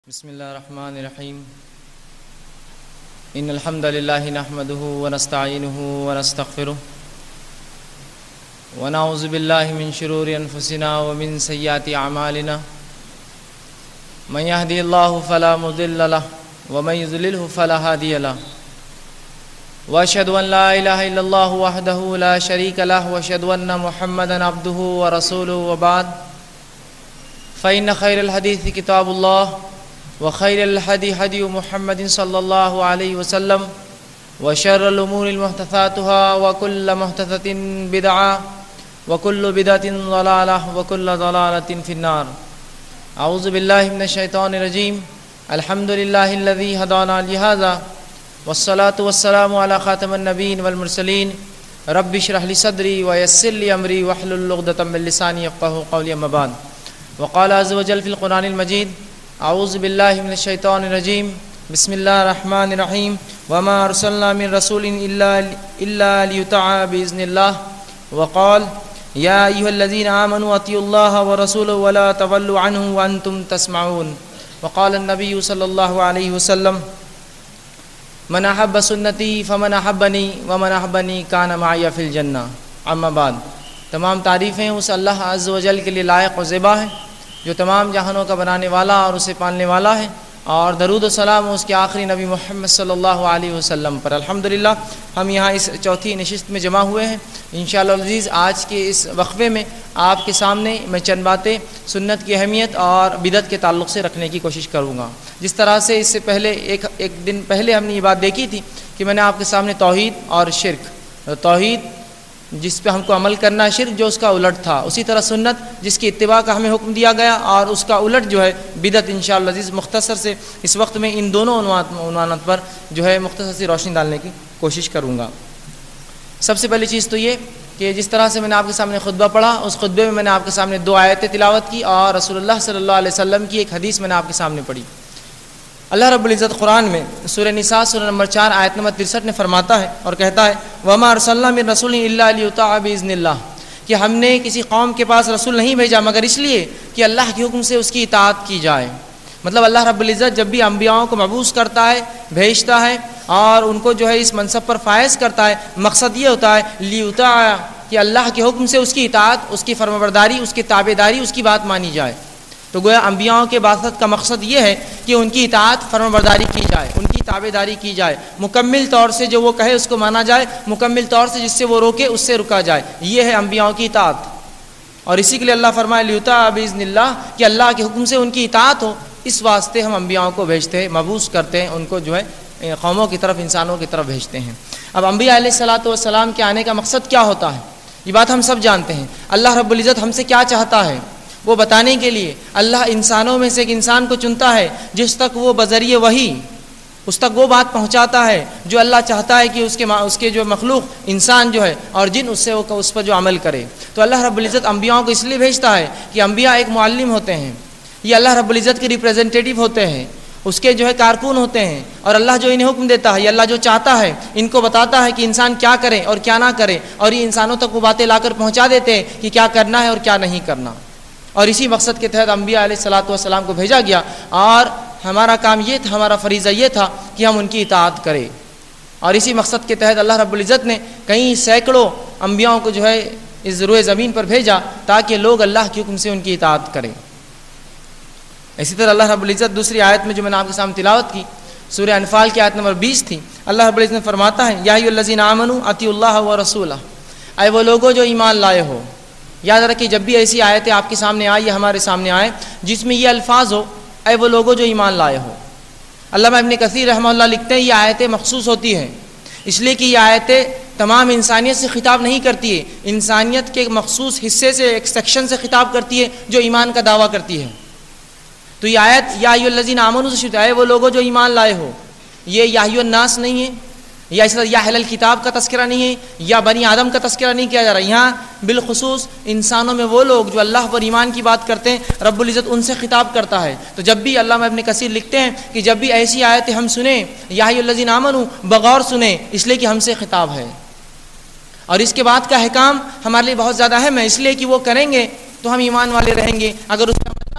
बिस्मिल्लाहिर्रहमानिर्रहीम इन्नल हम्दुलिल्लाहि नहमदुहु व नस्तईनुहु व नस्तगफिरुह व नऊज़ु बिल्लाहि मिन शुरूरि अनफुसिना व मिन सय्यिआति अमालिना मन यहदिहिल्लाहु फला मुदिल्ल लहु व मन युज़लिलहु फला हादिय लहु व अशहदु अन ला इलाहा इल्लल्लाहु वहदहु ला शरीका लहु व अशहदु अन्न मुहम्मदन अब्दुहु व रसूलुहु व बाद फ़इन्न खैरल हदीस किताबुल्लाह व खैरल हदी हदी मुहम्मदिन सल्लल्लाहु अलैहि वसल्लम व शर्रल उमूरिल मुहदसातुहा व कुल्लु मुहदसतिन बिदअ व कुल्लु बिदअतिन ज़लालह व कुल्लु ज़लालतिन फिन्नार। अऊज़ु बिल्लाहि मिनश शैतानिर रजीम। अल्हम्दुलिल्लाहिल्लज़ी हदाना लिहाज़ा वस्सलातु वस्सलामु अला ख़ातमिन नबिय्यीन वल मुरसलीन। रब्बि इश्रह ली सदरी व यस्सिर ली अमरी वहलुल उक़दतम मिन लिसानी यफ़क़हू क़ौली। अम्मा बाद। वक़ाल अज़्ज़ व जल फ़िल क़ुरआनिल मजीद अऊज़ु बिल्लाहि मिनश शैतानिर रजीम। बिस्मिल्लाहिर रहमानिर रहीम। वमा अर्सलना मिन रसूलिन इल्ला लियुतअ बिइज़्निल्लाह वक़ाल या अय्युहल्लज़ीना आमनू अतिउल्लाह व रसूलहु व ला तवल्लू अन्हु व अंतुम तस्मऊन। वक़ाल अन्नबिय्यु सल्लल्लाहु अलैहि वसल्लम मन अहब्ब सुन्नती फमन अहब्बनी व मन अहब्बनी कान माइया फ़िल जन्नह। अम्मा बाद। तमाम तारीफ़ें उस अल्लाह अज़्ज़ व जल के लिए लायक व ज़िबा है जो तमाम जहानों का बनाने वाला और उसे पालने वाला है, और दरूद व सलाम उसके आखिरी नबी मोहम्मद सल्लल्लाहु अलैहि वसल्लम पर। अल्हम्दुलिल्लाह हम यहाँ इस चौथी नशिस्त में जमा हुए हैं। इंशाअल्लाह अज़ीज़ आज के इस वक्फ़े में आपके सामने मैं चंद बातें सुन्नत की अहमियत और बिदत के ताल्लुक़ से रखने की कोशिश करूँगा। जिस तरह से इससे पहले एक दिन पहले हमने ये बात देखी थी कि मैंने आपके सामने तौहीद और शिर्क, तौहीद जिस पे हमको अमल करना है, शिर्क जो उसका उलट था, उसी तरह सुन्नत जिसकी इत्तिबा का हमें हुक्म दिया गया और उसका उलट जो है बिदत। इंशाअल्लाह अज़ीज़ मुख्तसर से इस वक्त में इन दोनों उन्वानात पर जो है मुख्तसर से रोशनी डालने की कोशिश करूँगा। सबसे पहली चीज़ तो ये कि जिस तरह से मैंने आपके सामने खुतबा पढ़ा, उस खुतबे में मैंने आपके सामने 2 आयतें तिलावत की और रसूलुल्लाह सल्लल्लाहु अलैहि वसल्लम की एक हदीस मैंने आपके सामने पढ़ी। अल्लाह रब्बुल इज़्ज़त कुरान में सूरह निसा सूरह नंबर 4 आयत नंबर 63 में फरमाता है और कहता है वमा अर्सलना मिन रसूलिन इल्ला लियुतअ बिइज़्निल्लाह, कि हमने किसी कौम के पास रसूल नहीं भेजा मगर इसलिए कि अल्लाह के हुक्म से उसकी इताअत की जाए। मतलब अल्लाह रब्बुल इज़्ज़त जब भी अम्बियाओं को मबूस करता है, भेजता है और उनको जो है इस मनसब पर फायज़ करता है, मकसद ये होता है लियुतअ, कि अल्लाह के हुक्म से उसकी इताअत, उसकी फरमाबरदारी, उसकी ताबेदारी, उसकी बात मानी जाए। तो गोया अम्बियाओं के बासत का मकसद ये है कि उनकी इताअत फरमाबरदारी की जाए, उनकी ताबेदारी की जाए, मुकम्मिल तौर से जो वो कहे उसको माना जाए, मुकम्मिल तौर से जिससे वो रोके उससे रुका जाए। ये है अम्बियाओं की इताअत। और इसी के लिए अल्लाह फरमाए लियुतअ बिइज़्निल्लाह, कि अल्लाह के हुक्म से उनकी इताअत हो। इस वास्ते हम अम्बियाओं को भेजते हैं, मबूस करते हैं, उनको जो है कौमों की तरफ, इंसानों की तरफ भेजते हैं। अब अम्बिया अलैहिस्सलातु वस्सलाम के आने का मकसद क्या होता है, ये बात हम सब जानते हैं। अल्लाह रब्बुल इज़्ज़त हमसे क्या चाहता है वो बताने के लिए अल्लाह इंसानों में से एक इंसान को चुनता है जिस तक वो बज़रिए वही उस तक वो बात पहुंचाता है जो अल्लाह चाहता है कि उसके जो मखलूक इंसान जो है और जिन उससे वो उस पर जो अमल करे। तो अल्लाह रब्बुल इज़्ज़त अम्बियाओं को इसलिए भेजता है कि अम्बिया एक मुअल्लिम होते हैं, ये अल्लाह रब्बुल इज़्ज़त के रिप्रेजेंटेटिव होते हैं, उसके जो है कारकुन होते हैं। और अल्लाह जो इन्हें हुक्म देता है, ये अल्लाह जो चाहता है इनको बताता है कि इंसान क्या करे और क्या ना करे, और ये इंसानों तक वो बातें लाकर पहुँचा देते हैं कि क्या करना है और क्या नहीं करना। और इसी मकसद के तहत अम्बिया अलैहिस्सलातु वस्सलाम को भेजा गया और हमारा काम ये था, हमारा फरीज़ा ये था कि हम उनकी इताअत करें। और इसी मकसद के तहत अल्लाह रब्बुल इज़्ज़त ने कई सैकड़ों अम्बियाओं को जो है इस रुए ज़मीन पर भेजा ताकि लोग अल्लाह के हुक्म से उनकी इताअत करें। इसी तरह अल्लाह रब्बुल इज़्ज़त दूसरी आयत में जो मैंने आपके सामने तिलावत की सूरह अनफाल की आयत नंबर 20 थी। अल्लाह रब्बुल इज़्ज़त फरमाता है या अय्युहल्लज़ीना आमनू अतिउल्लाह व रसूलह, ऐ वो लोगों जो ईमान लाए हो। याद रखिए जब भी ऐसी आयतें आपके सामने आए या हमारे सामने आए जिसमें ये अल्फाज हो ऐ वो लोगों जो ईमान लाए हो। अल्लामा इब्न कसीर रहमतुल्लाह लिखते हैं ये आयतें मखसूस होती हैं इसलिए कि ये आयतें तमाम इंसानियत से खिताब नहीं करती है, इंसानियत के एक मखसूस हिस्से से, एक सेक्शन से खिताब करती है जो ईमान का दावा करती है। तो ये आयत या अय्युहल्लज़ीना आमनू से शुरू है वो लोगों जो ईमान लाए हो, ये या अय्युहन्नास नहीं है, या इस तरह या अहलल किताब का तस्करा नहीं है, या बनी आदम का तस्करा नहीं किया जा रहा। यहाँ बिलखुसूस इंसानों में वो लोग जो अल्लाह पर ईमान की बात करते हैं, रब्बुल इज़्ज़त उनसे खिताब करता है। तो जब भी अल्लामा इब्न कसीर लिखते हैं कि जब भी ऐसी आयतें हम सुने या अय्युहल्लज़ीना आमनू बगौर सुने, इसलिए कि हमसे खिताब है और इसके बाद का अहकाम हमारे लिए बहुत ज़्यादा अहम है, इसलिए कि वो करेंगे तो हम ईमान वाले रहेंगे, अगर उसका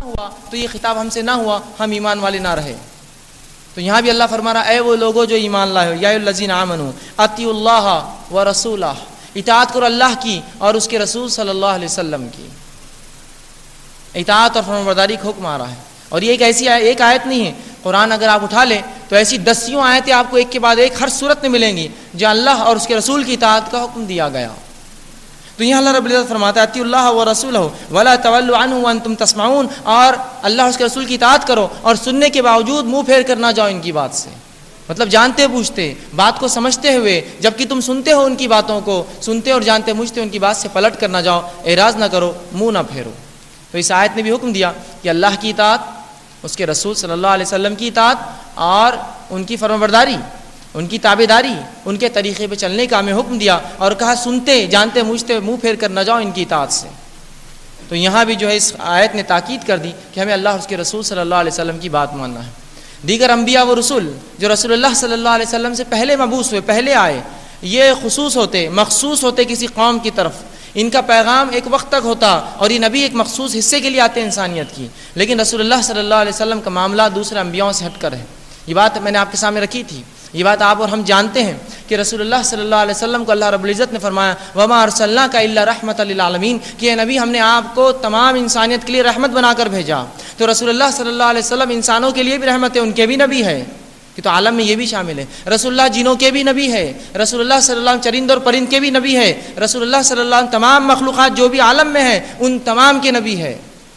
हुआ तो ये खिताब हमसे ना हुआ, हम ईमान वाले ना रहे। तो यहाँ भी अल्लाह फरमा रहा है, वो लोगों जो ईमान लाए हो, या अय्युहल्लज़ीना आमनू अतिउल्लाह व रसूलह, इताअत करो अल्लाह की और उसके रसूल सल्लल्लाहु अलैहि वसल्लम की। इताअत और फरमाबरदारी का हुक्म आ रहा है। और ये एक ऐसी एक आयत नहीं है, कुरान अगर आप उठा लें तो ऐसी दसियों आयतें आपको एक के बाद एक हर सूरत में मिलेंगी जहाँ अल्लाह और उसके रसूल की इताअत का हुक्म दिया गया। तो यहाँ अल्लाह रब्बुल इज़्ज़त फरमाता है अतिउल्लाह व रसूलहु वला तवल्लु अन्हु व अंतुम तस्माऊन, और अल्लाह उसके रसूल की इताअत करो और सुनने के बावजूद मुंह फेर कर ना जाओ इनकी बात से। मतलब जानते बूझते बात को समझते हुए, जबकि तुम सुनते हो उनकी बातों को, सुनते और जानते बूझते उनकी बात से पलट कर ना जाओ, एराज ना करो, मुँह ना फेरो। तो इस आयत ने भी हुक्म दिया कि अल्लाह की इताअत, उसके रसूल सल्लल्लाहु अलैहि वसल्लम की इताअत और उनकी फरमाबरदारी, उनकी ताबेदारी, उनके तरीक़े पे चलने का हमें हुक्म दिया और कहा सुनते जानते मुझते मुँह फेर कर न जाओ इनकी इताअत से। तो यहाँ भी जो है इस आयत ने ताकीद कर दी कि हमें अल्लाह और उसके रसूल सल्लल्लाहु अलैहि वसल्लम की बात मानना है। दीगर अम्बिया व रसूल जो रसूलुल्लाह सल्लल्लाहु अलैहि वसल्लम से पहले मबूस हुए, पहले आए, ये खुसूस होते, मखसूस होते किसी कौम की तरफ, इनका पैगाम एक वक्त तक होता और ये नबी एक मखसूस हिस्से के लिए आते हैं इंसानियत की। लेकिन रसूलुल्लाह सल्लल्लाहु अलैहि वसल्लम का मामला दूसरे अम्बियाओं से हटकर है। ये बात मैंने आपके सामने रखी थी, ये बात आप और हम जानते हैं कि रसूलुल्लाह सल्लल्लाहु अलैहि वसल्लम को अल्लाह रब्बुल इज़्ज़त ने फरमाया वमा अरसलनाका इल्ला रहमतल लिल आलमीन, कि ये नबी हमने आपको तमाम इंसानियत के लिए रहमत बनाकर भेजा। तो रसूलुल्लाह सल्लल्लाहु अलैहि वसल्लम इंसानों के लिए भी रहमत है, उनके भी नबी है कि तो आलम में ये भी शामिल है। रसूलुल्लाह जिनों के भी नबी है, रसूलुल्लाह सल्लल्लाहु अलैहि वसल्लम चरिंद और परिंद के भी नबी है, रसूलुल्लाह सल्लल्लाहु अलैहि वसल्लम तमाम मखलूक़ात जो भी आलम में है उन तमाम के नबी है।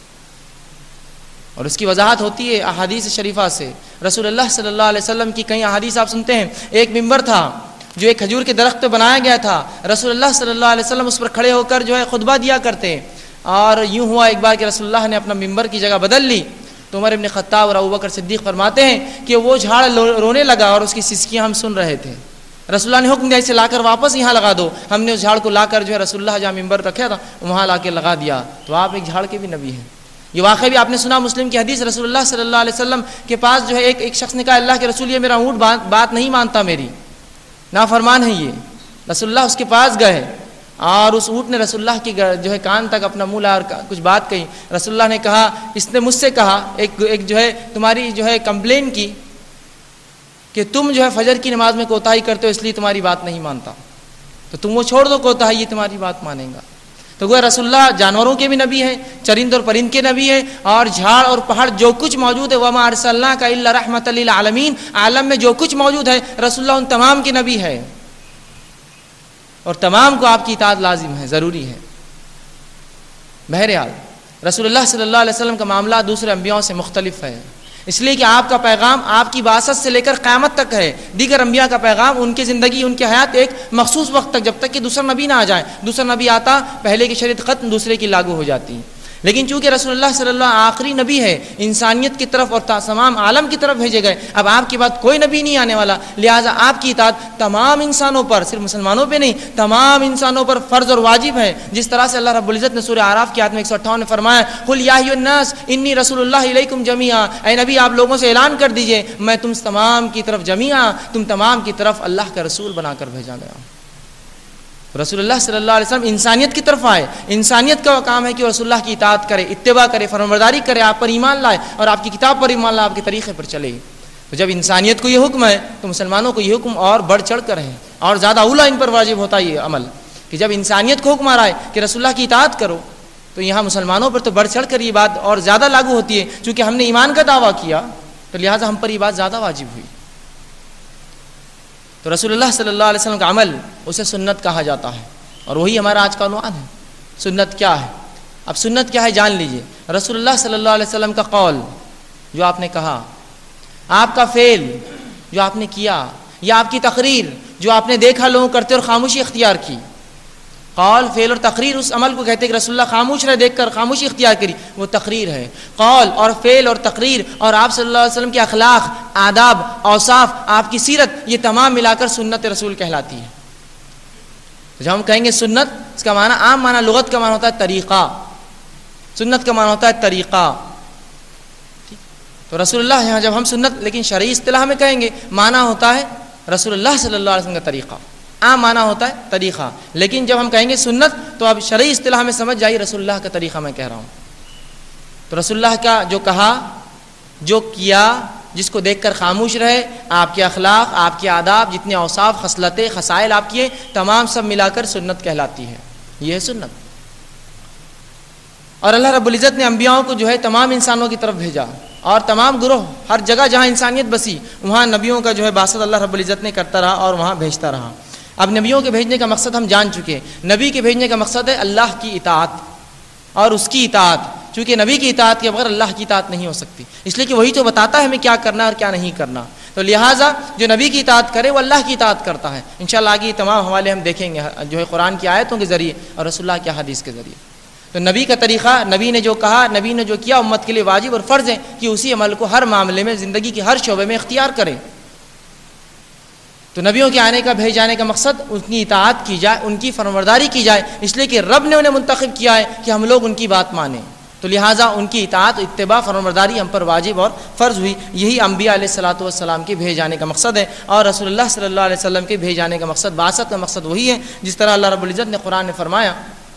और उसकी वजाहत होती है अहादीस शरीफा से। रसूलुल्लाह सल्लल्लाहु अलैहि वसल्लम की कई अहादीस आप सुनते हैं। एक मिंबर था जो एक खजूर के दरख्त पे बनाया गया था, रसूलुल्लाह सल्लल्लाहु अलैहि वसल्लम उस पर खड़े होकर जो है खुतबा दिया करते। और यूँ हुआ एक बार कि रसूलुल्लाह ने अपना मिंबर की जगह बदल ली तो उमर इब्न ख़त्ताब और अबू बकर सिद्दीक़ फरमाते हैं कि वो झाड़ रोने लगा और उसकी सिसकियाँ हम सुन रहे थे। रसूलुल्लाह ने हुक्म दिया इसे लाकर वापस यहाँ लगा दो। हमने उस झाड़ को लाकर जो है रसूलुल्लाह जहाँ मिंबर रखा था वहाँ ला के लगा दिया। तो आप एक झाड़ के भी नबी हैं। ये वाक़ई भी आपने सुना, मुस्लिम की हदीस, रसूलुल्लाह सल्लल्लाहु अलैहि वसल्लम के पास जो है एक शख्स ने कहा अल्लाह के रसूल ये मेरा ऊँट बात नहीं मानता, मेरी नाफरमान है ये। रसूलुल्लाह उसके पास गए और उस ऊँट ने रसूलुल्लाह की जो है कान तक अपना मुँह लाया और कुछ बात कही। रसूलुल्लाह ने कहा, इसने मुझसे कहा एक जो है तुम्हारी जो है कंप्लेन की कि तुम जो है फजर की नमाज में कोताही करते हो इसलिए तुम्हारी बात नहीं मानता, तो तुम वो छोड़ दो कोताही, ये तुम्हारी बात मानेगा। तो गोया रसूलुल्लाह जानवरों के भी नबी हैं, चरिंद और परिंद के नबी हैं, और झाड़ और पहाड़ जो कुछ मौजूद है वमा अरसलनाका इल्ला रहमतल लिल आलमीन, आलम में जो कुछ मौजूद है रसूलुल्लाह उन तमाम के नबी है और तमाम को आपकी इताअत लाजिम है, ज़रूरी है। बहरहाल रसूलुल्लाह सल्लल्लाहु अलैहि वसल्लम का मामला दूसरे अंबियाओं से मुख्तलिफ है, इसलिए कि आपका पैगाम आपकी बासत से लेकर क़यामत तक है। दीगर अंबिया का पैगाम उनकी ज़िंदगी उनकी हयात एक मखसूस वक्त तक, जब तक कि दूसरा नबी ना आ जाए। दूसरा नबी आता, पहले की शरीयत ख़त्म, दूसरे की लागू हो जाती। लेकिन चूँकि रसूलुल्लाह सल्लल्लाहु अलैहि वसल्लम आखिरी नबी है, इंसानियत की तरफ और तमाम आलम की तरफ भेजे गए, अब आपके बाद कोई नबी नहीं आने वाला, लिहाजा आपकी इताअत तमाम इंसानों पर, सिर्फ मुसलमानों पे नहीं, तमाम इंसानों पर फ़र्ज़ और वाजिब है। जिस तरह से अल्लाह रब्बुल इज़्ज़त ने सूरह आराफ की आयत में 158 में फरमाया, कुल या अय्युहन्नास इन्नी रसूलुल्लाह इलैकुम जमीआ, ऐ नबी आप लोगों से ऐलान कर दीजिए मैं तुम तमाम की तरफ जमीआ, तुम तमाम की तरफ अल्लाह का रसूल बनाकर भेजा गया। रसूलुल्लाह सल्लल्लाहु अलैहि वसल्लम इंसानियत की तरफ आए। इंसानियत का काम है कि रसूलुल्लाह की इताअत करे, इत्तिबा करे, फरमाबरदारी करे, आप पर ईमान लाए और आपकी किताब पर ईमान लाए, आपके तरीक़े पर चले। तो जब इंसानियत को ये हुक्म है तो मुसलमानों को ये हुक्म और बढ़ चढ़ कर है और ज़्यादा औला इन पर वाजिब होता है ये अमल कि जब इंसानियत को हुक्म आ रहा है कि रसूलुल्लाह की इताअत करो, तो यहाँ मुसलमानों पर तो बढ़ चढ़ कर ये बात और ज़्यादा लागू होती है। चूँकि हमने ईमान का दावा किया तो लिहाजा हम पर ये बात ज़्यादा वाजिब हुई। तो रसूलुल्लाह सल्लल्लाहु अलैहि वसल्लम का अमल उसे सुन्नत कहा जाता है और वही हमारा आज का उन्वान है। सुन्नत क्या है? अब सुन्नत क्या है जान लीजिए। रसूलुल्लाह सल्लल्लाहु अलैहि वसल्लम का कौल जो आपने कहा, आपका फ़ेल जो आपने किया, या आपकी तकरीर जो आपने देखा लोगों करते और खामोशी इख्तियार की। कौल, फ़ेल और तकरीर उस अमल को कहते हैं कि रसूलुल्लाह खामोश रहे, देख कर खामोशी इख्तियार करी, वो तकरीर है। कौल और फ़ेल और तकरीर और आप सल्लल्लाहु अलैहि वसल्लम के अखलाक, आदाब, औसाफ, आपकी सीरत, ये तमाम मिलाकर सुन्नत रसूल कहलाती है। तो जब हम कहेंगे सुन्नत, इसका माना आम माना लुगत का माना होता है तरीक़ा, सुन्नत का माना होता है तरीक़ा। तो रसूलुल्लाह यहाँ जब हम सुन्नत लेकिन शरई इस्तिलाह में कहेंगे, माना होता है रसूलुल्लाह सल्लल्लाहु अलैहि वसल्लम का तरीक़ा, आम माना होता है तरीक़ा। लेकिन जब हम कहेंगे सुन्नत तो अब शरई इस्तिलाह में समझ जाइए रसूलुल्लाह का तरीक़ा मैं कह रहा हूँ। तो रसूलुल्लाह का जो कहा, जो किया, जिसको देखकर खामोश रहे, आपके अखलाक, आपके आदाब, जितने औसाफ, खसलतें, खसाइल आपकी तमाम सब मिलाकर सुन्नत कहलाती है। ये है सुन्नत। और अल्लाह रब्बुल इज़्ज़त ने अंबियाओं को जो है तमाम इंसानों की तरफ भेजा, और तमाम गुरोह, हर जगह जहाँ इंसानियत बसी वहाँ नबियों का जो है बासत अल्लाह रब्बुल इज़्ज़त ने करता रहा और वहाँ भेजता रहा। अब नबियों के भेजने का मकसद हम जान चुके। नबी के भेजने का मकसद है अल्लाह की इताअत और उसकी इताअत, चूँकि नबी की इताअत के बगैर अल्लाह की इताअत नहीं हो सकती, इसलिए कि वही तो बताता है हमें क्या करना है और क्या नहीं करना। तो लिहाजा जो नबी की इताअत करे वो अल्लाह की इताअत करता है। इंशाअल्लाह आगे तमाम हवाले हम देखेंगे जो है कुरान की आयतों के ज़रिए और रसूलुल्लाह की हदीस के ज़रिए। तो नबी का तरीक़ा, नबी ने जो कहा, नबी ने जो किया, उम्मत के लिए वाजिब और फ़र्ज़ है कि उसी अमल को हर मामले में, ज़िंदगी के हर शोबे में इख्तियार करें। तो नबियों के आने का, भेज जाने का मकसद उनकी इताअत की जाए, उनकी फरमाबरदारी की जाए, इसलिए कि रब ने उन्हें मुंतखब किया है कि हम लोग उनकी बात मानें। तो लिहाजा उनकी इताअत, इत्तिबा, फरमाबरदारी हम पर वाजिब और फ़र्ज़ हुई। यही अंबिया अलैहिस्सलातु वस्सलाम के भेज जाने का मकसद है और रसूलुल्लाह सल्लल्लाहु अलैहि वसल्लम के भेज जाने का मकसद, बासत का मकसद वही है। जिस तरह अल्लाह रब्बुल इज़्ज़त ने कुरान में फरमाया,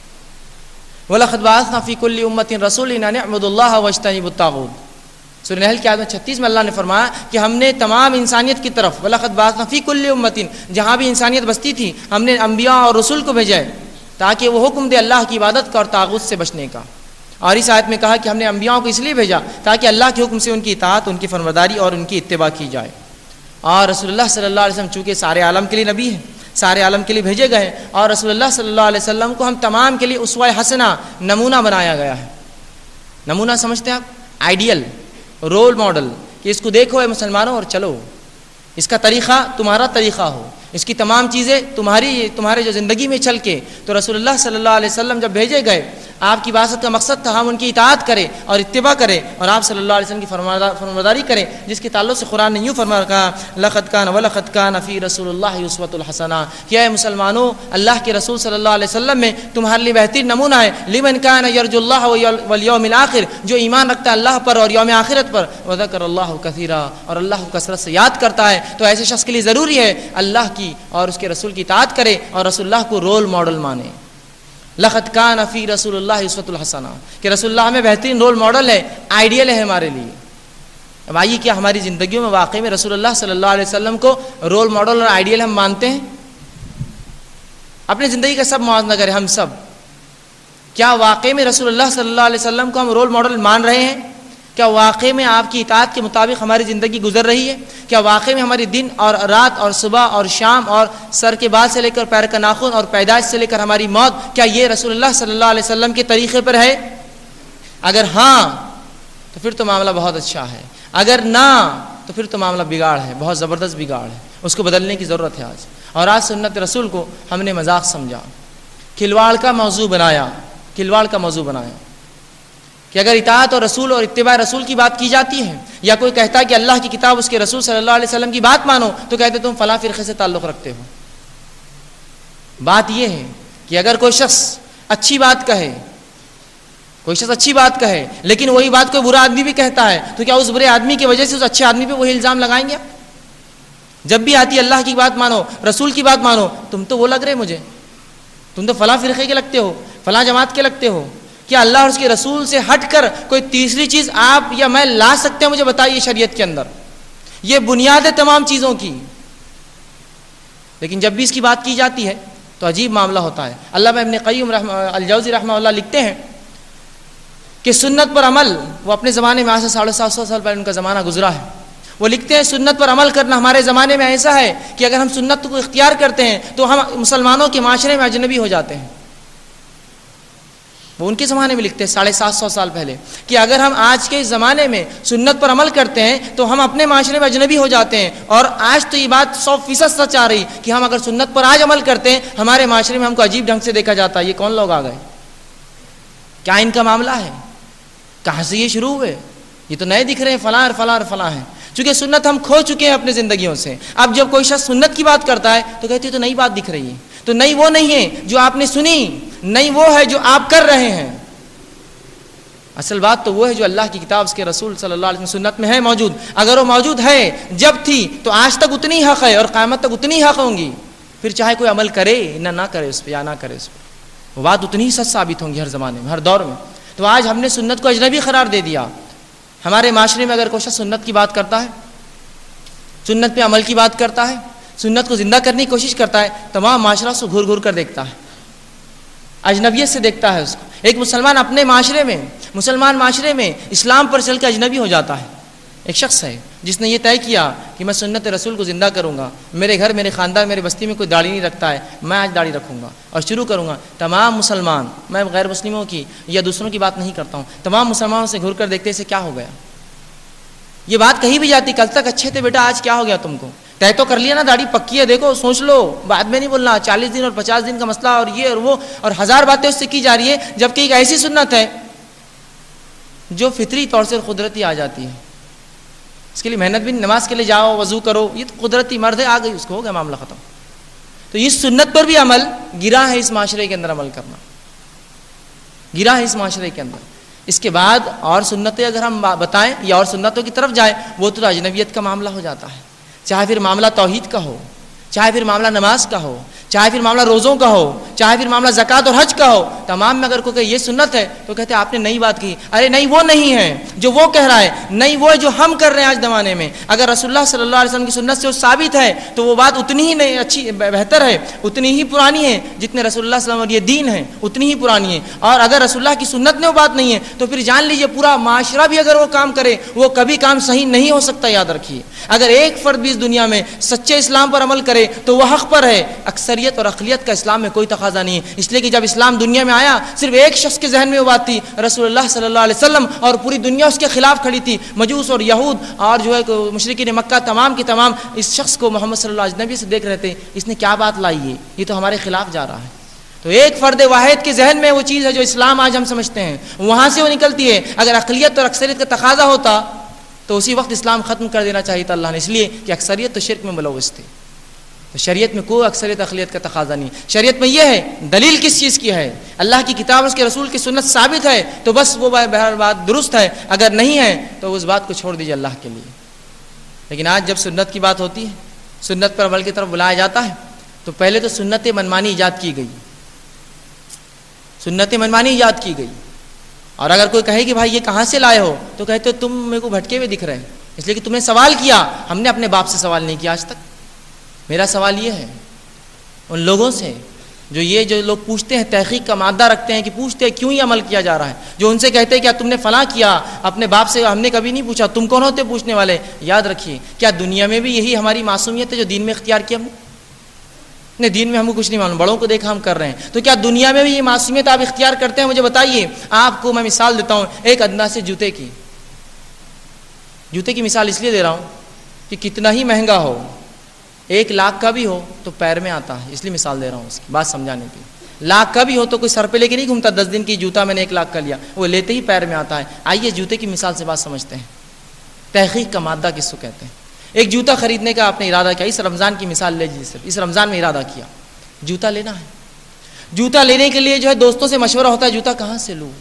वलक़द बअसना फ़ी कुल्लि उम्मतिन रसूलन अन इअ्बुदुल्लाह वज्तनिबुत-ताग़ूत। सूरह नहल की आयत 36 में अल्लाह ने फरमाया कि हमने तमाम इंसानियत की तरफ, वलक़द बअसना फ़ी कुल्लि उम्मतिन, जहाँ भी इंसानियत बसती थी हमने अंबिया और रसूल को भेजा है ताकि वो हुक्म दे अल्लाह की इबादत का और ताग़ूत से बचने का। और इस आयत में कहा कि हमने अंबियाओं को इसलिए भेजा ताकि अल्लाह के हुक्म से उनकी इताअत, उनकी फरमाबरदारी और उनकी इत्तिबा की जाए। और रसूलुल्लाह सल्लल्लाहु अलैहि वसल्लम चूँकि सारे आलम के लिए नबी है, सारे आलम के लिए भेजे गए, और रसूलुल्लाह सल्लल्लाहु अलैहि वसल्लम को हम तमाम के लिए उसवा हसना, नमूना बनाया गया है। नमूना समझते हैं आप? आइडियल, रोल मॉडल, कि इसको देखो है मुसलमानों और चलो, इसका तरीक़ा तुम्हारा तरीक़ा हो, इसकी तमाम चीज़ें तुम्हारे जो ज़िंदगी में चल के। तो रसूलुल्लाह सल्लल्लाहु अलैहि वसल्लम जब भेजे गए, आपकी बासत का मकसद था हम उनकी इताअत करें और इत्तिबा करें और आप सल्लल्लाहु अलैहि वसल्लम की फरमाबरदारी करें, जिसके ताल्लुक़ से कुरान ने यूँ फरमा रखा, लक़द कान फ़ी रसूलिल्लाहि उस्वतुल हसना, क्या है मुसलमानों, अल्लाह के रसूल सल्लल्लाहु अलैहि वसल्लम में तुम्हारे लिए बेहतरीन नमूना है। लिमन कान यरजुल्लाह वल यौमिल आखिर, जो ईमान रखता है अल्लाह पर और यौम आखिरत पर, व ज़करल्लाहु कसीरा, और अल्लाह को कसरत से याद करता है। तो ऐसे शख्स के लिए ज़रूरी है अल्लाह की और उसके रसूल की इताअत करे और रसूलुल्लाह को रोल मॉडल माने। लक़द कान फ़ी रसूलिल्लाहि उस्वतुल हसना, कि रसूलुल्लाह में बेहतरीन रोल मॉडल है, आइडियल है हमारे लिए। अब आइए, क्या हमारी ज़िंदगियों में वाकई में रसूलुल्लाह सल्लल्लाहु अलैहि वसल्लम को रोल मॉडल और आइडियल हम मानते हैं? अपनी ज़िंदगी का सब मुआवजा करें हम सब, क्या वाकई में रसूलुल्लाह सल्लल्लाहु अलैहि वसल्लम को हम रोल मॉडल मान रहे हैं? क्या वाकई में आपकी इताअत के मुताबिक हमारी ज़िंदगी गुजर रही है? क्या वाकई में हमारी दिन और रात और सुबह और शाम और सर के बाल से लेकर पैर का नाखून और पैदाइश से लेकर हमारी मौत, क्या ये रसूलुल्लाह सल्लल्लाहु अलैहि वसल्लम के तरीक़े पर है? अगर हाँ तो फिर तो मामला बहुत अच्छा है, अगर ना तो फिर तो मामला बिगाड़ है, बहुत ज़बरदस्त बिगाड़ है, उसको बदलने की ज़रूरत है आज। और आज सुन्नत रसूल को हमने मजाक समझा, खिलवाड़ का मौजू बनाया, खिलवाड़ का मौजू बनाया कि अगर इताअत और रसूल और इत्तिबा रसूल की बात की जाती है, या कोई कहता है कि अल्लाह की किताब उसके रसूल सल्लल्लाहु अलैहि वसल्लम की बात मानो, तो कहते तुम फलां फ़िरक़े से ताल्लुक़ रखते हो। बात यह है कि अगर कोई शख्स अच्छी बात कहे, कोई शख्स अच्छी बात कहे, लेकिन वही बात कोई बुरा आदमी भी कहता है, तो क्या उस बुरे आदमी की वजह से उस अच्छे आदमी पर वही इल्ज़ाम लगाएंगे? जब भी आती है अल्लाह की बात मानो, रसूल की बात मानो, तुम तो वो लग रहे मुझे, तुम तो फलां फ़िरक़े के लगते हो, फलां जमात के लगते हो। क्या अल्लाह और उसके रसूल से हटकर कोई तीसरी चीज़ आप या मैं ला सकते हैं? मुझे बताइए शरीयत के अंदर, ये बुनियाद है तमाम चीज़ों की। लेकिन जब भी इसकी बात की जाती है तो अजीब मामला होता है। अल्लामा इब्न क़य्यिम अल-जौज़ी रहमहुल्लाह लिखते हैं कि सुन्नत पर अमल, वो अपने ज़माने में आज से 750 साल पहले उनका ज़माना गुजरा है, वो लिखते हैं सुन्नत पर अमल करना हमारे ज़माने में ऐसा है कि अगर हम सुन्नत को इख्तियार करते हैं तो हम मुसलमानों के माशरे में अजनबी हो जाते हैं। वो उनके ज़माने में लिखते हैं 750 साल पहले कि अगर हम आज के ज़माने में सुन्नत पर अमल करते हैं तो हम अपने माशरे में अजनबी हो जाते हैं। और आज तो ये बात 100% सच आ रही कि हम अगर सुन्नत पर आज अमल करते हैं, हमारे माशरे में हमको अजीब ढंग से देखा जाता है। ये कौन लोग आ गए? क्या इनका मामला है? कहाँ से ये शुरू हुए? ये तो नए दिख रहे हैं, फलां और फलां और फलां हैं। चूँकि सुन्नत हम खो चुके हैं अपनी ज़िंदगियों से। अब जब कोई शख्स सुन्नत की बात करता है तो कहते हैं तो नई बात दिख रही है, तो नई वो नहीं है जो आपने सुनी, नहीं वो है जो आप कर रहे हैं। असल बात तो वो है जो अल्लाह की किताब उसके रसूल सल्लल्लाहु अलैहि वसल्लम सुन्नत में है मौजूद। अगर वो मौजूद है, जब थी तो आज तक उतनी हक़ है और क़यामत तक उतनी हक़ होंगी। फिर चाहे कोई अमल करे ना करे उस पर या ना करे उस पर, वो बात उतनी ही सच साबित होंगी हर ज़माने में, हर दौर में। तो आज हमने सुन्नत को अजनबी करार दे दिया। हमारे माशरे में अगर कोई शख्स सुन्नत की बात करता है, सुन्नत पे अमल की बात करता है, सुन्नत को जिंदा करने की कोशिश करता है, तमाम माशरा उसको घूर घूर कर देखता है, अजनबियत से देखता है उसको। एक मुसलमान अपने माशरे में, मुसलमान माशरे में इस्लाम पर चल के अजनबी हो जाता है। एक शख्स है जिसने ये तय किया कि मैं सुन्नत रसूल को ज़िंदा करूँगा, मेरे घर, मेरे ख़ानदान, मेरे बस्ती में कोई दाढ़ी नहीं रखता है, मैं आज दाढ़ी रखूँगा और शुरू करूँगा। तमाम मुसलमान, मैं गैर मुस्लिमों की या दूसरों की बात नहीं करता हूँ, तमाम मुसलमानों से घूर कर देखते इसे क्या हो गया। ये बात कहीं भी जाती, कल तक अच्छे थे बेटा, आज क्या हो गया तुमको, तय तो कर लिया ना, दाढ़ी पक्की है, देखो सोच लो, बाद में नहीं बोलना। 40 दिन और 50 दिन का मसला और ये और वो और हज़ार बातें उससे की जा रही है, जबकि एक ऐसी सुन्नत है जो फितरी तौर से कुदरती आ जाती है। इसके लिए मेहनत भी, नमाज के लिए जाओ, वजू करो, ये तो कुदरती मर्द है, आ गई, उसको हो गया मामला ख़त्म। तो इस सुन्नत पर भी अमल गिरा है, इस माशरे के अंदर अमल करना गिरा है, इस माशरे के अंदर। इसके बाद और सुन्नतें अगर हम बताएं या और सुन्नतों की तरफ जाएं, वो तो अजनबियत का मामला हो जाता है। चाहे फिर मामला तौहीद का हो, चाहे फिर मामला नमाज का हो, चाहे फिर मामला रोज़ों का हो, चाहे फिर मामला ज़कात और हज का हो, तमाम में अगर कोई कहे ये सुन्नत है तो कहते हैं आपने नई बात की। अरे नहीं, वो नहीं है जो वो कह रहा है, नहीं वो है जो हम कर रहे हैं आज ज़माने में। अगर रसूलुल्लाह सल्लल्लाहु अलैहि वसल्लम की सुन्नत से वो साबित है तो वो बात उतनी ही नहीं अच्छी, बेहतर है, उतनी ही पुरानी है जितने रसूलुल्लाह सल्लल्लाहु अलैहि वसल्लम और ये दीन है उतनी ही पुरानी है। और अगर रसूलुल्लाह की सुन्नत में वो बात नहीं है तो फिर जान लीजिए पूरा माशरा भी अगर वो काम करे वो कभी काम सही नहीं हो सकता। याद रखिए, अगर एक फ़र्द भी इस दुनिया में सच्चे इस्लाम पर अमल करे तो वह हक़ पर है। अक्सरियत और अक़लियत का इस्लाम में कोई तकाजा नहीं है, इसलिए कि जब इस्लाम दुनिया में आया सिर्फ एक शख्स के जहन में वो बात थी, रसूलुल्लाह सल्लल्लाहु अलैहि वसल्लम, और पूरी दुनिया उसके खिलाफ खड़ी थी। मजूस और यहूद और जो है मुशरिकीन मक्का तमाम की तमाम इस शख्स को मोहम्मद सल्लल्लाहु अलैहि वसल्लम से देख रहे थे, इसने क्या बात लाई है, ये तो हमारे खिलाफ जा रहा है। तो एक फ़र्द वाहिद के जहन में वो चीज़ है जो इस्लाम आज हम समझते हैं, वहाँ से वो निकलती है। अगर अक़लियत और अक्सरियत का तकाजा होता तो उसी वक्त इस्लाम ख़त्म कर देना चाहिए था अल्लाह ने, इसलिए कि अक्सरियत तो शिर्क में मुलव्वस थी। तो शरीयत में कोई अक्सरियत अक़लियत का तकाजा नहीं। शरीयत में यह है दलील किस चीज़ की है, अल्लाह की किताब उसके रसूल की सुन्नत साबित है तो बस वो बहर बात दुरुस्त है, अगर नहीं है तो उस बात को छोड़ दीजिए अल्लाह के लिए। लेकिन आज जब सुन्नत की बात होती है, सुन्नत पर अमल की तरफ बुलाया जाता है, तो पहले तो सुन्नत मनमानी ईजाद की गई, सुन्नत मनमानी ईजाद की गई। और अगर कोई कहे कि भाई ये कहाँ से लाए हो, तो कहते हो तुम मेरे को भटके हुए दिख रहे हैं, इसलिए कि तुमने सवाल किया, हमने अपने बाप से सवाल नहीं किया आज तक। मेरा सवाल ये है उन लोगों से जो लोग पूछते हैं, तहकीक का मादा रखते हैं कि पूछते हैं क्यों ये अमल किया जा रहा है, जो उनसे कहते हैं क्या तुमने फलां किया, अपने बाप से हमने कभी नहीं पूछा, तुम कौन होते पूछने वाले। याद रखिए, क्या दुनिया में भी यही हमारी मासूमियत है जो दीन में इख्तियार किया हमने? नहीं, दीन में हमको कुछ नहीं मालूम, बड़ों को देखा हम कर रहे हैं, तो क्या दुनिया में भी ये मासूमियत आप इख्तियार करते हैं? मुझे बताइए। आपको मैं मिसाल देता हूँ एक अदना से जूते की मिसाल इसलिए दे रहा हूँ कि कितना ही महंगा हो, 1 लाख का भी हो तो पैर में आता है, इसलिए मिसाल दे रहा हूँ उसकी बात समझाने की। लाख का भी हो तो कोई सर पे लेके नहीं घूमता, 10 दिन की जूता मैंने 1 लाख का लिया, वो लेते ही पैर में आता है। आइए जूते की मिसाल से बात समझते हैं, तहकीक का मादा किसको कहते हैं। एक जूता खरीदने का आपने इरादा किया, इस रमज़ान की मिसाल ले लीजिए, सिर्फ इस रमज़ान में इरादा किया जूता लेना है। जूता लेने के लिए जो है दोस्तों से मशवरा होता है, जूता कहाँ से लूँ,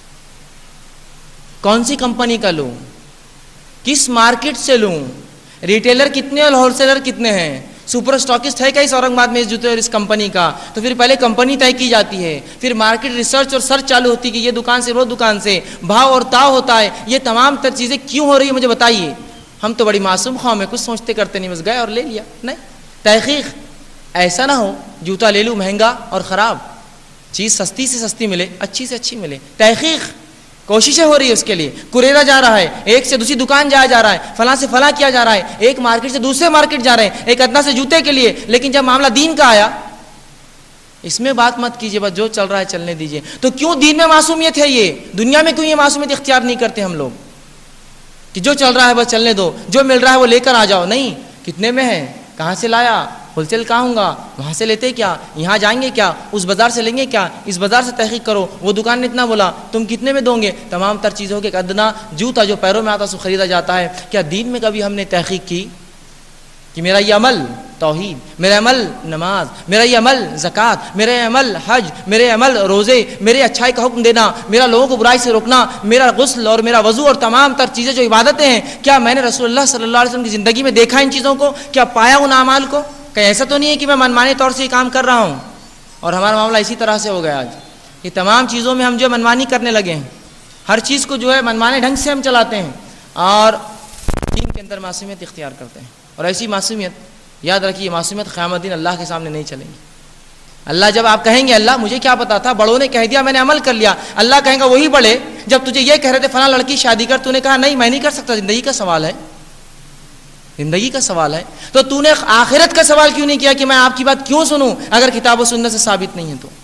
कौन सी कंपनी का लूँ, किस मार्केट से लूँ, रिटेलर कितने और होलसेलर कितने हैं, सुपर स्टॉकिस्ट है क्या इस औरंगाबाद में इस जूते और इस कंपनी का। तो फिर पहले कंपनी तय की जाती है, फिर मार्केट रिसर्च और सर्च चालू होती है कि ये दुकान से वो दुकान से, भाव और ताव होता है। ये तमाम तर चीज़ें क्यों हो रही है मुझे बताइए। हम तो बड़ी मासूम कौम है, कुछ सोचते करते नहीं, बस गए और ले लिया। नहीं, तहकीक ऐसा ना हो जूता ले लूँ महंगा और ख़राब, चीज़ सस्ती से सस्ती मिले, अच्छी से अच्छी मिले। तहकीक कोशिशें हो रही है उसके लिए, कुरेरा जा रहा है, एक से दूसरी दुकान जाया जा रहा है, फलां से फलां किया जा रहा है, एक मार्केट से दूसरे मार्केट जा रहे हैं, एक अदना से जूते के लिए। लेकिन जब मामला दीन का आया, इसमें बात मत कीजिए, बस जो चल रहा है चलने दीजिए। तो क्यों दीन में मासूमियत है, ये दुनिया में क्यों ये मासूमियत इख्तियार नहीं करते हम लोग कि जो चल रहा है बस चलने दो, जो मिल रहा है वो लेकर आ जाओ। नहीं, कितने में है, कहाँ से लाया, होलसेल कहाँ होगा, वहाँ से लेते क्या, यहाँ जाएंगे क्या, उस बाज़ार से लेंगे क्या, इस बाज़ार से तहकीक करो, वो दुकान ने इतना बोला, तुम कितने में दोगे। तमाम तर चीज़ों के अदना जूता जो पैरों में आता है उसको ख़रीदा जाता है। क्या दीन में कभी हमने तहकीक की कि मेरा ये अमल तौहीद, मेरा अमल नमाज, मेरा ये अमल ज़कात, मेरा ये अमल हज, मेरे अमल रोज़े, मेरे अच्छाई का हुक्म देना, मेरा लोगों को बुराई से रोकना, मेरा गुस्ल और मेरा वज़ू और तमाम तर चीज़ें जो इबादतें हैं, क्या मैंने रसूलुल्लाह सल्लल्लाहु अलैहि वसल्लम की ज़िंदगी में देखा इन चीज़ों को, क्या पाया उन अमाल को। कहीं ऐसा तो नहीं है कि मैं मनमानी तौर से ये काम कर रहा हूँ और हमारा मामला इसी तरह से हो गया। आज ये तमाम चीज़ों में हम जो मनमानी करने लगे हैं, हर चीज़ को जो है मनमाने ढंग से हम चलाते हैं और दीन के अंदर मासूमियत इख्तियार करते हैं। और ऐसी मासूमियत, याद रखिए, मासूमियत क़यामत दिन अल्लाह के सामने नहीं चलेंगी। अल्लाह जब आप कहेंगे अल्लाह मुझे क्या पता था, बड़ों ने कह दिया मैंने अमल कर लिया, अल्लाह कहेगा वही बड़े जब तुझे ये कह रहे थे फलां लड़की शादी कर, तूने कहा नहीं मैं नहीं कर सकता, ज़िंदगी का सवाल है, ज़िंदगी का सवाल है, तो तूने आखिरत का सवाल क्यों नहीं किया कि मैं आपकी बात क्यों सुनूं अगर किताब और सुन्नत से साबित नहीं है? तो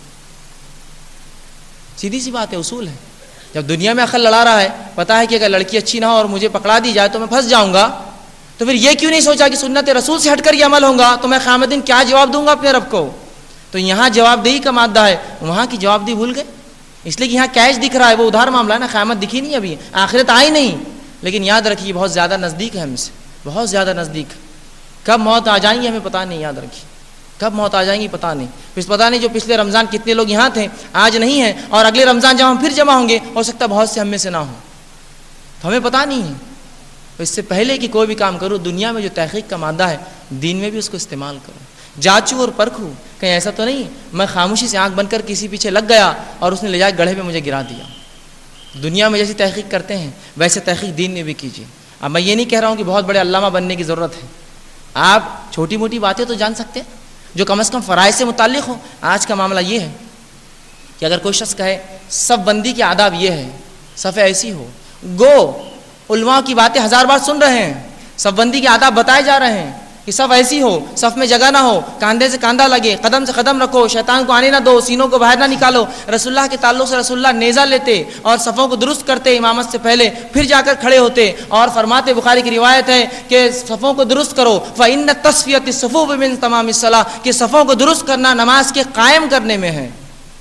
सीधी सी बात है, उसूल है। जब दुनिया में अकल लड़ा रहा है, पता है कि अगर लड़की अच्छी ना हो और मुझे पकड़ा दी जाए तो मैं फंस जाऊंगा, तो फिर ये क्यों नहीं सोचा कि सुन्नत रसूल से हटकर ये अमल होगा तो मैं क़यामत दिन क्या जवाब दूंगा अपने रब को? तो यहाँ जवाबदेही का मादा है, वहाँ की जवाबदेही भूल गए, इसलिए कि यहाँ कैश दिख रहा है, वो उधार मामला है ना, क़यामत दिखी नहीं अभी, आखिरत आई नहीं। लेकिन याद रखिए बहुत ज़्यादा नज़दीक है हमसे, बहुत ज़्यादा नज़दीक। कब मौत आ जाएंगी हमें पता नहीं, याद रखिए कब मौत आ जाएंगी पता नहीं। फिर पता नहीं जो पिछले रमज़ान कितने लोग यहाँ थे आज नहीं हैं, और अगले रमज़ान जब हम फिर जमा होंगे हो सकता है बहुत से हम में से ना हो, तो हमें पता नहीं है। तो इससे पहले कि कोई भी काम करो, दुनिया में जो तहक़ीक़ का मादा है दीन में भी उसको इस्तेमाल करो, जांचू और परखू, कहीं ऐसा तो नहीं मैं खामोशी से आंख बनकर किसी पीछे लग गया और उसने ले जाकर गड्ढे में मुझे गिरा दिया। दुनिया में जैसी तहक़ीक़ करते हैं वैसे तहक़ीक़ दीन में भी कीजिए। अब मैं ये नहीं कह रहा हूँ कि बहुत बड़े अल्लामा बनने की ज़रूरत है, आप छोटी मोटी बातें तो जान सकते हैं जो कम से कम फ़राइज़ से मुताल्लिक़ हो। आज का मामला ये है कि अगर कोई शख्स कहे सब बंदी के आदाब ये है, सफ़े ऐसी हो, गो उलमा की बातें 1000 बार सुन रहे हैं, सब बंदी के आदाब बताए जा रहे हैं कि सब ऐसी हो, सफ़ में जगह ना हो, कंधे से कंधा लगे, कदम से कदम रखो, शैतान को आने ना दो, सीनों को बाहर ना निकालो। रसूलुल्लाह के ताल्लुक़ से रसूलुल्लाह नेज़ा लेते और सफ़ों को दुरुस्त करते इमामत से पहले, फिर जाकर खड़े होते और फरमाते, बुखारी की रिवायत है कि सफ़ों को दुरुस्त करो, फ़इन्न तस्फ़ियत सफ़ूफ़ मिन तमामिस सलाह, कि सफ़ों को दुरुस्त करना नमाज के कायम करने में है।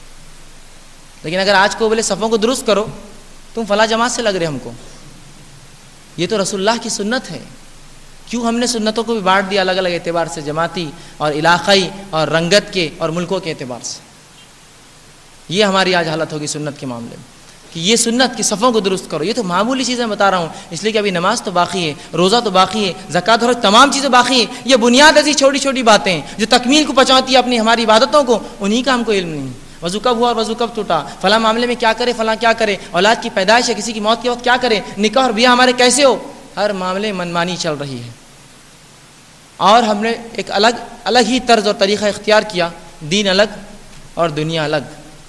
लेकिन अगर आज को बोले सफ़ों को दुरुस्त करो, तुम फला जमात से लग रहे हमको, ये तो रसूलुल्लाह की सुन्नत है। क्यों हमने सुन्नतों को भी बांट दिया अलग अलग एतबार से, जमाती और इलाक़ाई और रंगत के और मुल्कों के एतबार से। ये हमारी आज हालत होगी सुन्नत के मामले में कि ये सुन्नत की सफ़ों को दुरुस्त करो। ये तो मामूली चीज़ें बता रहा हूँ इसलिए कि अभी नमाज तो बाकी है, रोज़ा तो बाकी है, ज़कात और तमाम चीज़ें बाकी है। ये बुनियाद ऐसी छोटी छोटी बातें जो तकमील को पहुँचाती है अपनी हमारी इबादतों को, उन्हीं का हमको इल्म नहीं। वज़ू कब हुआ और वज़ू कब टूटा, फला मामले में क्या करे, फला क्या करे, औलाद की पैदाइश है, किसी की मौत के वक्त क्या करे, निकाह और ब्याह हमारे कैसे हो, हर मामले मनमानी चल रही है। और हमने एक अलग ही तर्ज और तरीक़ा इख्तियार किया, दीन अलग और दुनिया अलग।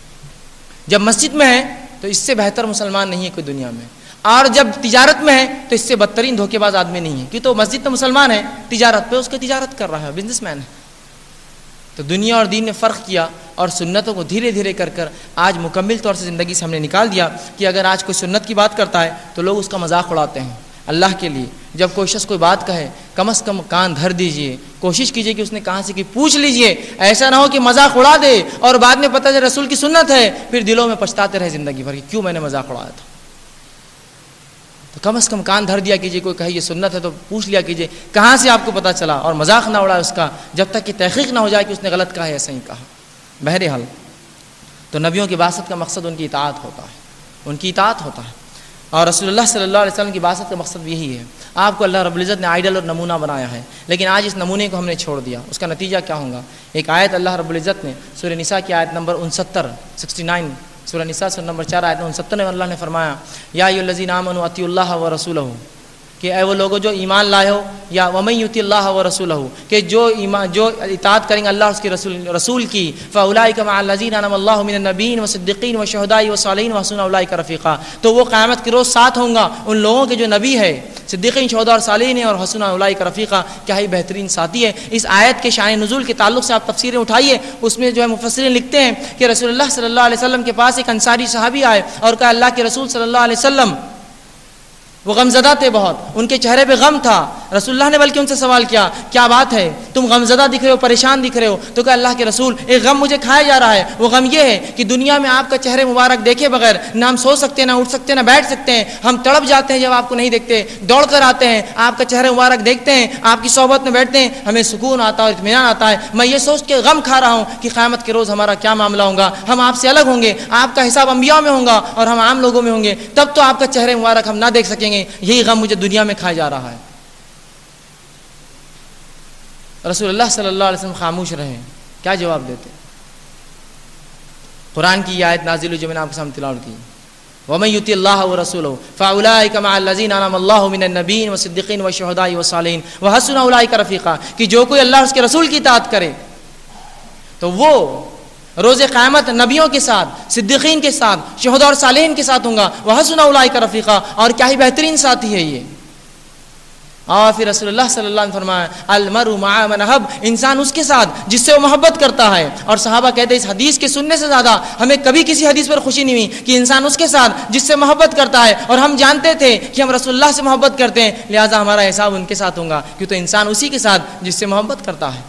जब मस्जिद में है तो इससे बेहतर मुसलमान नहीं है कोई दुनिया में, और जब तिजारत में है तो इससे बदतरीन धोखेबाज आदमी नहीं है, क्योंकि तो मस्जिद तो मुसलमान है, तिजारत पे उसके तिजारत कर रहा है, बिजनेसमैन है। तो दुनिया और दीन ने फ़र्क किया और सुन्नतों को धीरे धीरे कर कर आज मुकम्मल तौर से ज़िंदगी से हमने निकाल दिया कि अगर आज कोई सुन्नत की बात करता है तो लोग उसका मजाक उड़ाते हैं। अल्लाह के लिए जब कोई शख्स कोई बात कहे कम से कम कान धर दीजिए, कोशिश कीजिए कि उसने कहाँ से की पूछ लीजिए। ऐसा ना हो कि मजाक उड़ा दे और बाद में पता चले रसूल की सुन्नत है, फिर दिलों में पछताते रहे ज़िंदगी भर कि क्यों मैंने मजाक उड़ाया था। तो कम से कम कान धर दिया कीजिए, कोई कहे ये सुन्नत है तो पूछ लिया कीजिए कहाँ से आपको पता चला, और मजाक ना उड़ाए उसका जब तक कि तहक़ीक़ ना हो जाए कि उसने गलत कहा है या सही कहा। बहरहाल तो नबियों की बासत का मकसद उनकी इताअत होता है, उनकी इताअत होता है, और रसूलुल्लाह सल्लल्लाहु अलैहि वसल्लम की बासत का मकसद भी यही है। आपको अल्लाह रब्बुल इज़्ज़त ने आइडल और नमूना बनाया है, लेकिन आज इस नमूने को हमने छोड़ दिया, उसका नतीजा क्या होगा। एक आयत अल्लाह रब्बुल इज़्ज़त ने सूरह निसा की आयत नंबर 69 सूरह निसा सूरह नंबर 4 आयत 69 में अल्लाह ने फरमाया, या अय्युहल्लज़ीना आमनू अतिउल्लाह व रसूलहू, कि ऐ वो लोगों जो ईमान लाए हो, या वमन युतिल्लाह व रसूलहू, कि जो इताअत करेंगे अल्लाह उसके रसूल की, फ़उलाइका मअल्लज़ीना अनअमल्लाहु मिनन नबिय्यीन व सिद्दीक़ीन व शुहदाई व सालिहीन व हसुन उलाइका रफ़ीक़ा, तो वो क़यामत के रोज़ साथ होंगे उन लोगों के जो नबी है, सिद्दीक़ीन, शुहदा और सालिहीन है, और हसुन उलाइका रफ़ीक़ा, क्या ही बेहतरीन साथी है। इस आयत के शान नुज़ूल के ताल्लुक़ से आप तफ़सीरें उठाइए, उसमें जो है मुफ़स्सिरीन लिखते हैं कि रसूलुल्लाह सल्लल्लाहु अलैहि वसल्लम के पास एक अंसारी सहाबी आए और कहा, अल्लाह के रसूल सल्लल्लाहु अलैहि वसल्लम वो गमज़दा थे बहुत, उनके चेहरे पे गम था। रसूलुल्लाह ने बल्कि उनसे सवाल किया, क्या बात है, तुम गमज़दा दिख रहे हो, परेशान दिख रहे हो। तो कहा, अल्लाह के रसूल एक गम मुझे खाया जा रहा है, वो गम ये है कि दुनिया में आपका चेहरे मुबारक देखे बगैर ना हम सो सकते, ना उठ सकते, ना बैठ सकते हैं। हम तड़प जाते हैं जब आपको नहीं देखते, दौड़ कर आते हैं, आपका चेहरे मुबारक देखते हैं, आपकी सोहबत में बैठते हैं, हमें सुकून आता है और इत्मीनान आता है। मैं ये सोच के गम खा रहा हूँ कि क़यामत के रोज़ हमारा क्या मामला होगा, हम आपसे अलग होंगे, आपका हिसाब अंबिया में होगा और हम आम लोगों में होंगे, तब तो आपका चेहरे मुबारक हम ना देख सकेंगे। यही गम मुझे दुनिया में खाया जा रहा है। रसूलुल्लाह सल्लल्लाहु अलैहि वसल्लम खामोश रहे, क्या जवाब देते। कुरान की आयत नाज़िल हुई जो मैंने आपके सामने तिलावत की, वमन युतिल्लाह व रसूलहु फ़अउलाइका मअल्लज़ीना मिनन नबिय्यीन व सिद्दीक़ीन व शुहदाई व सालिहीन व हसुन उलाइका रफ़ीक़ा, कि जो कोई अल्लाह उसके रसूल की इताअत करे तो वो रोज़े क़यामत नबियों के साथ, सिद्दीक़ीन के साथ, शुहदा और सालिहीन के साथ होगा। व हसुन उलाइका रफ़ीक़ा, और क्या ही बेहतरीन साथी है ये। और फिर रसूलुल्लाह सल्लल्लाहु अलैहि वसल्लम फरमाया अल-मरउ मअ मन अहब, इंसान उसके साथ जिससे वो मोहब्बत करता है। और सहाबा कहते हैं इस हदीस के सुनने से ज़्यादा हमें कभी किसी हदीस पर खुशी नहीं हुई कि इंसान उसके साथ जिससे मोहब्बत करता है। और हम जानते थे कि हम रसूलुल्लाह से मोहब्बत करते हैं, लिहाजा हमारा हिसाब उनके साथ होगा, क्यों तो इंसान उसी के साथ जिससे मोहब्बत करता है।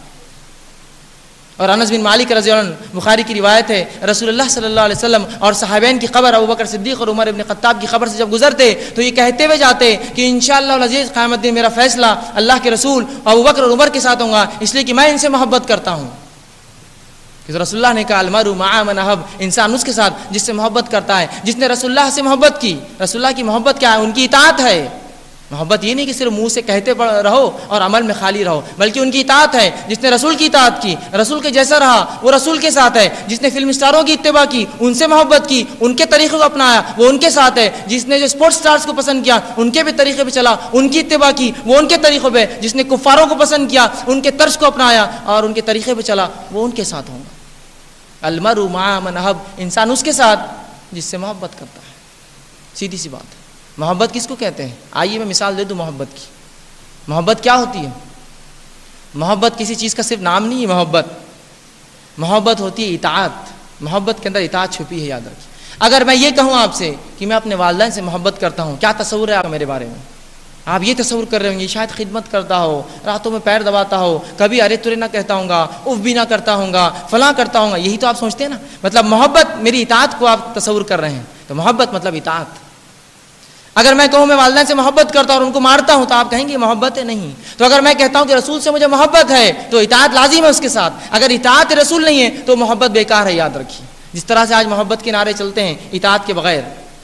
और अनस बिन मालिक रज़ियल्लाहु अन्हु, बुखारी की रिवायत है, रसूलुल्लाह सल्लल्लाहु अलैहि वसल्लम और सहाबैन की ख़बर, अबू बकर सिद्दीक़ और उमर इब्न ख़त्ताब की ख़बर से जब गुजरते तो ये कहते हुए जाते कि इंशाअल्लाह अज़ीज़ क़यामत दिन मेरा फ़ैसला अल्लाह के रसूल अबू बकर और उमर के साथ होगा, इसलिए कि मैं इनसे मोहब्बत करता हूँ। कि रसूलुल्लाह ने कहा अल-मरउ मअ मन अहब, इंसान उसके साथ जिससे मोहब्बत करता है। जिसने रसूलुल्लाह से मोहब्बत की, रसूलुल्लाह की मोहब्बत क्या है? उनकी इताअत है। मोहब्बत ये नहीं कि सिर्फ मुंह से कहते रहो और अमल में खाली रहो, बल्कि उनकी इताअत है। जिसने रसूल की इताअत की, रसूल के जैसा रहा, वो रसूल के साथ है। जिसने फिल्म स्टारों की इत्तिबा की, उनसे मोहब्बत की, उनके तरीक़े को अपनाया, वो उनके साथ है। जिसने जो स्पोर्ट्स स्टार्स को पसंद किया, उनके भी तरीक़े पे चला, उनकी इत्तिबा की, वो उनके तरीक़ों पे। जिसने कुफ़ारों को पसंद किया, उनके तर्ज को अपनाया और उनके तरीक़े पे चला, वो उनके साथ होगा। अल-मरउ मअ मन अहब, इंसान उसके साथ जिससे मोहब्बत करता है। सीधी सी बात है। मोहब्बत किसको कहते हैं? आइए मैं मिसाल दे दूं मोहब्बत की। मोहब्बत क्या होती है? मोहब्बत किसी चीज़ का सिर्फ नाम नहीं है। मोहब्बत होती है इताअत। मोहब्बत के अंदर इताअत छुपी है, याद रखिए। अगर मैं ये कहूँ आपसे कि मैं अपने वालिदैन से मोहब्बत करता हूँ, क्या तस्वुर है आपका मेरे बारे में? आप ये तस्वुर कर रहे होंगे शायद खिदमत करता हो, रातों में पैर दबाता हो, कभी अरे तुरे ना कहता हूँगा, उफ भी ना करता हूँगा, फलां करता हूँगा, यही तो आप सोचते हैं ना। मतलब मोहब्बत मेरी इताअत को आप तस्वुर कर रहे हैं, तो मोहब्बत मतलब इताअत। अगर मैं कहूँ मैं वालिदैन से मोहब्बत करता हूँ और उनको मारता हूँ, तो आप कहेंगे मोहब्बत है नहीं। तो अगर मैं कहता हूँ कि रसूल से मुझे मोहब्बत है, तो इताअत लाजिम है उसके साथ। अगर इताअत रसूल नहीं है तो मोहब्बत बेकार है, याद रखिए। जिस तरह से आज मोहब्बत के नारे चलते हैं इताअत के बगैर,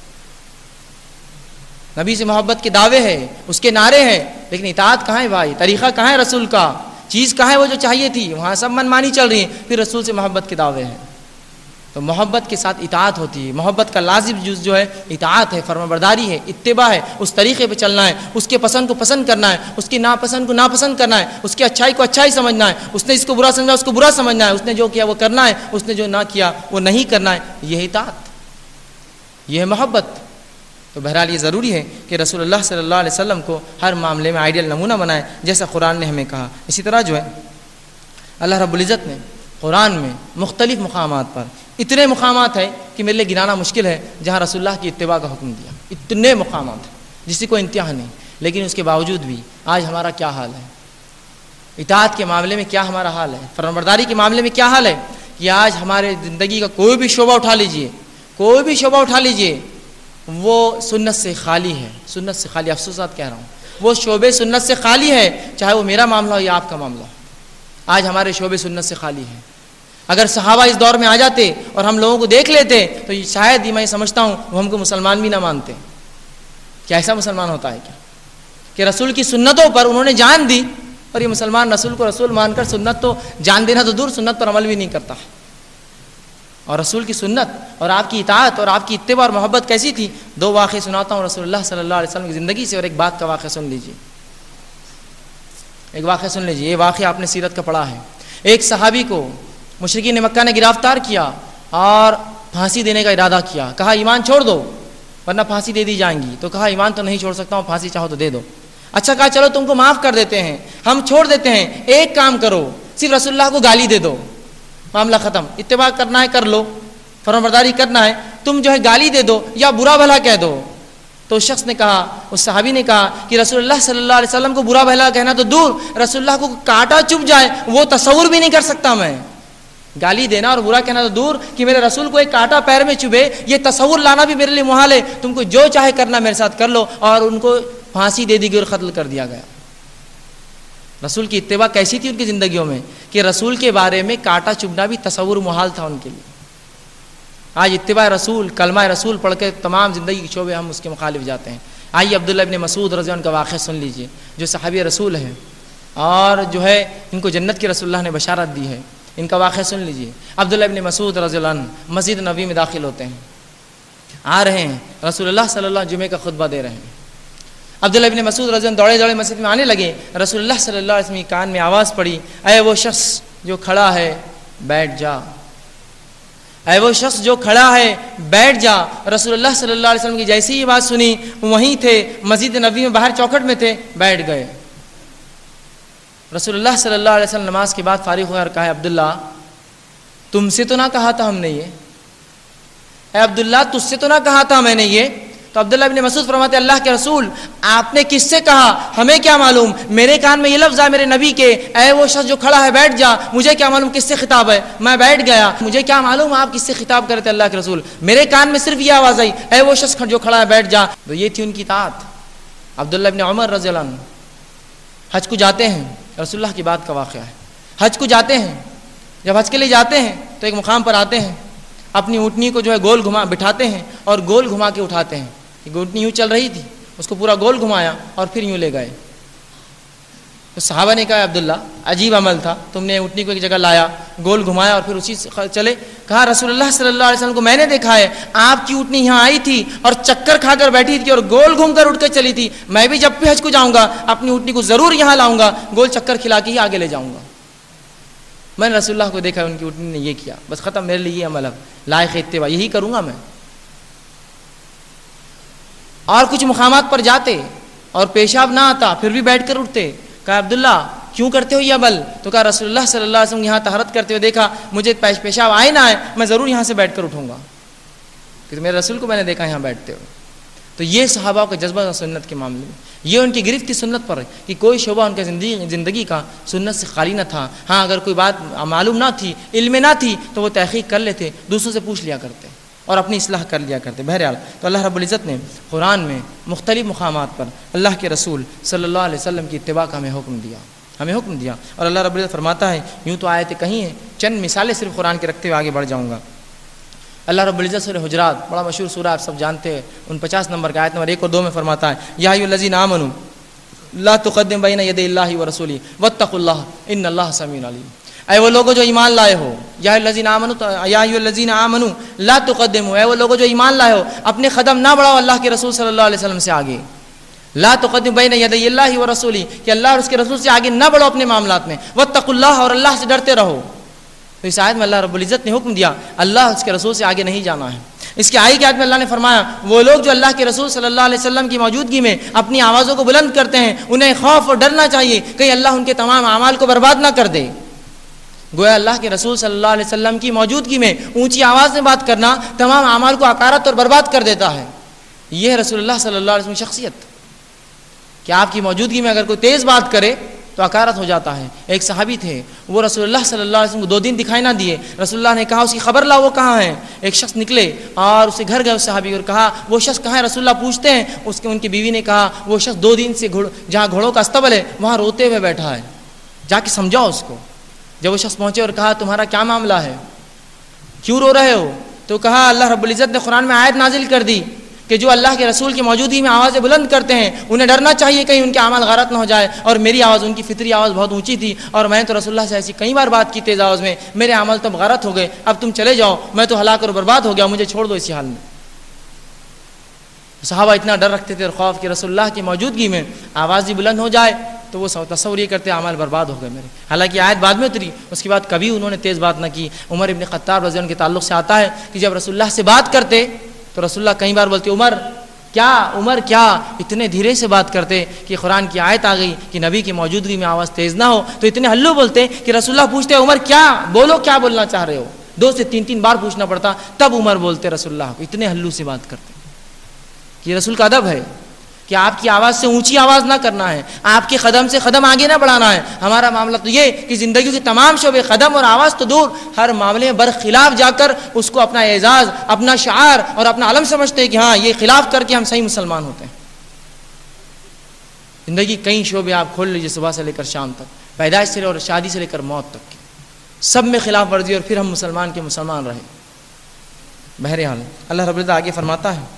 नबी से मोहब्बत के दावे हैं, उसके नारे हैं, लेकिन इताअत कहाँ है भाई? तरीक़ा कहाँ है रसूल का? चीज़ कहाँ है वो जो चाहिए थी? वहाँ सब मनमानी चल रही है, फिर रसूल से मोहब्बत के दावे हैं। तो मोहब्बत के साथ इताअत होती है। मोहब्बत का लाजिम जुज़ जो है इताअत है, फरमाबरदारी है, इत्तिबा है, उस तरीक़े पे चलना है, उसके पसंद को पसंद करना है, उसकी नापसंद को नापसंद करना है, उसकी अच्छाई को अच्छाई समझना है, उसने इसको बुरा समझा उसको बुरा समझना है, उसने जो किया वो करना है, उसने जो ना किया वो नहीं करना है। यह इताअत, यह है मोहब्बत। तो बहरहाल ये ज़रूरी है कि रसूलुल्लाह सल्लल्लाहु अलैहि वसल्लम को हर मामले में आइडियल नमूना बनाए, जैसा कुरान ने हमें कहा। इसी तरह जो है अल्लाह रब्बुल इज़्ज़त ने कुरान में मुख्तलिफ़ मुकामात पर, इतने मुकामात है कि मेरे लिए गिनाना मुश्किल है, जहाँ रसूलुल्लाह की इत्तिबा का हुक्म दिया। इतने मुकामात हैं जिसकी कोई इंतहा नहीं। लेकिन उसके बावजूद भी आज हमारा क्या हाल है? इताअत के मामले में क्या हमारा हाल है? फरमाबरदारी के मामले में क्या हाल है? कि आज हमारे ज़िंदगी का कोई भी शोबा उठा लीजिए, कोई भी शोबा उठा लीजिए, वो सुन्नत से खाली है। सुन्नत से खाली, अफसोसात कह रहा हूँ, वो शोबे सुन्नत से खाली है, चाहे वो मेरा मामला हो या आपका मामला हो। आज हमारे शोबे सुन्नत से खाली है। अगर सहाबा इस दौर में आ जाते और हम लोगों को देख लेते तो शायद ही मैं समझता हूँ वो हमको मुसलमान भी ना मानते। क्या ऐसा मुसलमान होता है क्या कि रसूल की सुन्नतों पर उन्होंने जान दी और ये मुसलमान रसूल को रसूल मानकर सुन्नत तो जान देना तो दूर, सुन्नत पर अमल भी नहीं करता। और रसूल की सुन्नत और आपकी इताअत और आपकी इत्तिबा और मोहब्बत कैसी थी? दो वाक़े सुनाता हूँ रसूलुल्लाह सल्लल्लाहु अलैहि वसल्लम की ज़िंदगी से, और एक बात का वाक़ा सुन लीजिए। एक वाक़ा सुन लीजिए, ये वाक़ा आपने सीरत का पढ़ा है। एक सहाबी को मुशरिकीन मक्का ने गिरफ्तार किया और फांसी देने का इरादा किया। कहा ईमान छोड़ दो वरना फांसी दे दी जाएंगी। तो कहा ईमान तो नहीं छोड़ सकता हूँ, फांसी चाहो तो दे दो। अच्छा, कहा चलो तुमको माफ़ कर देते हैं, हम छोड़ देते हैं, एक काम करो, सिर्फ रसूलुल्लाह को गाली दे दो, मामला ख़त्म। इत्तिबा करना है कर लो, फरमाबरदारी करना है, तुम जो है गाली दे दो या बुरा भला कह दो। तो उस शख्स ने कहा, उस सहाबी ने कहा कि रसूलुल्लाह सल्लल्लाहु अलैहि वसल्लम को बुरा भला कहना तो दूर, रसूलुल्लाह को कांटा चुभ जाए वो तसव्वुर भी नहीं कर सकता मैं। गाली देना और बुरा कहना तो दूर, कि मेरे रसूल को एक कांटा पैर में चुभे, ये तसव्वुर लाना भी मेरे लिए मुहाल है। तुमको जो चाहे करना मेरे साथ कर लो। और उनको फांसी दे दी गई और कत्ल कर दिया गया। रसूल की इत्तिबा कैसी थी उनकी ज़िंदगियों में कि रसूल के बारे में कांटा चुभना भी तसव्वुर मुहाल था उनके लिए। आज इत्तिबा रसूल, कलमा रसूल पढ़ के तमाम ज़िंदगी के शोबे हम उसके मुखालिफ जाते हैं। आइए अब्दुल्लाह इब्न मसूद रज़ियल्लाहु अन्हु का वाक़या सुन लीजिए, जो सहाबी रसूल हैं और जो है इनको जन्नत की रसूलुल्लाह ने बशारत दी है। इनका वाक़या सुन लीजिए। अब्दुल्लाह इब्न मसूद रज़ियल्लाहु अन्हु मस्जिद नबी में दाखिल होते हैं। आ रहे हैं, रसूलुल्लाह सल्लल्लाहु अलैहि वसल्लम जुमे का खुतबा दे रहे हैं। अब्दुल्लाह इब्न मसूद रज़ी अल्लाह दौड़े दौड़े मस्जिद में आने लगे। रसूलुल्लाह सल्लल्लाहु अलैहि वसल्लम के कान में आवाज़ पड़ी, अय वो शख्स जो खड़ा है बैठ जा, अय वो शख्स जो खड़ा है बैठ जा। रसूलुल्लाह सल्लल्लाहु अलैहि वसल्लम की जैसी ही बात सुनी, वहीं थे, मस्जिद नबी में बाहर चौखट में थे, बैठ गए। रसूलुल्लाह सल्लल्लाहु अलैहि वसल्लम नमाज के बाद फारिग हुए और कहा, अब्दुल्ला तुमसे तो ना कहा था हमने ये, अब्दुल्ला तुझसे तो ना कहा था मैंने ये। तो अब्दुल्ला इब्न मसूद फरमाते, अल्लाह के रसूल आपने किससे कहा, हमें क्या मालूम, मेरे कान में ये लफ्ज़ आया मेरे नबी के, ऐ वो शख्स जो खड़ा है बैठ जा, मुझे क्या मालूम किससे खिताब है, मैं बैठ गया, मुझे क्या मालूम आप किससे खिताब करते अल्लाह के रसूल, मेरे कान में सिर्फ ये आवाज़ आई, ऐ वो शख्स जो खड़ा है बैठ जा। तो ये थी उनकी इताअत। अब्दुल्ला इब्न उमर रज़ियल्लाहु अन्हु हज को जाते हैं, रसूलुल्लाह की बात का वाक़या है, हज को जाते हैं, जब हज के लिए जाते हैं तो एक मुकाम पर आते हैं, अपनी ऊँटनी को जो है गोल घुमा बिठाते हैं और गोल घुमा के उठाते हैं। ऊँटनी यूँ चल रही थी, उसको पूरा गोल घुमाया और फिर यूँ ले गए। तो सहाबा ने कहा, अब्दुल्ला अजीब अमल था, तुमने ऊँटनी को एक जगह लाया, गोल घुमाया और फिर उसी से चले। कहा, रसूलुल्लाह सल्लल्लाहु अलैहि वसल्लम को मैंने देखा है, आपकी ऊँटनी यहाँ आई थी और चक्कर खाकर बैठी थी और गोल घूम कर उठ कर चली थी। मैं भी जब भी हज को जाऊँगा अपनी ऊँटनी को ज़रूर यहाँ लाऊंगा, गोल चक्कर खिला के ही आगे ले जाऊँगा। मैंने रसूलुल्लाह को देखा, उनकी ऊँटनी ने ये किया, बस ख़त्म, मेरे लिए ये अमल है, लायक इत्तिबा, यही करूँगा मैं। और कुछ मुकामात पर जाते और पेशाब ना आता फिर भी बैठ कर उठते। कहा, अब्दुल्ला क्यों करते हो ये अमल? तो कहा, रसूलुल्लाह सल्लल्लाहु अलैहि वसल्लम यहाँ तहरत करते हुए देखा, मुझे पेशाब आए ना आए मैं ज़रूर यहाँ से बैठ कर उठूँगा, क्योंकि मेरे रसूल को मैंने देखा यहाँ बैठते हुए। तो ये सहाबा का जज्बा सुन्नत के मामले में, ये उनकी गिरफ्त थी सुन्नत पर कि कोई शोबा उनके ज़िंदगी का सुन्नत से खाली न था। हाँ, अगर कोई बात मालूम ना थी, इल्म ना थी, तो वो तहक़ीक़ कर लेते, दूसरों से पूछ लिया करते और अपनी इस्लाह कर लिया करते। बहरहाल, तो अल्लाह रब्बुल इज़्ज़त ने कुरान में मुख्तलिफ़ मुक़ामात पर अल्लाह के रसूल सल्लल्लाहु अलैहि वसल्लम की इत्तिबा का हमें हुक्म दिया। और अल्लाह रब्बुल इज़्ज़त फरमाता है, यूँ तो आयतें कहीं हैं, चंद मिसालें सिर्फ कुरान के रखते हुए आगे बढ़ जाऊँगा। अल्लाह रब्बुल इज़्ज़त सूरह हुजरात, बड़ा मशहूर सूरह, आप सब जानते हैं, 49 नंबर का आयत नंबर 1 और 2 में फरमाता है, या अय्युहल्लज़ीना आमनू ला तुक़द्दिमू बैना यदैहिल्लाहि व रसूलिही वत्तक़ुल्लाह इन्नल्लाहा समीउन अलीम। ऐ वो लोगों जो ईमान लाए हो, या अय्युहल्लज़ीना आमनू ला तुक़द्दिमू, ऐ वो लोगों जो ईमान लाए हो, अपने कदम ना बढ़ाओ अल्लाह के रसूल सल्लल्लाहु अलैहि वसल्लम से आगे। ला तुक़द्दिमू बैना यदैहिल्लाहि व रसूलिही, कि अल्लाह और उसके रसूल से आगे ना बढ़ो अपने मामलात में। वत्तक़ुल्लाह, और अल्लाह से डरते रहो। तो इस आयत में अल्लाह रब्बुल इज़्ज़त ने हुक्म दिया, अल्लाह उसके रसूल से आगे नहीं जाना है। इसके आगे की आयत में अल्लाह ने फरमाया, वो लोग जो अल्लाह के रसूल सल्लल्लाहु अलैहि वसल्लम की मौजूदगी में अपनी आवाज़ों को बुलंद करते हैं, उन्हें खौफ और डरना चाहिए कहीं अल्लाह उनके तमाम अमाल को बर्बाद ना कर दे। गोया अल्लाह के रसूल सल्लल्लाहु अलैहि वसल्लम की मौजूदगी में ऊंची आवाज़ में बात करना तमाम अमाल को अकारत और बर्बाद कर देता है। यह है रसूलुल्लाह सल्लल्लाहु अलैहि वसल्लम की शख्सियत कि आपकी मौजूदगी में अगर कोई तेज़ बात करे तो अकारत हो जाता है। एक सहाबी थे, वो रसूलुल्लाह सल्लल्लाहु अलैहि वसल्लम को 2 दिन दिखाई ना दिए। रसूलुल्लाह ने कहा, उसकी खबर ला, वो कहाँ है? एक शख्स निकले और उसे घर गए उस सहाबी और कहा, वो शख्स कहाँ है? रसूलुल्लाह पूछते हैं। उनकी बीवी ने कहा, वो शख्स 2 दिन से जहाँ घोड़ों का अस्तबल है वहाँ रोते हुए बैठा है, जाके समझाओ उसको। जब वो शख्स पहुँचे और कहा, तुम्हारा क्या मामला है, क्यों रो रहे हो? तो कहा, अल्लाह रब्बुल इज़्ज़त ने कुरान में आयत नाजिल कर दी कि जो अल्लाह के रसूल की मौजूदगी में आवाज़ें बुलंद करते हैं उन्हें डरना चाहिए कहीं उनके अमाल गलत ना हो जाए। और मेरी आवाज़, उनकी फितरी आवाज़ बहुत ऊंची थी और मैंने तो रसूलुल्लाह से ऐसी कई बार बात की तेज़ आवाज़ में, मेरे अमल तो गलत हो गए, अब तुम चले जाओ, मैं तो हलाक और बर्बाद हो गया, मुझे छोड़ दो इसी हाल में। सहाबा इतना डर रखते थे और खौफ कि रसूलुल्लाह की मौजूदगी में आवाज़ ही बुलंद हो जाए तो वो तसव्वुर ये करते अमाल बर्बाद हो गए मेरे। हालांकि आयत बाद में उतरी, उसके बाद कभी उन्होंने तेज़ बात न की। उमर इब्न ख़त्ताब रज़ी अल्लाह के ताल्लुक़ से आता है कि जब रसूलुल्लाह से बात करते तो रसूलुल्लाह कई बार बोलते, उमर क्या इतने धीरे से बात करते कि कुरान की आयत आ गई कि नबी की मौजूदगी में आवाज़ तेज़ ना हो, तो इतने हल्लू बोलते कि रसूलुल्लाह पूछते, उमर क्या बोलो, क्या बोलना चाह रहे हो? 2 से 3 बार पूछना पड़ता, तब उमर बोलते रसूलुल्लाह को, इतने हल्लू से बात करते। कि रसूल का अदब है कि आपकी आवाज़ से ऊंची आवाज़ ना करना है, आपके कदम से कदम आगे ना बढ़ाना है। हमारा मामला तो ये कि ज़िंदगी के तमाम शोबे, कदम और आवाज़ तो दूर, हर मामले में बरखिलाफ जाकर उसको अपना एजाज़, अपना शार और अपना अलम समझते हैं कि हाँ, ये खिलाफ करके हम सही मुसलमान होते हैं। ज़िंदगी कई शोबे आप खोल लीजिए, सुबह से लेकर शाम तक, पैदाइश से और शादी से लेकर मौत तक की, सब में खिलाफ वर्जी और फिर हम मुसलमान के मुसलमान रहे। बहरहाल अल्लाह रब्बुल इज़्ज़त आगे फरमाता है,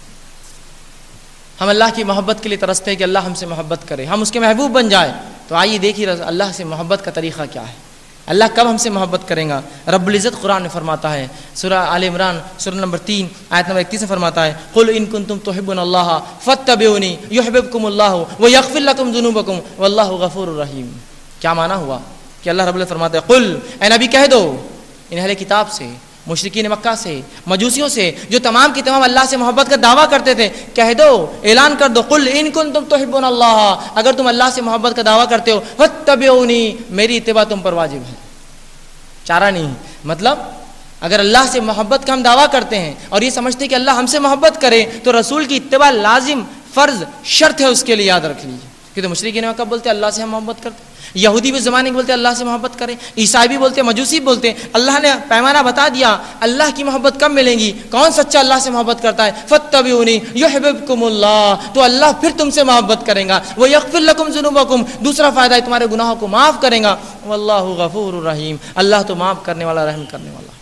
हम अल्लाह की मोहब्बत के लिए तरसते हैं कि अल्लाह हमसे मोहब्बत करे, हम उसके महबूब बन जाए। तो आइए देखिए अल्लाह से मोहब्बत का तरीक़ा क्या है। अल्लाह कब हमसे मोहब्बत करेगा? रब्बुल इज़्ज़त कुरान में फरमाता है, सूरा आल इमरान सूरा नंबर 3 आयत नंबर 31 में फरमाता है, कुल इन कुंतुम तुहिब्बुनल्लाह फत्तबिऊनी युहिब्बुकुमुल्लाहु व यग़फिर लकुम ज़ुनूबकुम वल्लाहु गफ़ूरुर रहीम। क्या माना हुआ कि अल्लाह रब्बुल इज़्ज़त फरमाता है, कुल ए नबी कह दो इन अहले किताब से, मुशरिकीन मक्का से, मजूसियों से, जो तमाम की तमाम अल्लाह से मोहब्बत का दावा करते थे, कह दो, ऐलान कर दो, कुल इन कुंतुम तुहिब्बुनल्लाह, अगर तुम अल्लाह से मोहब्बत का दावा करते हो, फत्तबिऊनी, मेरी इत्तिबा तुम पर वाजिब है, चारा नहीं। मतलब अगर अल्लाह से मोहब्बत का हम दावा करते हैं और ये समझते हैं कि अल्लाह हमसे मोहब्बत करे, तो रसूल की इत्तिबा लाजिम फ़र्ज शर्त है, उसके लिए याद रख लीजिए। कि तो मुशरिकीन मक्का बोलते अल्लाह से हम मोहब्बत करते, यहूदी भी ज़माने के बोलते अल्लाह से मोहब्बत करें, ईसाई भी बोलते, मजूसी भी बोलते। अल्लाह ने पैमाना बता दिया, अल्लाह की मोहब्बत कब मिलेगी, कौन सच्चा अल्लाह से मोहब्बत करता है, फत्तबिऊनी युहिब्बुकुमुल्लाह, तो अल्लाह फिर तुमसे मोहब्बत करेगा, व यग़फिर लकुम ज़ुनूबकुम, दूसरा फ़ायदा है तुम्हारे गुनाहों को माफ़ करेगा, वल्लाहु गफ़ूरुर रहीम, अल्लाह तो माफ़ करने वाला, रहम करने वाला।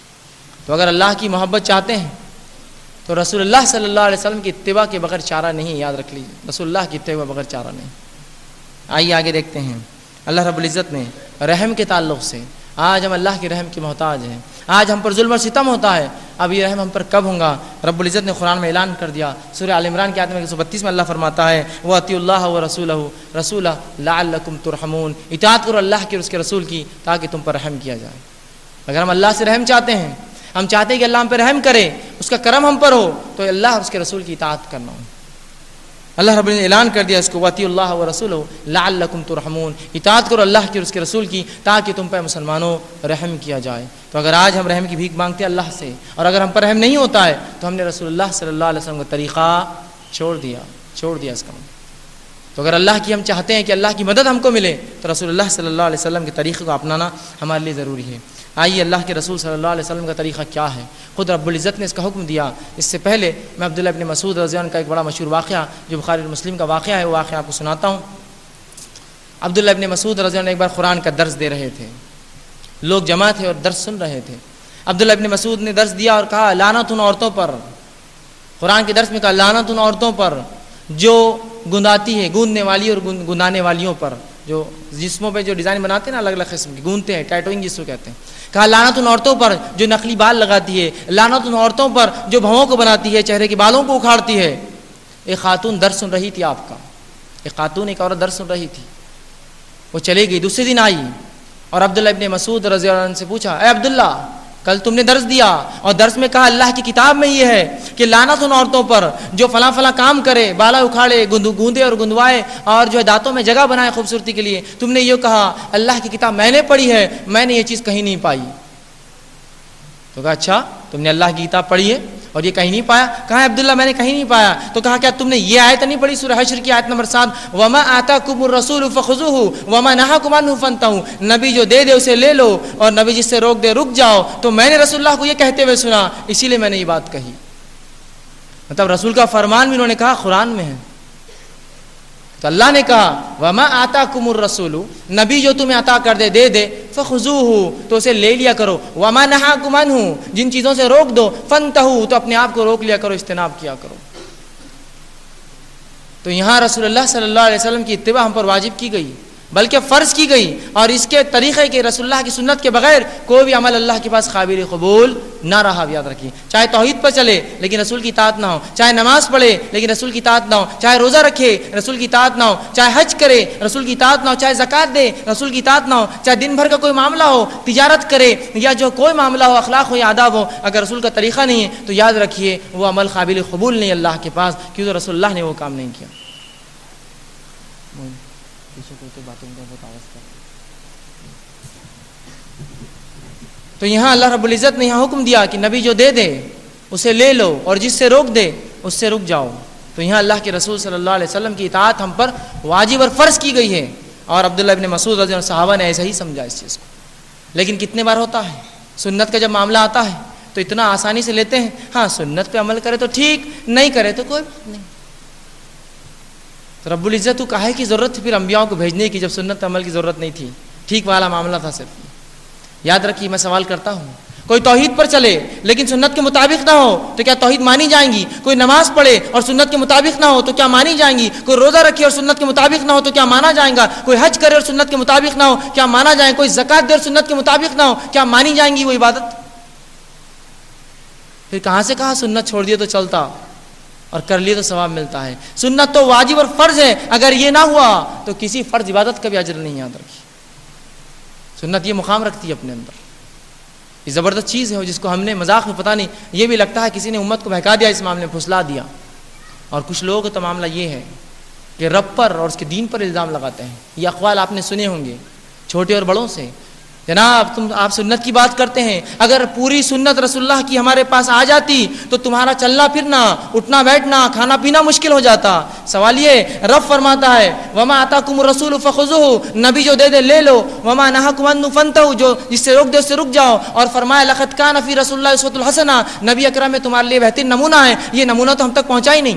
तो अगर अल्लाह की मोहब्बत चाहते हैं तो रसूलुल्लाह सल्लल्लाहु अलैहि वसल्लम की इत्तिबा के बगैर चारा नहीं, याद रख लीजिए, रसूलुल्लाह की इत्तिबा के बगैर चारा नहीं। आइए आगे देखते हैं। अल्लाह रब्बुल इज़्ज़त ने रहम के ताल्लुक़ से, आज हम अल्लाह के रहम के मोहताज हैं, आज हम पर जुल्म और सितम होता है, अब ये रहम हम पर कब होगा? रब्बुल इज़्ज़त ने कुरान में ऐलान कर दिया, सूरह आल इमरान की आयत नंबर 132 में अल्लाह फरमाता है, व अतिउल्लाह व रसूलहु रसूला लअल्लकुम तुरहमून, इताअत करो अल्लाह की और उसके रसूल की ताकि तुम पर रहम किया जाए। अगर हम अल्लाह से रहम चाहते हैं, हम चाहते हैं कि अल्लाह हम पर रहम करे, उसका करम हम पर हो, तो अल्लाह और उसके रसूल की इताअत करना हो। अल्लाह रब्बुल ने ऐलान कर दिया इसको, वअतिउल्लाह व रसूलहु लअल्लकुम तुरहमून, इताअत करो अल्लाह की और उसके रसूल की ताकि तुम पर मुसलमानों रहम किया जाए। तो अगर आज हम रहम की भीख मांगते हैं अल्लाह से और अगर हम पर रहम नहीं होता है तो हमने रसूलुल्लाह सल्लल्लाहु अलैहि वसल्लम का तरीक़ा छोड़ दिया इसका मतलब। तो अगर अल्लाह की हम चाहते हैं कि अल्लाह की मदद हमको मिले तो रसूलुल्लाह सल्लल्लाहु अलैहि वसल्लम के तरीक़े को अपनाना हमारे लिए ज़रूरी है। आइए अल्लाह के रसूल सल्लल्लाहु अलैहि वसल्लम का तरीक़ा क्या है, खुद रब्बुल इज़्ज़त ने इसका हुक्म दिया। इससे पहले मैं अब्दुल्ला इब्न मसूद रज़ियल्लाहु अन्हु का एक बड़ा मशहूर वाक़या जो बुखारी और मुस्लिम का वाक़या है, वो वाक़या आपको सुनाता हूँ। अब्दुल्ला इब्न मसूद रज़ियल्लाहु अन्हु एक बार कुरान का दर्स दे रहे थे, लोग जमा थे और दर्स सुन रहे थे। अब्दुल्ला इब्न मसूद ने दर्स दिया और कहा, लानत उन औरतों पर, कुरान के दर्स में कहा, लानत उन औरतों पर जो गूंदाती है, गूंदने वाली और गुंदाने वालियों पर, जो जिस्मों पे जो डिज़ाइन बनाते हैं ना अलग अलग किस्म की, गूंदते हैं, टैटूइंग जिसको कहते हैं। कहा लानत उन औरतों पर जो नकली बाल लगाती है, लानत उन औरतों पर जो भवों को बनाती है, चेहरे के बालों को उखाड़ती है। एक खातून दर्द सुन रही थी आपका, एक खातून एक औरत दर्द सुन रही थी, वो चली गई। दूसरे दिन आई और अब्दुल्ला इब्न मसूद रज़ियल्लाहु अन्हु से पूछा, ए अब्दुल्ला, कल तुमने दर्स दिया और दर्स में कहा अल्लाह की किताब में ये है कि लानत उन औरतों पर जो फला फला काम करे, बाला उखाड़े, गूंदे और गुंदवाए और जो है दांतों में जगह बनाए खूबसूरती के लिए। तुमने ये कहा, अल्लाह की किताब मैंने पढ़ी है, मैंने ये चीज़ कहीं नहीं पाई। तो कहा अच्छा, तुमने अल्लाह की किताब पढ़ी है और ये कहीं नहीं पाया? कहा अब्दुल्ला मैंने कहीं नहीं पाया। तो कहा क्या तुमने ये आयत नहीं पढ़ी सूरह हश्र की आयत नंबर 7, वमा आताकुमुर रसूल फखुज़ूहु वमा नहाकुम अन्हु फंतहू, नबी जो दे दे उसे ले लो और नबी जिससे रोक दे रुक जाओ। तो मैंने रसूलुल्लाह को ये कहते हुए सुना, इसीलिए मैंने ये बात कही। मतलब रसूल का फरमान भी उन्होंने कहा कुरान में है। तो अल्लाह ने कहा वमा आताकुमुर रसूलु, नबी जो तुम्हें अता कर दे दे फखुज़ूहु, तो उसे ले लिया करो। वमा नहाकुम अन्हु, जिन चीज़ों से रोक दो, फंतहू, तो अपने आप को रोक लिया करो, इज्तिनाब किया करो। तो यहाँ रसूलुल्लाह सल्लल्लाहु अलैहि वसल्लम की इत्तिबा हम पर वाजिब की गई, बल्कि फ़र्ज़ की गई। और इसके तरीक़े के रसूलुल्लाह की सुन्नत के बगैर कोई भी अमल अल्लाह के पास काबिल कबूल ना रहा। याद रखिए, चाहे तौहीद पर चले लेकिन रसूल की इताअत ना हो, चाहे नमाज पढ़े लेकिन रसूल की इताअत ना हो, चाहे रोज़ा रखे रसूल की इताअत ना हो, चाहे हज करे रसूल की इताअत ना हो, चाहे ज़कात दे रसूल की इताअत ना हो, चाहे दिन भर का कोई मामला हो, तिजारत करे या जो कोई मामला हो, अखलाक हो या आदाब हो, अगर रसूल का तरीक़ा नहीं है तो याद रखिए वो अमल काबिल कबूल नहीं अल्लाह के पास, क्योंकि रसूलुल्लाह ने वो काम नहीं किया। तो यहाँ अल्लाह रब्बुल इज़्ज़त ने यहाँ हुक्म दिया कि नबी जो दे दे उसे ले लो और जिससे रोक दे उससे रुक जाओ। तो यहाँ अल्लाह के रसूल सल्लल्लाहु अलैहि वसल्लम की इताअत हम पर वाजिब और फ़र्ज़ की गई है। और अब्दुल्ला इब्न मसूद रज़ियल्लाहु अन्हु सहाबा ने ऐसा ही समझा इस चीज़ को। लेकिन कितने बार होता है सुन्नत का जब मामला आता है तो इतना आसानी से लेते हैं, हाँ सुन्नत पे अमल करे तो ठीक, नहीं करे तो कोई बात नहीं। तो रब्बुल इज़्ज़त को काहे की ज़रूरत थी फिर अम्बियाओं को भेजने की, जब सुन्नत अमल की ज़रूरत नहीं थी, ठीक वाला मामला था सिर्फ। याद रखिए, मैं सवाल करता हूँ, कोई तौहीद पर चले लेकिन सुन्नत के मुताबिक ना हो तो क्या तौहीद मानी जाएंगी? कोई नमाज पढ़े और सुन्नत के मुताबिक ना हो तो क्या मानी जाएंगी? कोई रोज़ा रखे और सुन्नत के मुताबिक ना हो तो क्या माना जाएगा? कोई हज करे और सुन्नत के मुताबिक ना हो क्या माना जाएगा? कोई ज़कात दे और सुन्नत के मुताबिक ना हो क्या मानी जाएंगी वो इबादत? फिर कहाँ से कहाँ सुन्नत छोड़ दिए तो चलता और कर लिए तो सवाब मिलता है। सुन्नत तो वाजिब और फ़र्ज है, अगर ये ना हुआ तो किसी फ़र्ज इबादत का भी अजर नहीं। याद रखिए, सुन्नत ये मुकाम रखती है अपने अंदर, ये ज़बरदस्त चीज़ है जिसको हमने मजाक में पता नहीं, ये भी लगता है किसी ने उम्मत को बहका दिया, इस मामले में फुसला दिया। और कुछ लोगों का तो मामला ये है कि रब पर और उसके दीन पर इल्ज़ाम लगाते हैं। ये अक़वाल आपने सुने होंगे छोटे और बड़ों से, जनाब आप सुन्नत की बात करते हैं, अगर पूरी सुन्नत रसूलुल्लाह की हमारे पास आ जाती तो तुम्हारा चलना फिरना, उठना बैठना, खाना पीना मुश्किल हो जाता। सवाल ये, रब फरमाता है वमा आताकुमुर रसूलु फखुज़ूहु, नबी जो दे दे ले लो, वमा नहाकुम अन्हु फंतहु, जो जिससे रोक दे उससे रुक जाओ। और फरमाया लक़द कान फ़ी रसूलिल्लाहि उस्वतुन हसना, नबी अकरम में तुम्हारे लिए बेहतरीन नमूना है। ये नमूना तो हम तक पहुँचा ही नहीं।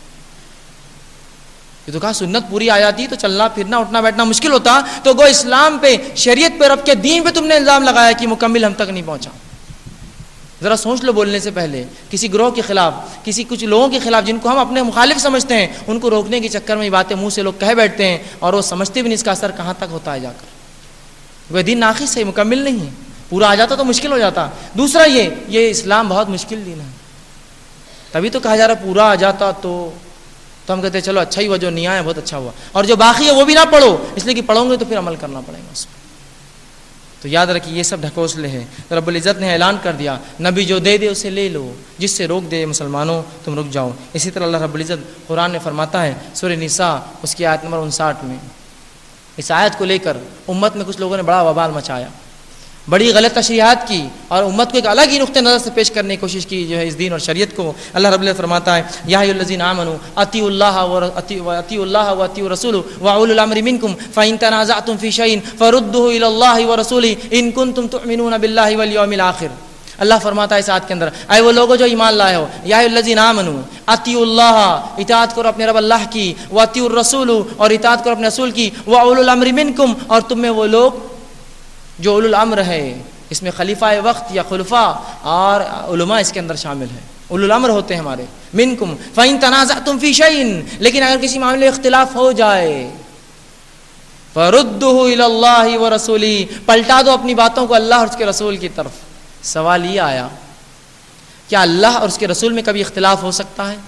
ये तो कहा सुन्नत पूरी आ जाती तो चलना फिरना उठना बैठना मुश्किल होता, तो गो इस्लाम पे, शरीयत पे, रब के दीन पे तुमने इल्ज़ाम लगाया कि मुकम्मिल हम तक नहीं पहुंचा। ज़रा सोच लो बोलने से पहले। किसी ग्रोह के खिलाफ, किसी कुछ लोगों के खिलाफ जिनको हम अपने मुखालिफ समझते हैं, उनको रोकने के चक्कर में ये बातें मुँह से लोग कह बैठते हैं और वो समझते भी नहीं इसका असर कहाँ तक होता है जाकर। वह दीन नाक़िस है, मुकम्मिल नहीं है। पूरा आ जाता तो मुश्किल हो जाता। दूसरा ये इस्लाम बहुत मुश्किल दीन है, तभी तो कहा जा रहा पूरा आ जाता तो हम कहते हैं चलो अच्छा ही हुआ, जो नहीं आया बहुत अच्छा हुआ, और जो बाकी है वो भी ना पढ़ो, इसलिए कि पढ़ोगे तो फिर अमल करना पड़ेगा उस पर। तो याद रखिए ये सब ढकोसले हैं। तो रब्बुल इज़्ज़त ने ऐलान कर दिया, नबी जो दे दे उसे ले लो, जिससे रोक दे मुसलमानों तुम रुक जाओ। इसी तरह अल्लाह रब्बुल इज़्ज़त कुरान में फरमाता है सूरह निसा उसकी आयत नंबर 59 में, इस आयत को लेकर उम्मत में कुछ लोगों ने बड़ा वबाल मचाया, बड़ी गलत तशरीहात की और उम्मत को एक अलग ही नुक्ते नज़र से पेश करने की कोशिश की जो है इस दीन और शरीयत को। अल्लाह रब्बुल इज़्ज़त फरमाता है या अय्युहल्लज़ीना आमनू अतीउल्लाह व अतीउ रसूल व उलुल अम्रि मिनकुम फ़इन तनाज़अतुम फ़ी शैइन फ़रुद्दूहु इलल्लाहि व रसूलिही इन कुंतुम तुअमिनूना बिल्लाहि वल यौमिल आखिर। अल्लाह फरमाता है इस आयत के अंदर, आए वो लोगों जो ईमान लाए हो, या अय्युहल्लज़ीना आमनू अतीउल्लाह, इताअत करो अपने रब अल्लाह की, व अतीउर रसूल, और इताअत करो अपने रसूल की, व उलुल अम्रि मिनकुम, और तुम में वो लोग जो उलुल अम्र है, इसमें खलीफा वक्त या खुलफा और उलमा इसके अंदर शामिल है, उलुल अम्र होते हैं हमारे। मिनकुम फ़इन तनाज़अतुम फ़ी शैइन, लेकिन अगर किसी मामले में इख्तिलाफ हो जाए, फ़रुद्दूहु इलल्लाहि व रसूलिही, पलटा दो अपनी बातों को अल्लाह और उसके रसूल की तरफ। सवाल ये आया, क्या अल्लाह और उसके रसूल में कभी इख्तिलाफ हो सकता है?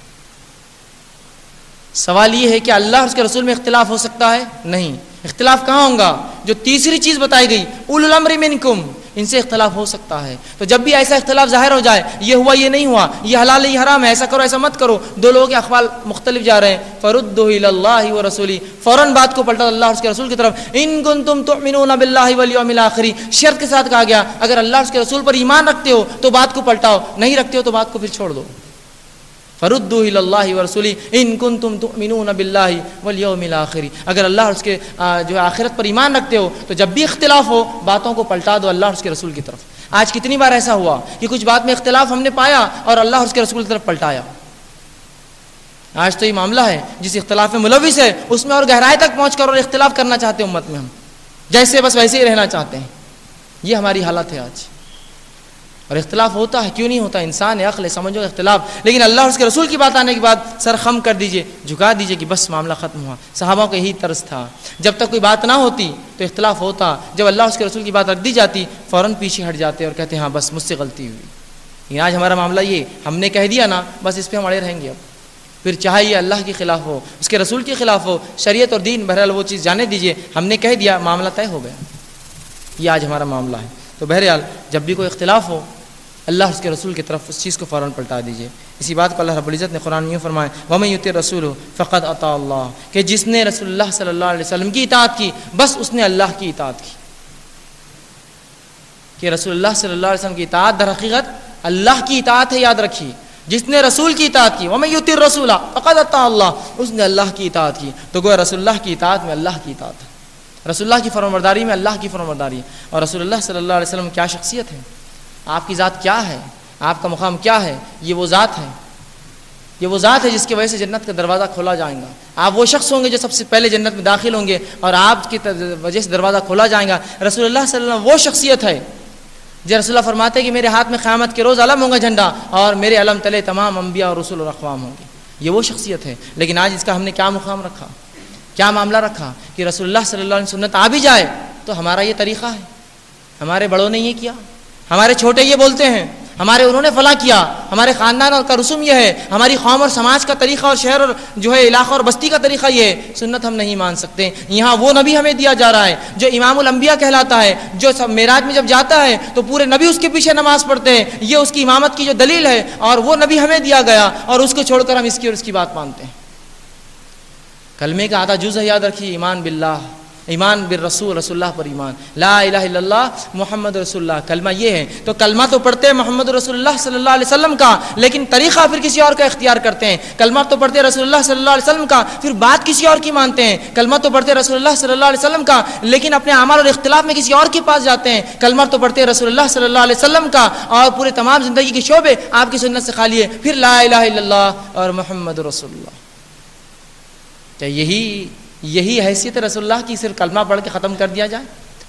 सवाल ये है कि अल्लाह और उसके रसूल में इख्तिलाफ हो सकता है? नहीं। इख्तिलाफ कहाँ होगा? जो तीसरी चीज़ बताई गई उलुल अम्रि मिनकुम, इनसे इख्तिलाफ हो सकता है। तो जब भी ऐसा इख्तिलाफ ज़ाहिर हो जाए, ये हुआ ये नहीं हुआ, ये हलाल है ये हराम है, ऐसा करो ऐसा मत करो, दो लोगों के अखवाल मुख्तलिफ जा रहे हैं, फ़रुद्दूहु इलल्लाहि व रसूलिही, फ़ौरन बात को पलटा अल्लाह और उसके रसूल की तरफ। इन कुंतुम तुअमिनूना बिल्लाहि वल यौमिल आखिर, शर्त के साथ कहा गया अगर अल्लाह और उसके रसूल पर ईमान रखते हो तो बात को पलटाओ, नहीं रखते हो तो बात को फिर छोड़ दो। फ़रुद्दूहु इलल्लाहि व रसूलिही इन कुंतुम तुअमिनूना बिल्लाहि वल यौमिल आखिर, अगर अल्लाह और उसके जो है आखिरत पर ईमान रखते हो तो जब भी इख्तिलाफ हो बातों को पलटा दो अल्लाह और उसके रसूल की तरफ। आज कितनी बार ऐसा हुआ कि कुछ बात में इख्तिलाफ हमने पाया और अल्लाह और उसके रसूल की तरफ पलटाया। आज तो ये मामला है जिस इख्तिलाफ में मुलविस है उसमें और गहराई तक पहुँच कर और इख्तिलाफ करना चाहते हैं उम्मत में, हम जैसे बस वैसे ही रहना चाहते हैं। ये हमारी हालत है आज। और इख्तिलाफ होता है, क्यों नहीं होता, इंसान है, अक्ल समझो इख्तिलाफ, लेकिन अल्लाह और उसके रसूल की बात आने के बाद सर खम कर दीजिए, झुका दीजिए कि बस मामला ख़त्म हुआ। सहाबा का यही तर्ज था, जब तक कोई बात ना होती तो इख्तिलाफ होता, जब अल्लाह उसके रसूल की बात रख दी जाती फ़ौरन पीछे हट जाते और कहते हाँ बस मुझसे गलती हुई। आज हमारा मामला ये, हमने कह दिया ना बस इस पर हम अड़े रहेंगे। अब फिर चाहे ये अल्लाह के ख़िलाफ़ हो, उसके रसूल के ख़िलाफ़ हो, शरीयत और दीन, बहरहाल वो चीज़ जाने दीजिए, हमने कह दिया मामला तय हो गया। ये आज हमारा मामला है। तो बहरहाल जब भी कोई इख्तिलाफ हो अल्लाह उसके रसूल की तरफ उस चीज़ को फ़ौरन पलटा दीजिए। इसी बात को अल्लाह रब्बुल इज़्ज़त ने कुरान में यूँ फरमाया, वमन युति रसूल फ़क़द अता अल्लाह, कि जिसने रसूलुल्लाह सल्लल्लाहु अलैहि वसल्लम की इताअत की बस उसने अल्लाह की इताअत की। कि रसूलुल्लाह सल्लल्लाहु अलैहि वसल्लम की इताअत दर हकीकत अल्लाह की इताअत है, याद रखिए। जिसने रसूल की इताअत की, वमन युति रसूल फ़क़द अता अल्लाह, उसने अल्लाह की इताअत की। तो गोया रसूलुल्लाह की इताअत में अल्लाह की इताअत है, रसूलुल्लाह की फरमाबरदारी में अल्लाह की फरमाबरदारी है। और रसूलुल्लाह सल्लल्लाहु अलैहि वसल्लम क्या शख्सियत है, आपकी ज़ात क्या है, आपका मुकाम क्या है, ये वो ज़ात है, ये वो ज़ात है जिसकी वजह से जन्नत का दरवाज़ा खोला जाएगा। आप वो शख्स होंगे जो सबसे पहले जन्नत में दाखिल होंगे और आपकी वजह से दरवाज़ा खोला जाएगा। रसूलुल्लाह सल्लल्लाहु अलैहि वसल्लम वो शख्सियत है जो रसूलुल्लाह फरमाते कि मेरे हाथ में क़यामत के रोज़ अलम होगा झंडा और मेरे अलम तले तमाम अम्बिया और रसूल और अक़वाम होंगे। ये वो शख्सियत है। लेकिन आज इसका हमने क्या मुकाम रखा, क्या मामला रखा कि रसूलुल्लाह सल्लल्लाहु अलैहि वसल्लम सुन्नत आ भी जाए तो हमारा ये तरीक़ा है, हमारे बड़ों ने ये किया, हमारे छोटे ये बोलते हैं, हमारे उन्होंने फला किया, हमारे ख़ानदान का रसूम ये है, हमारी कौम और समाज का तरीक़ा और शहर और जो है इलाक़ा और बस्ती का तरीक़ा ये है। सुन्नत हम नहीं मान सकते। यहाँ वो नबी हमें दिया जा रहा है जो इमामुल अंबिया कहलाता है, जो सब मेराज में जब जाता है तो पूरे नबी उसके पीछे नमाज़ पढ़ते हैं, ये उसकी इमामत की जो दलील है और वो नबी हमें दिया गया और उसको छोड़कर हम इसकी और उसकी बात मानते हैं। कलमे का आधा जुज़ याद रखिए, ईमान बिल्लाह, ईमान बिर रसूल, रसूलुल्लाह पर ईमान, ला इलाहा इल्लल्लाह मुहम्मद रसूलुल्लाह, कलमा ये है। तो कलमा तो पढ़ते हैं मोहम्मद रसूलुल्लाह सल्लल्लाहु अलैहि वसल्लम का, लेकिन तरीक़ा फिर किसी और का इख्तियार करते हैं। कलमा तो पढ़ते हैं रसूलुल्लाह सल्लल्लाहु अलैहि वसल्लम का, फिर बात किसी और की मानते हैं। कलमा तो पढ़ते हैं रसूलुल्लाह सल्लल्लाहु अलैहि वसल्लम का, लेकिन अपने अमाल और इख्तिलाफ में किसी और के पास जाते हैं। कलमा तो पढ़ते हैं रसूलुल्लाह सल्लल्लाहु अलैहि वसल्लम का और पूरे तमाम ज़िंदगी के शोबे आपकी सुन्नत से खाली है, फिर ला इलाहा इल्लल्लाह और मुहम्मद रसूलुल्लाह। क्या यही हैसियत रसूलुल्लाह की, सिर्फ कलमा पढ़ के ख़त्म कर दिया जाए?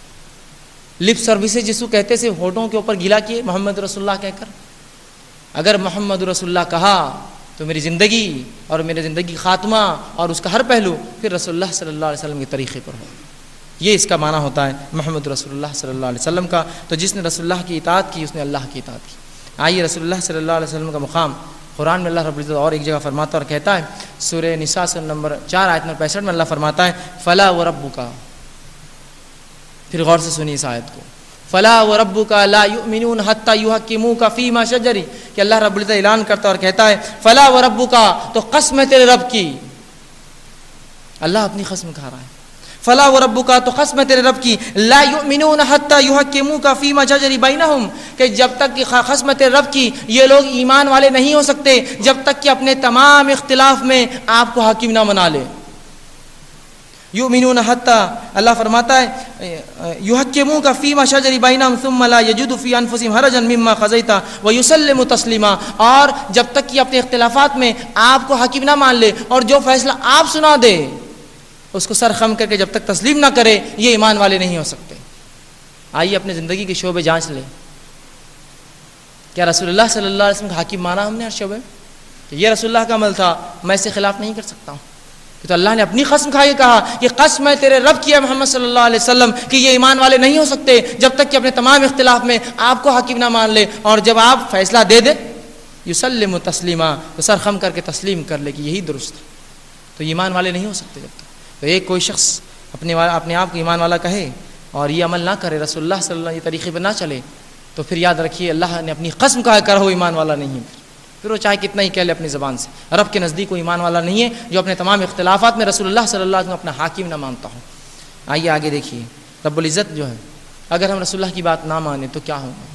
लिप सर्विसेज जिसको कहते से होठों के ऊपर गीला किए मोहम्मद रसूलुल्लाह कहकर। अगर मोहम्मद रसूलुल्लाह कहा तो मेरी ज़िंदगी और मेरी ज़िंदगी खात्मा और उसका हर पहलू फिर रसूलुल्लाह सल्लल्लाहु अलैहि वसल्लम के तरीक़े पर हो। ये इसका माना होता है मोहम्मद रसूलुल्लाह सल्लल्लाहु अलैहि वसल्लम का। तो जिसने रसूलुल्लाह की इताअत की उसने अल्लाह की इताअत की। आइए रसूलुल्लाह सल्लल्लाहु अलैहि वसल्लम का मुकाम कुरान में अल्लाह रब्बुल इज़्ज़त और एक जगह फरमाता और कहता है, सूरह निसा नंबर 4 आयत नंबर 65 में अल्लाह फरमाता है, फ़ला व रब्बुका। फिर गौर से सुनिए इस आयत को, फ़ला व रब्बुका ला युमिनून हत्ता युहक्किमूका फ़ीमा शजरी, कि अल्लाह रब्बुल इज़्ज़त ऐलान करता और कहता है फ़ला व रब्बुका, तो कसम है तेरे रब की। अल्लाह अपनी कसम खा रहा है, फ़ला व रब्बुका, तो कसम है तेरे रब की, ला युमिनून हत्ता युहक्किमूका फ़ीमा शजरी बैनहुम, कि जब तक कि कसम है तेरे रब की ये लोग ईमान वाले नहीं हो सकते जब तक कि अपने तमाम इख्तिलाफ में आपको हाकिम ना बना ले। युमिनून हत्ता, अल्लाह फरमाता है युहक्किमूका फ़ीमा शजरी बैनहुम सुम्मा ला यजिदू फ़ी अनफुसिहिम हरजन मिम्मा क़ज़ैता व युसल्लिमू तस्लीमा, और जब तक कि अपने इख्तिलाफात में आपको हाकिम ना मान ले और जो फैसला आप सुना दे उसको सर खम करके जब तक तस्लीम ना करे, ये ईमान वाले नहीं हो सकते। आइए अपने ज़िंदगी के शोबे जांच ले, क्या रसूलुल्लाह सल्लल्लाहु अलैहि वसल्लम का हाकिम माना हमने हर शोबे? ये रसूलुल्लाह का अमल था, मैं इससे खिलाफ नहीं कर सकता हूँ। तो अल्लाह ने अपनी कसम खा के कहा कि कसम है तेरे रब की है मोहम्मद सल्लल्लाहु अलैहि वसल्लम कि ये ईमान वाले नहीं हो सकते जब तक कि अपने तमाम इख्तिलाफ में आपको हाकिम ना मान ले, और जब आप फैसला दे दे युसल्लिमु तस्लीमा, तो सर खम करके तस्लीम कर ले कि यही दुरुस्त है। तो ईमान वाले नहीं हो सकते जब तक। तो एक कोई शख्स अपने आप को ईमान वाला कहे और ये अमल ना करे, रसूलुल्लाह सल्लल्लाहु अलैहि वसल्लम तरीक़े पर ना चले, तो फिर याद रखिए अल्लाह ने अपनी कसम कहा कर हो ईमान वाला नहीं है। फिर वो चाहे कितना ही कह ले अपनी ज़बान से, रब के नज़दीक कोई ईमान वाला नहीं है जो अपने तमाम इख्तिलाफात में रसूलुल्लाह सल्लल्लाहु अलैहि वसल्लम अपना हाकिम ना मानता हो। आइए आगे देखिए, रब्बुल इज़्ज़त जो है, अगर हम रसूलुल्लाह की बात ना माने तो क्या होगा?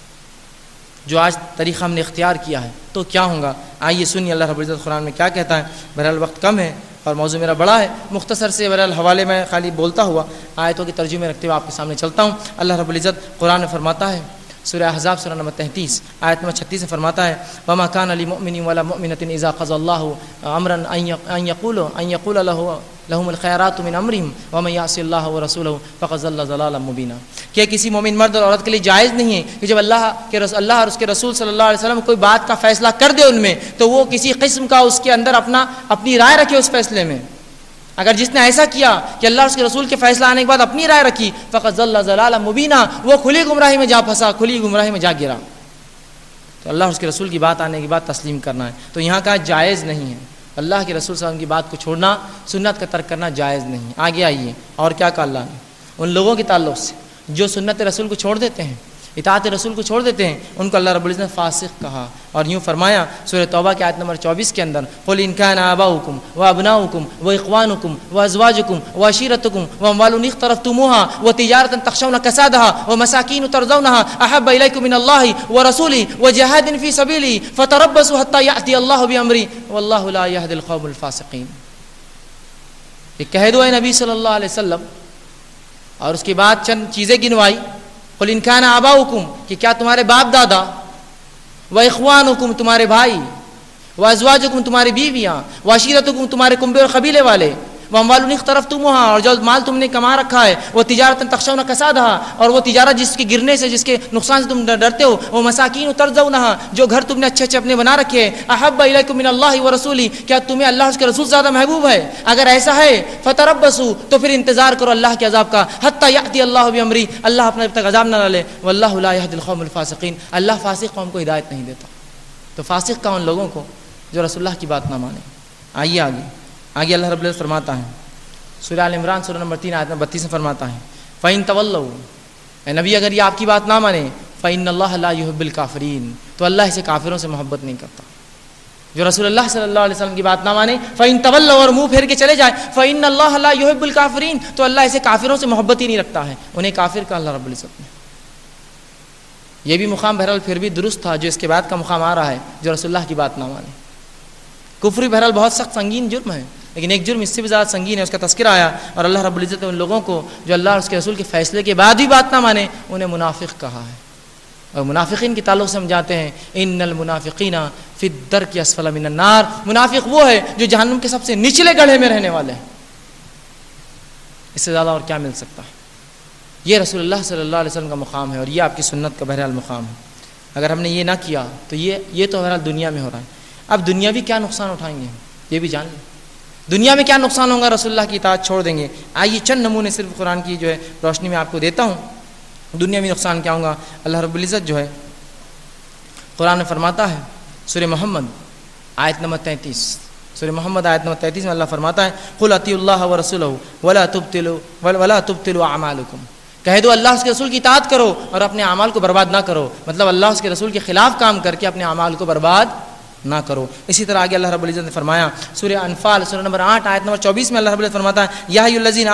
जो आज तरीक़ा हमने इख्तियार किया है तो क्या होगा? आइए सुनिए अल्लाह रब्बुल इज़्ज़त कुरान में क्या कहता है। बहरहाल वक्त कम है और मौजू मेरा बड़ा है, मुख्तसर से बहरहाल हवाले में खाली बोलता हुआ आयतों के तर्जुमे रखते हुए आपके सामने चलता हूँ। अल्लाह रब्बुल इज़्ज़त कुरान में फरमाता है, सूरह अहज़ाब सूरह नंबर 33 आयत नंबर 36 से फरमाता है, वमा कान लिमुमिनिन वला मुमिनतिन इज़ा क़ज़ल्लाहु अमरन अन यक़ूल लहुमुल ख़ैरातु मिन अमरिहिम व मन यअसिल्लाह व रसूलहु फ़क़द ज़ल्ल ज़लालन मुबीना। कि किसी मोमिन मर्द और औरत के लिए जायज़ नहीं है कि जब अल्लाह और उसके रसूल सल्लल्लाहु अलैहि वसल्लम कोई बात का फ़ैसला कर दे उनमें, तो वो किसी किस्म का उसके अंदर अपनी राय रखे उस फैसले में। अगर जिसने ऐसा किया कि अल्लाह और उसके रसूल के फैसला आने के बाद अपनी राय रखी, फ़क़द ज़ल्ल ज़लालन मुबीना, वो खुली गुमराही में जा फंसा, खुली गुमराही में जा गिरा। तो अल्लाह और उसके रसूल की बात आने के बाद तस्लीम करना है। तो यहाँ का जायज़ नहीं है, अल्लाह के रसूल सल्लल्लाहु अलैहि वसल्लम की बात को छोड़ना, सुन्नत का तर्क करना जायज़ नहीं। आगे आइए और क्या कहा अल्लाह ने उन लोगों के ताल्लुक़ से जो सुन्नत रसूल को छोड़ देते हैं, इताअत रसूल को छोड़ देते हैं, उनको अल्लाह रब्बुल इज़्ज़त ने फासिक कहा। और यूँ फरमाया सूरह तौबा के आयत नंबर 24 के अंदर, क़ुल इन कान आबाउकुम व अबनाउकुम व इख़वानुकुम व अज़वाजुकुम व अशीरतुकुम व अम्वालुन इक़्तरफ़्तुमूहा व तिजारतन तख़शौना कसादहा व मसाकीन तरज़ौनहा अहब्बा इलैकुम मिनल्लाहि व रसूलिही व जिहादिन फ़ी सबीलिही फ़तरब्बसू हत्ता यअती अल्लाहु बिअम्रिही वल्लाहु ला यहदिल क़ौमल फ़ासिक़ीन। ये कह दो नबी सल्लल्लाहु अलैहि वसल्लम, और उसके बाद चंद चीज़ें गिनवाई। क़ुल इन कान आबाउकुम, कि क्या तुम्हारे बाप दादा, व इख़वानुकुम तुम्हारे भाई, व अज़वाजुकुम तुम्हारी बीवियाँ, व अशीरतुकुम तुम्हारे कुंबे और कबीले वाले, व अम्वालुन इख्तरफ्तुमुहा, और जो माल तुमने कमा रखा है, वो तिजारतन तख्शौना कसादहा, और वो तिजारत जिसके गिरने से, जिसके नुकसान से तुम डरते हो, वो मसाकीन तर्ज़ौनहा, जो घर तुमने अच्छे अच्छे अपने बना रखे हैं, अहब्ब इलैकुम मिनल्लाहि व रसूली, क्या तुम्हें अल्लाह उसके रसूल ज़्यादा महबूब है? अगर ऐसा है फतरब्बसू, तो फिर इंतजार करो अल्लाह के अजाब का, हत्ता याति अल्लाहु बिअमरी, अल्लाह अपने तक अजाब न डाले, वल्लाहु ला यहदिल कौमल फासिकीन, अल्लाह फासिक कौम को हिदायत नहीं देता। तो फासिक का उन लोगों को जो रसूलुल्लाह की बात ना माने। आइए आगे आगे अल्लाह रब्बुल इज़्ज़त फरमाता है सूरह आल इमरान सूरह नंबर 3 आयत नंबर 32 में फरमाता है, फ़इन तवल्लौ, ए नबी अगर ये आपकी बात ना माने, फ़इन्नल्लाह ला युहिब्बुल काफ़िरीन, तो अल्लाह इसे काफिरों से मोहब्बत नहीं करता। जो रसूलुल्लाह सल्लल्लाहु अलैहि वसल्लम की बात ना माने, फ़इन तवल्लौ, और मुंह फेर के चले जाए, फ़इन्नल्लाह ला युहिब्बुल काफ़िरीन, तो अल्लाह इसे काफिरों से मोहब्बत ही नहीं रखता है। उन्हें काफिर का अल्लाह रब्बुल इज़्ज़त ने, ये भी मुकाम बहरहाल फिर भी दुरुस्त था जो इसके बाद का मुकाम आ रहा है, जो रसूलुल्लाह की बात ना माने। कुफ्र बहरहाल बहुत सख्त संगीन जुर्म है, लेकिन एक जुर्म इससे भी ज़्यादा संगीन है, उसका तज़किरा आया, और अल्लाह रब्बुल इज़्ज़त ने उन लोगों को जो अल्लाह और उसके रसूल के फ़ैसले के बाद भी बात ना माने, उन्हें मुनाफिक कहा है। और मुनाफिकीन के ताल्लुक़ से हम जानते हैं, इन्नल मुनाफिकीना फ़ी दर्की अस्फला मिनन नार, मुनाफिक वो है जो जहन्नुम के सबसे निचले गड्ढे में रहने वाले हैं। इससे ज़्यादा और क्या मिल सकता है? ये रसूलुल्लाह सल्लल्लाहु अलैहि वसल्लम का मुकाम है, और ये आपकी सुन्नत का बहरहाल मुकाम है। अगर हमने ये ना किया तो ये तो बहरहाल दुनिया में हो रहा है। अब दुनियावी क्या नुकसान उठाएंगे हम, ये भी जान लें। दुनिया में क्या नुकसान होगा रसूलुल्लाह की इताअत छोड़ देंगे। आइए चंद नमूने सिर्फ कुरान की जो है रोशनी में आपको देता हूँ, दुनिया में नुकसान क्या होगा। अल्लाह रब्बुल इज़्ज़त जो है कुरान में फरमाता है, सूरह मोहम्मद आयत नंबर 33, सूरह मोहम्मद आयत नंबर 33 में अल्लाह फरमाता है, कुल अतीउल्लाह व रसूलहु वला तुब्तिलू अमालकुम, कह दो अल्लाह उसके रसूल की इताअत करो और अपने अमाल को बर्बाद ना करो। मतलब अल्लाह उसके रसूल के खिलाफ काम करके अपने अमाल को बर्बाद ना करो। इसी तरह आगे अल्लाह रब्बुल इज़्ज़त ने फरमाया सूरह अनफाल सूरह नंबर 8 आयत नंबर 24 में अल्लाह रब्बुल इज़्ज़त फरमाता है, या अय्युहल्लज़ीना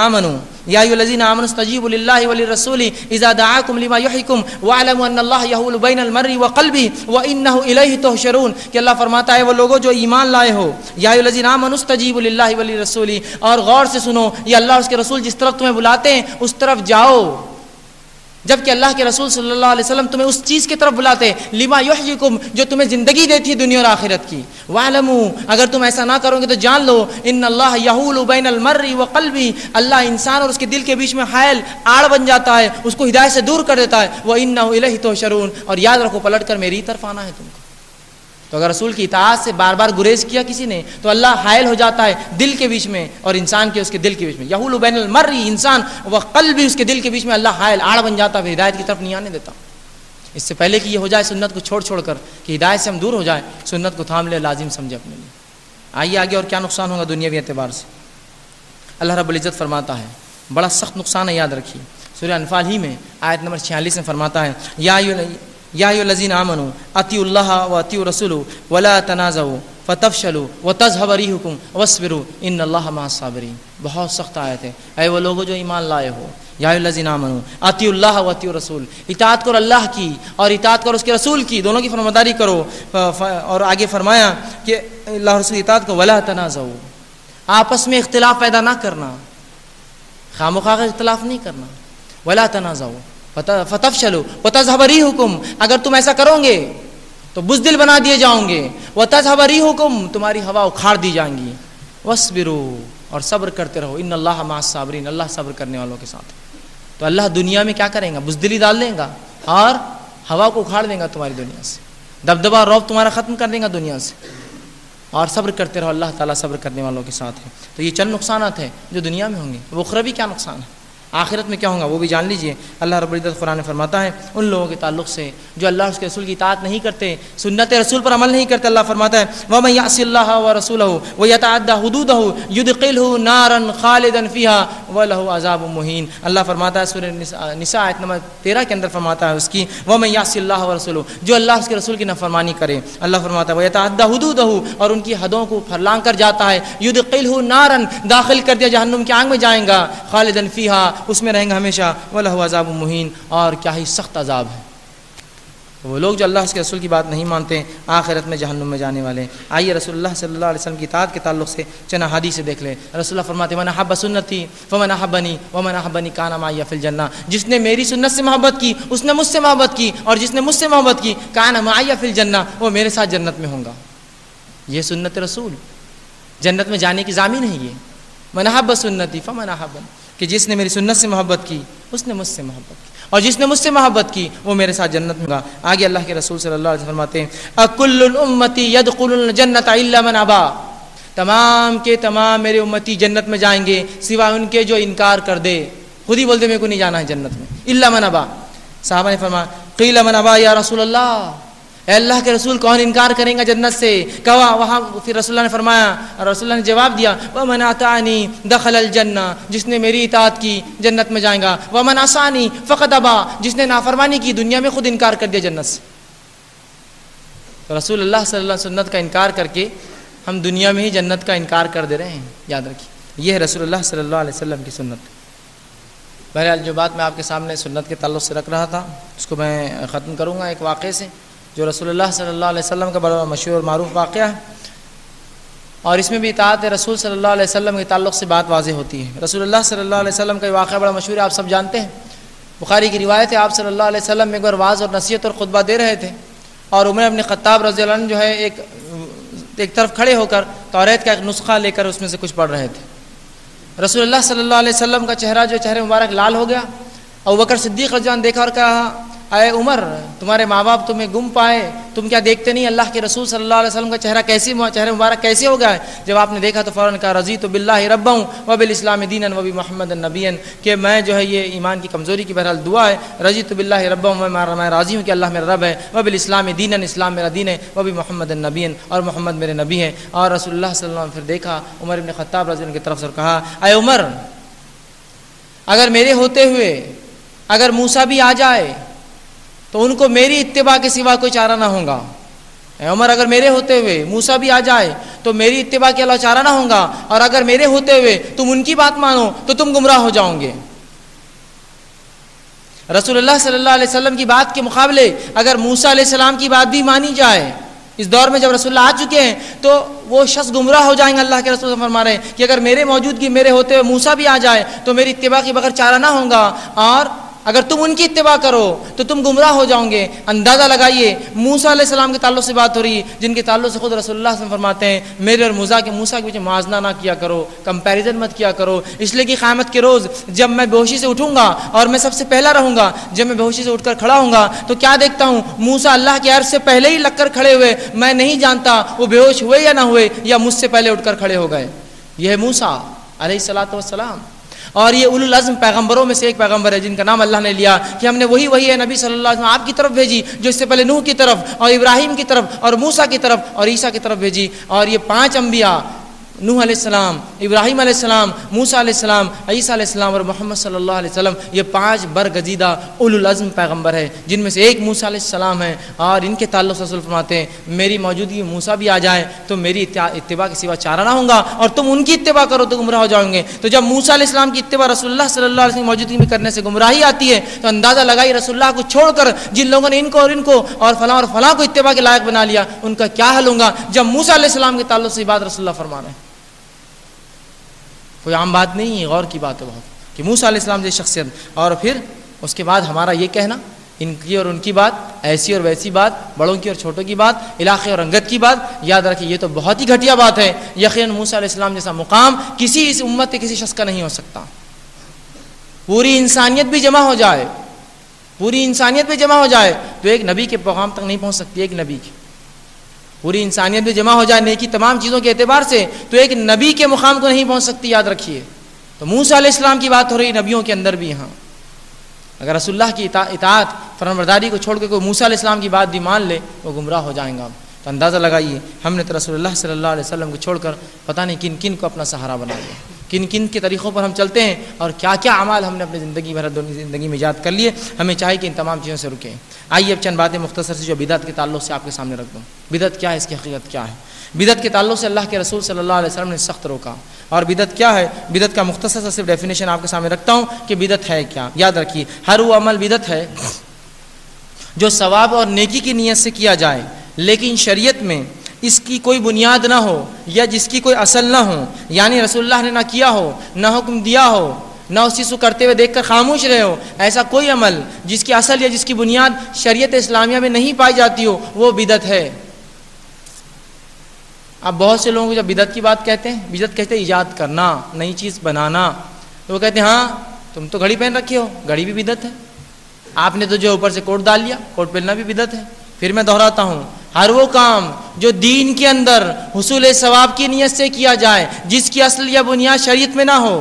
आमनू इस्तजीबू लिल्लाहि व लिर्रसूली इज़ा दआकुम लिमा युहयिकुम वअलमू अन्नल्लाह यहूलु बैनल मर्रि व क़ल्बि व इन्नहु इलैहि तुहशरून, कि अल्लाह फरमाता है वो लोगों जो ईमान लाए हो, या अय्युहल्लज़ीना आमनू इस्तजीबू लिल्लाहि व लिर्रसूली, और गौर से सुनो, ये अल्लाह उसके रसूल जिस तरफ तुम्हें बुलाते हैं उस तरफ जाओ, जबकि अल्लाह के रसूल सल्लल्लाहु अलैहि वसल्लम तुम्हें उस चीज़ की तरफ बुलाते हैं, लिमा युहयिकुम, जो तुम्हें ज़िंदगी देती है दुनिया और आखिरत की। वालमू, अगर तुम ऐसा ना करोगे तो जान लो, इन्नल्लाह यहूलु बैनल मर्रि व क़ल्बि, अल्लाह इंसान और उसके दिल के बीच में हायल आड़ बन जाता है, उसको हिदायत से दूर कर देता है। व इन्नहु इलैहि तुहशरून, और याद रखो पलट कर मेरी तरफ आना है तुमको। तो अगर रसूल की इताअत से बार बार गुरेज किया किसी ने, तो अल्लाह हायल हो जाता है दिल के बीच में और इंसान के उसके दिल के बीच में। यहूलु बैनल मर्रि, इंसान व क़ल्बि, उसके दिल के बीच में अल्लाह हायल आड़ बन जाता है, हिदायत की तरफ नहीं आने देता। इससे पहले कि ये हो जाए सुन्नत को छोड़ कर कि हिदायत से हम दूर हो जाए, सुन्नत को थाम ले, लाजिम समझे अपने लिए। आइए आगे और क्या नुकसान होगा दुनियावी एतबार से। अल्लाह रब्बुल इज़्ज़त फरमाता है, बड़ा सख्त नुकसान है, याद रखिए। सूरह अनफाल ही में आयत नंबर 46 में फरमाता है, या अय्युहल्लज़ीना आमनू अतीउल्लाह व अतीउ रसूलहु वला तनाज़उ फतफशलू व तज़हब रिहुकुम वस्बिरू इन्नल्लाह मअस साबिरीन। बहुत सख्त आयत है। ऐ वो लोगों जो ईमान लाए हो, या अय्युहल्लज़ीना आमनू अतीउल्लाह व अतीउ रसूल, इताअत करो अल्लाह की और इताअत करो उसके रसूल की, दोनों की फरमादारी करो। और आगे फरमाया कि अल्लाह रसूल इताअत को, वला तनाज़उ, आपस में इख्तिलाफ पैदा ना करना, खामोखा का इख्तिलाफ नहीं करना। वला तनाज़उ फतफशलू व तज़हब रिहुकुम, अगर तुम ऐसा करोगे तो बुज़दिल बना दिए जाओगे। व तज़हब रिहुकुम, तुम्हारी हवा उखाड़ दी जाएंगी। वस्बिरू, और सब्र करते रहो। इन्नल्लाह मअस साबिरीन, अल्लाह सब्र करने वालों के साथ। तो अल्लाह दुनिया में क्या करेगा, बुज़दिली डाल देगा और हवा को उखाड़ देगा तुम्हारी दुनिया से, दबदबा और रौब तुम्हारा ख़त्म कर देगा दुनिया से। और सब्र करते रहो, अल्लाह ताला सब्र करने वालों के साथ है। तो ये चंद नुकसानात हैं जो दुनिया में होंगे। वो उखरवी क्या नुकसान है, आखिरत में क्या होगा वो भी जान लीजिए। अल्लाह रब्बुल इज़्ज़त कुरान में फरमाता है उन लोगों के ताल्लुक़ से जो अल्लाह उसके रसूल की इताअत नहीं करते, सुन्नत रसूल पर अमल नहीं करते। अल्लाह फरमाता है, वमन यअसिल्लाह व रसूलहु व यतअद्दा हुदूदहु युदखिलहु नारन खालिदन फ़ीहा व लहु अज़ाबुम मुहीन। अल्लाह फरमाता है सूरह निसा आयत नंबर 13 के अंदर फरमाता है उसकी, वमन यअसिल्लाह व रसूलहु, जो अल्लाह उसके रसूल की नाफरमानी करे, अल्लाह फरमाता है व यतअद्दा हुदूदहु, और उनकी हदों को फरलांग कर जाता है, युदखिलहु नारन, दाखिल कर दिया जहन्नुम की आग में जाएगा, खालिदन फ़ीहा, उसमें रहेंगे हमेशा, वलहु अज़ाबुम मुहीन, और क्या ही सख्त अजाब है। तो वो लोग जो अल्लाह उसके रसूल की बात नहीं मानते, आखिरत में जहन्नुम में जाने वाले। आइए रसूलुल्लाह सल्लल्लाहु अलैहि वसल्लम की इताअत के ताल्लुक़ से चंद हदीस से देख ले। रसूलुल्लाह फरमाते, मन अहब्ब सुन्नती फमन अहब्बनी वमन अहब्बनी कान माइया फिल जन्नह, जिसने मेरी सुन्नत से मोहब्बत की उसने मुझसे मोहब्बत की, और जिसने मुझसे मोहब्बत की कान माइया फिल जन्नह, वो मेरे साथ जन्नत में होगा। ये सुन्नत रसूल, जन्नत में जाने की ज़ामीन है ये। मन अहब्ब सुन्नती फमन अहब्बनी, कि जिसने मेरी सुन्नत से मोहब्बत की उसने मुझसे मोहब्बत की, और जिसने मुझसे मोहब्बत की वो मेरे साथ जन्नत में होगा। आगे अल्लाह के रसूल सल्लल्लाहु अलैहि वसल्लम फरमाते हैं अकुल्लुल उम्मती यदखुलुल जन्नत इल्ला मन अबा, तमाम के तमाम मेरे उम्मती जन्नत में जाएंगे सिवाय उनके जो इनकार कर दे, खुद ही बोलते मेरे को नहीं जाना है जन्नत में, इल्ला मन अबा। साहबा ने फरमाया क़ील मन अबा या रसूल अल्लाह, अल्लाह के रसूल कौन इनकार करेंगे जन्नत से, कहा वहाँ। फिर रसूलुल्लाह ने फरमाया, रसूलुल्लाह ने जवाब दिया व मन अतानी दखलल जन्ना, जिसने मेरी इताअत की जन्नत में जाएगा, व मन असानी फ़क़द अबा, जिसने नाफरमानी की दुनिया में खुद इनकार कर दिया जन्नत से। तो रसूलुल्लाह सल्लल्लाहु अलैहि वसल्लम सुन्नत का इनकार करके हम दुनिया में ही जन्नत का इनकार कर दे रहे हैं, याद रखिए। ये है रसूलुल्लाह सल्लल्लाहु अलैहि वसल्लम की सुन्नत। बहरहाल जो बात मैं आपके सामने सुन्नत के ताल्लुक़ से रख रहा था उसको मैं ख़त्म करूँगा एक वाक़े से, जो रसूलुल्लाह सल्लल्लाहु अलैहि वसल्लम का बड़ा मशहूर और मारूफ वाक़या है, और इसमें भी इताअत रसूल सल्लल्लाहु अलैहि वसल्लम के ताल्लुक़ से बात वाज़ेह होती है। रसूलुल्लाह सल्लल्लाहु अलैहि वसल्लम का वाक़या बड़ा मशहूर है, आप सब जानते हैं। बुखारी की रिवायत है, आप सल्लल्लाहु अलैहि वसल्लम एक बार वाज़ और नसीहत और खुतबा दे रहे थे, और उमर इब्न ख़त्ताब रज़ियल्लाहु अन्हु जो है एक तरफ खड़े होकर तौरात का एक नुस्खा लेकर उसमें से कुछ पढ़ रहे थे। रसूलुल्लाह सल्लल्लाहु अलैहि वसल्लम का चेहरे मुबारक लाल हो गया। अबू बकर सिद्दीक़ रज़ियल्लाहु अन्हु देखा और कहा अय उमर, तुम्हारे माँ बाप तुम्हें गुम पाए, तुम क्या देखते नहीं अल्लाह के रसूल सल्लल्लाहु अलैहि वसल्लम का चेहरा मुबारक कैसे हो गया है। जब आपने देखा तो फ़ौरन कहा रज़ीतु बिल्लाहि रब्बन व बिल इस्लाम दीनन व बि मुहम्मदन नबिय्यन, कि मैं जो है ये ईमान की कमज़ोरी की बहरहाल दुआ है, रज़ीतु बिल्लाहि रब्बन, मैं राज़ी हूँ कि अल्लाह मेरा रब है, व बिल इस्लाम दीनन, इस्लाम मेरा दीन है, व बि मुहम्मदन नबिय्यन, और मोहम्मद मेरे नबी हैं। और रसूलुल्लाह सल्लल्लाहु अलैहि वसल्लम फिर देखा उमर इब्न ख़त्ताब रज़ियल्लाहु अन्हु की तरफ से कहा अय उमर, अगर मेरे होते हुए अगर मूसा भी आ जाए तो उनको मेरी इत्तिबा के सिवा कोई चारा ना होगा। उमर, अगर मेरे होते हुए मूसा भी आ जाए तो मेरी इत्तिबा के अलावा चारा ना होगा, और अगर मेरे होते हुए तुम उनकी बात मानो तो तुम गुमराह हो जाओगे। रसूलुल्लाह सल्लल्लाहु अलैहि वसल्लम की बात के मुकाबले अगर मूसा अलैहिस्सलाम की बात भी मानी जाए, इस दौर में जब रसूलुल्लाह आ चुके हैं तो वो शख्स गुमराह हो जाएंगे। अल्लाह के रसूल फरमा रहे हैं कि अगर मेरे मौजूदगी मेरे होते हुए मूसा भी आ जाए तो मेरी इत्तिबा के बगैर चारा ना होगा, और अगर तुम उनकी इत्तिबा करो तो तुम गुमराह हो जाओगे। अंदाज़ा लगाइए, मूसा अलैहिस्सलाम के ताल्लुक़ से बात हो रही, जिनके ताल्लुक़ से खुद रसूलुल्लाह सल्लल्लाहु अलैहि वसल्लम फरमाते हैं मेरे और मूसा के बीच मुआज़ना ना किया करो, कंपैरिजन मत किया करो, इसलिए कि क़यामत के रोज़ जब मैं बेहोशी से उठूँगा और मैं सबसे पहला रहूँगा, जब मैं बेहोशी से उठकर खड़ा होऊंगा तो क्या देखता हूँ, मूसा अल्लाह के अर्श से पहले ही लगकर खड़े हुए, मैं नहीं जानता वो बेहोश हुए या ना हुए या मुझसे पहले उठकर खड़े हो गए। यह है मूसा अलैहिस्सलातु वस्सलाम, और ये उलुल अज़्म पैगंबरों में से एक पैगंबर है जिनका नाम अल्लाह ने लिया कि हमने वही है नबी सल्लल्लाहु अलैहि वसल्लम आपकी तरफ भेजी जो इससे पहले नूह की तरफ और इब्राहिम की तरफ और मूसा की तरफ और ईसा की तरफ भेजी। और ये 5 अंबिया, नूह अलैहिस्सलाम, इब्राहिम अलैहिस्सलाम, मूसा अलैहिस्सलाम, ईसा अलैहिस्सलाम और मोहम्मद सल्लल्लाहु अलैहि वसल्लम, ये 5 बरगजीदा उलुल अज़्म पैगंबर है, जिनमें से एक मूसा अलैहिस्सलाम है। और इनके ताल्लुक़ से रसूल फरमाते हैं मेरी मौजूदगी में मूसा भी आ जाए तो मेरी इत्तिबा के सिवा चारा ना होगा, और तुम उनकी इत्तिबा करो तो गुमराह हो जाओगे। तो जब मूसा अलैहिस्सलाम की इत्तिबा रसूलुल्लाह सल्लल्लाहु अलैहि वसल्लम की मौजूदगी में करने से गुमराही आती है तो अंदाज़ा लगाइए रसूलुल्लाह को छोड़कर जिन लोगों ने इनको और फलां को इत्तिबा के लायक बना लिया उनका क्या हाल होगा जब मूसा अलैहिस्सलाम के ताल्लुक़ से बात रसूलुल्लाह फरमा रहे हैं। कोई आम बात नहीं है, गौर की बात है बहुत कि मूसा अलैहिस्सलाम जैसी शख्सियत, और फिर उसके बाद हमारा ये कहना इनकी और उनकी बात, ऐसी और वैसी बात, बड़ों की और छोटों की बात, इलाके और रंगत की बात, याद रखिए ये तो बहुत ही घटिया बात है। यकीनन मूसा अलैहिस्सलाम जैसा मुकाम किसी इस उम्मत के किसी शख्स का नहीं हो सकता। पूरी इंसानियत भी जमा हो जाए, पूरी इंसानियत भी जमा हो जाए तो एक नबी के पैगाम तक नहीं पहुँच सकती। एक नबी की पूरी इंसानियत भी जमा हो जाए नेकी तमाम चीज़ों के एतबार से तो एक नबी के मुकाम को नहीं पहुँच सकती, याद रखिए। तो मूसा अलैहिस्सलाम की बात हो रही नबियों के अंदर भी। यहाँ अगर रसूलुल्लाह की इताअत फरमाबरदारी को छोड़ के कोई मूसा अलैहिस्सलाम की बात भी मान ले वो गुमराह हो जाएगा। तो अंदाज़ा लगाइए हमने तो रसूलुल्लाह सल्लल्लाहु अलैहि वसल्लम को छोड़कर पता नहीं किन किन को अपना सहारा बना लिया, किन किन के तरीक़ों पर हम चलते हैं और क्या क्या अमाल हमने अपनी ज़िंदगी में ईजाद कर लिए। हमें चाहिए कि इन तमाम चीज़ों से रुकें। आइए अब चंद बातें मुख्तसर से जो बिदअत के ताल्लुक़ से आपके सामने रख दूँ। बिदअत क्या है, इसकी हकीकत क्या है। बिदअत के ताल्लुक़ से अल्लाह के रसूल सल्लल्लाहु अलैहि वसल्लम ने सख्त रोका। और बिदअत क्या है, बिदअत का मुख्तसर सा सिर्फ डेफिनेशन आपके सामने रखता हूँ कि बिदअत है क्या। याद रखिए हर वो अमल बिदअत है जो सवाब और नेकी की नीयत से किया जाए लेकिन शरीयत में इसकी कोई बुनियाद ना हो या जिसकी कोई असल ना हो, यानी रसूलुल्लाह ने ना किया हो, ना हुक्म दिया हो, ना उस चीज़ को करते हुए देखकर खामोश रहे हो, ऐसा कोई अमल जिसकी असल या जिसकी बुनियाद शरीयत इस्लामिया में नहीं पाई जाती हो वो बिदअत है। अब बहुत से लोगों को जब बिदत की बात कहते हैं, बिदत कहते हैं ईजाद करना, नई चीज़ बनाना, तो वो कहते हैं हाँ तुम तो घड़ी पहन रखे हो, घड़ी भी बिदत है। आपने तो जो ऊपर से कोट डाल लिया, कोट पहनना भी बिदत है। फिर मैं दोहराता हूँ, हर वो काम जो दीन के अंदर हुसूल सवाब की नीयत से किया जाए, जिसकी असल या बुनियाद शरीयत में ना हो,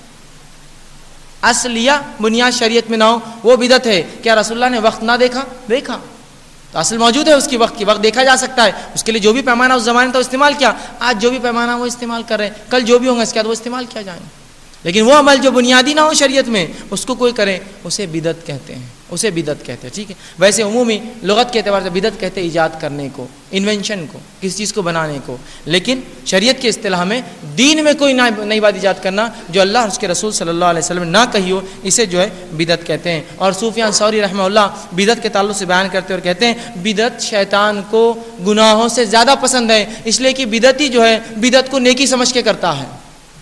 असल या बुनियाद शरीयत में ना हो, वो बिदत है। क्या रसूलुल्लाह ने वक्त ना देखा? देखा, तो असल मौजूद है उसकी, वक्त की वक्त देखा जा सकता है। उसके लिए जो भी पैमाना उस जमाने था इस्तेमाल किया, आज जो भी पैमाना वो इस्तेमाल कर रहे हैं, कल जो भी होंगे इसके बाद वो इस्तेमाल किया जाएंगे। लेकिन वो अमल जो बुनियादी ना हो शरीयत में, उसको कोई करे, उसे बिदत कहते हैं, उसे बिदत कहते हैं। ठीक है, वैसे उमूमी लुगत के एतबार से बिदत कहते हैं ईजाद करने को, इन्वेंशन को, किसी चीज़ को बनाने को। लेकिन शरीयत के इस्तिलाह में दीन में कोई नई बात ईजाद करना जो अल्लाह और उसके रसूल सल्लल्लाहु अलैहि वसल्लम ने ना कही हो, इसे जो है बिदत कहते हैं। और सूफियान सौरी रहमहुल्लाह बिदत के ताल्लुक से बयान करते और कहते हैं बिदत शैतान को गुनाहों से ज़्यादा पसंद है, इसलिए कि बिदती जो है बिदत को नेकी समझ के करता है।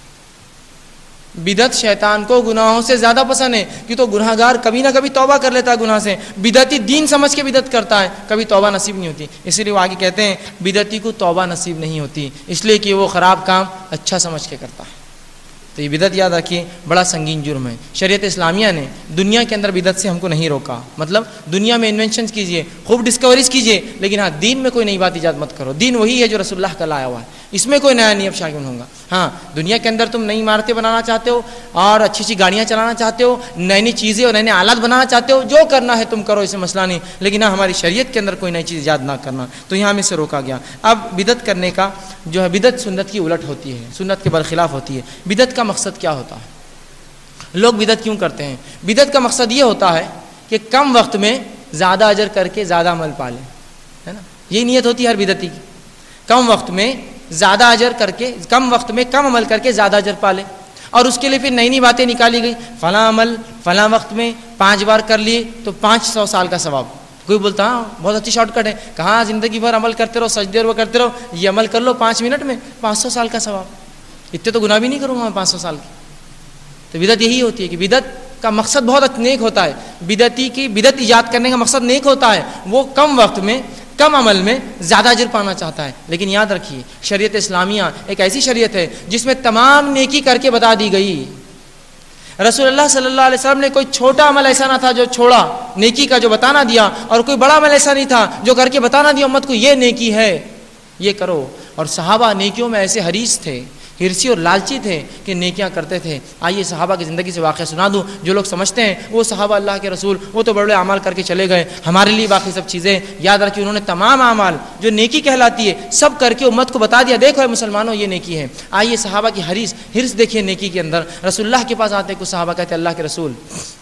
बिदत शैतान को गुनाहों से ज़्यादा पसंद है कि तो गुनाहगार कभी ना कभी तौबा कर लेता है गुनाह से, बिदती दीन समझ के बिदत करता है, कभी तौबा नसीब नहीं होती। इसीलिए वो आगे कहते हैं बिदती को तौबा नसीब नहीं होती, इसलिए कि वो ख़राब काम अच्छा समझ के करता है। तो ये बिदत याद रखिए बड़ा संगीन जुर्म है। शरीयत इस्लामिया ने दुनिया के अंदर बिदत से हमको नहीं रोका, मतलब दुनिया में इन्वेंशन कीजिए, खूब डिस्कवरीज कीजिए, लेकिन हाँ दीन में कोई नई बात ईजाद मत करो। दीन वही है जो रसूलुल्लाह का लाया हुआ है, इसमें कोई नया नियम शामिल होगा। हाँ, दुनिया के अंदर तुम नई इमारतें बनाना चाहते हो और अच्छी अच्छी गाड़ियाँ चलाना चाहते हो, नई नई चीज़ें और नए नए आलात बनाना चाहते हो, जो करना है तुम करो, इसमें मसला नहीं। लेकिन हाँ, हमारी शरीयत के अंदर कोई नई चीज़ ईजाद ना करना, तो यहाँ हमें से रोका गया। अब बिदत करने का जो है, बिदत सुन्नत की उलट होती है, सुन्नत के बरखिलाफ होती है। बिदत का मकसद क्या होता है? लोग बिदत क्यों करते हैं? बिदत का मकसद ये होता है कि कम वक्त में ज़्यादा अजर करके ज़्यादा अमल पाले, है ना, यही नीयत होती है हर बिदती की। कम वक्त में ज़्यादा अजर करके, कम वक्त में कम अमल करके ज़्यादा अजर पाले, और उसके लिए फिर नई नई बातें निकाली गई। फ़लाँ अमल फ़लाँ वक्त में 5 बार कर लिए तो 500 साल का सवाब। कोई बोलता हाँ बहुत अच्छी शॉर्टकट है, कहाँ ज़िंदगी भर अमल करते रहो, सजदे वो करते रहो, ये अमल कर लो 5 मिनट में 500 साल का सवाब, इतने तो गुनाह भी नहीं करूँगा मैं 500 साल की। तो बिदत यही होती है कि बिदत का मकसद बहुत नेक होता है, बिदत ईजाद करने का मकसद नेक होता है, वो कम वक्त में कम अमल में ज़्यादा अजर पाना चाहता है। लेकिन याद रखिए शरीयत इस्लामिया एक ऐसी शरीयत है जिसमें तमाम नेकी करके बता दी गई। रसूलुल्लाह सल्लल्लाहु अलैहि वसल्लम ने कोई छोटा अमल ऐसा ना था जो छोड़ा नेकी का, जो बताना दिया, और कोई बड़ा अमल ऐसा नहीं था जो करके बताना दिया उम्मत को ये नेकी है, ये करो। और सहाबा नेकियों में ऐसे हरीस थे, हिरसी और लालची थे कि नेकियां करते थे। आइए सहाबा की ज़िंदगी से वाक़या सुना दूँ। जो लोग समझते हैं वो सहाबा अल्लाह के रसूल वो तो बड़े अमाल करके चले गए, हमारे लिए बाकी सब चीज़ें याद रखिए, उन्होंने तमाम अमाल जो नेकी कहलाती है सब करके उम्मत को बता दिया, देखो है मुसलमानों ये नेकी है। आइए सहाबा की हिर्स देखिए नेकी के अंदर। रसूलुल्लाह के पास आते कुछ सहाबा, कहते अल्लाह के रसूल,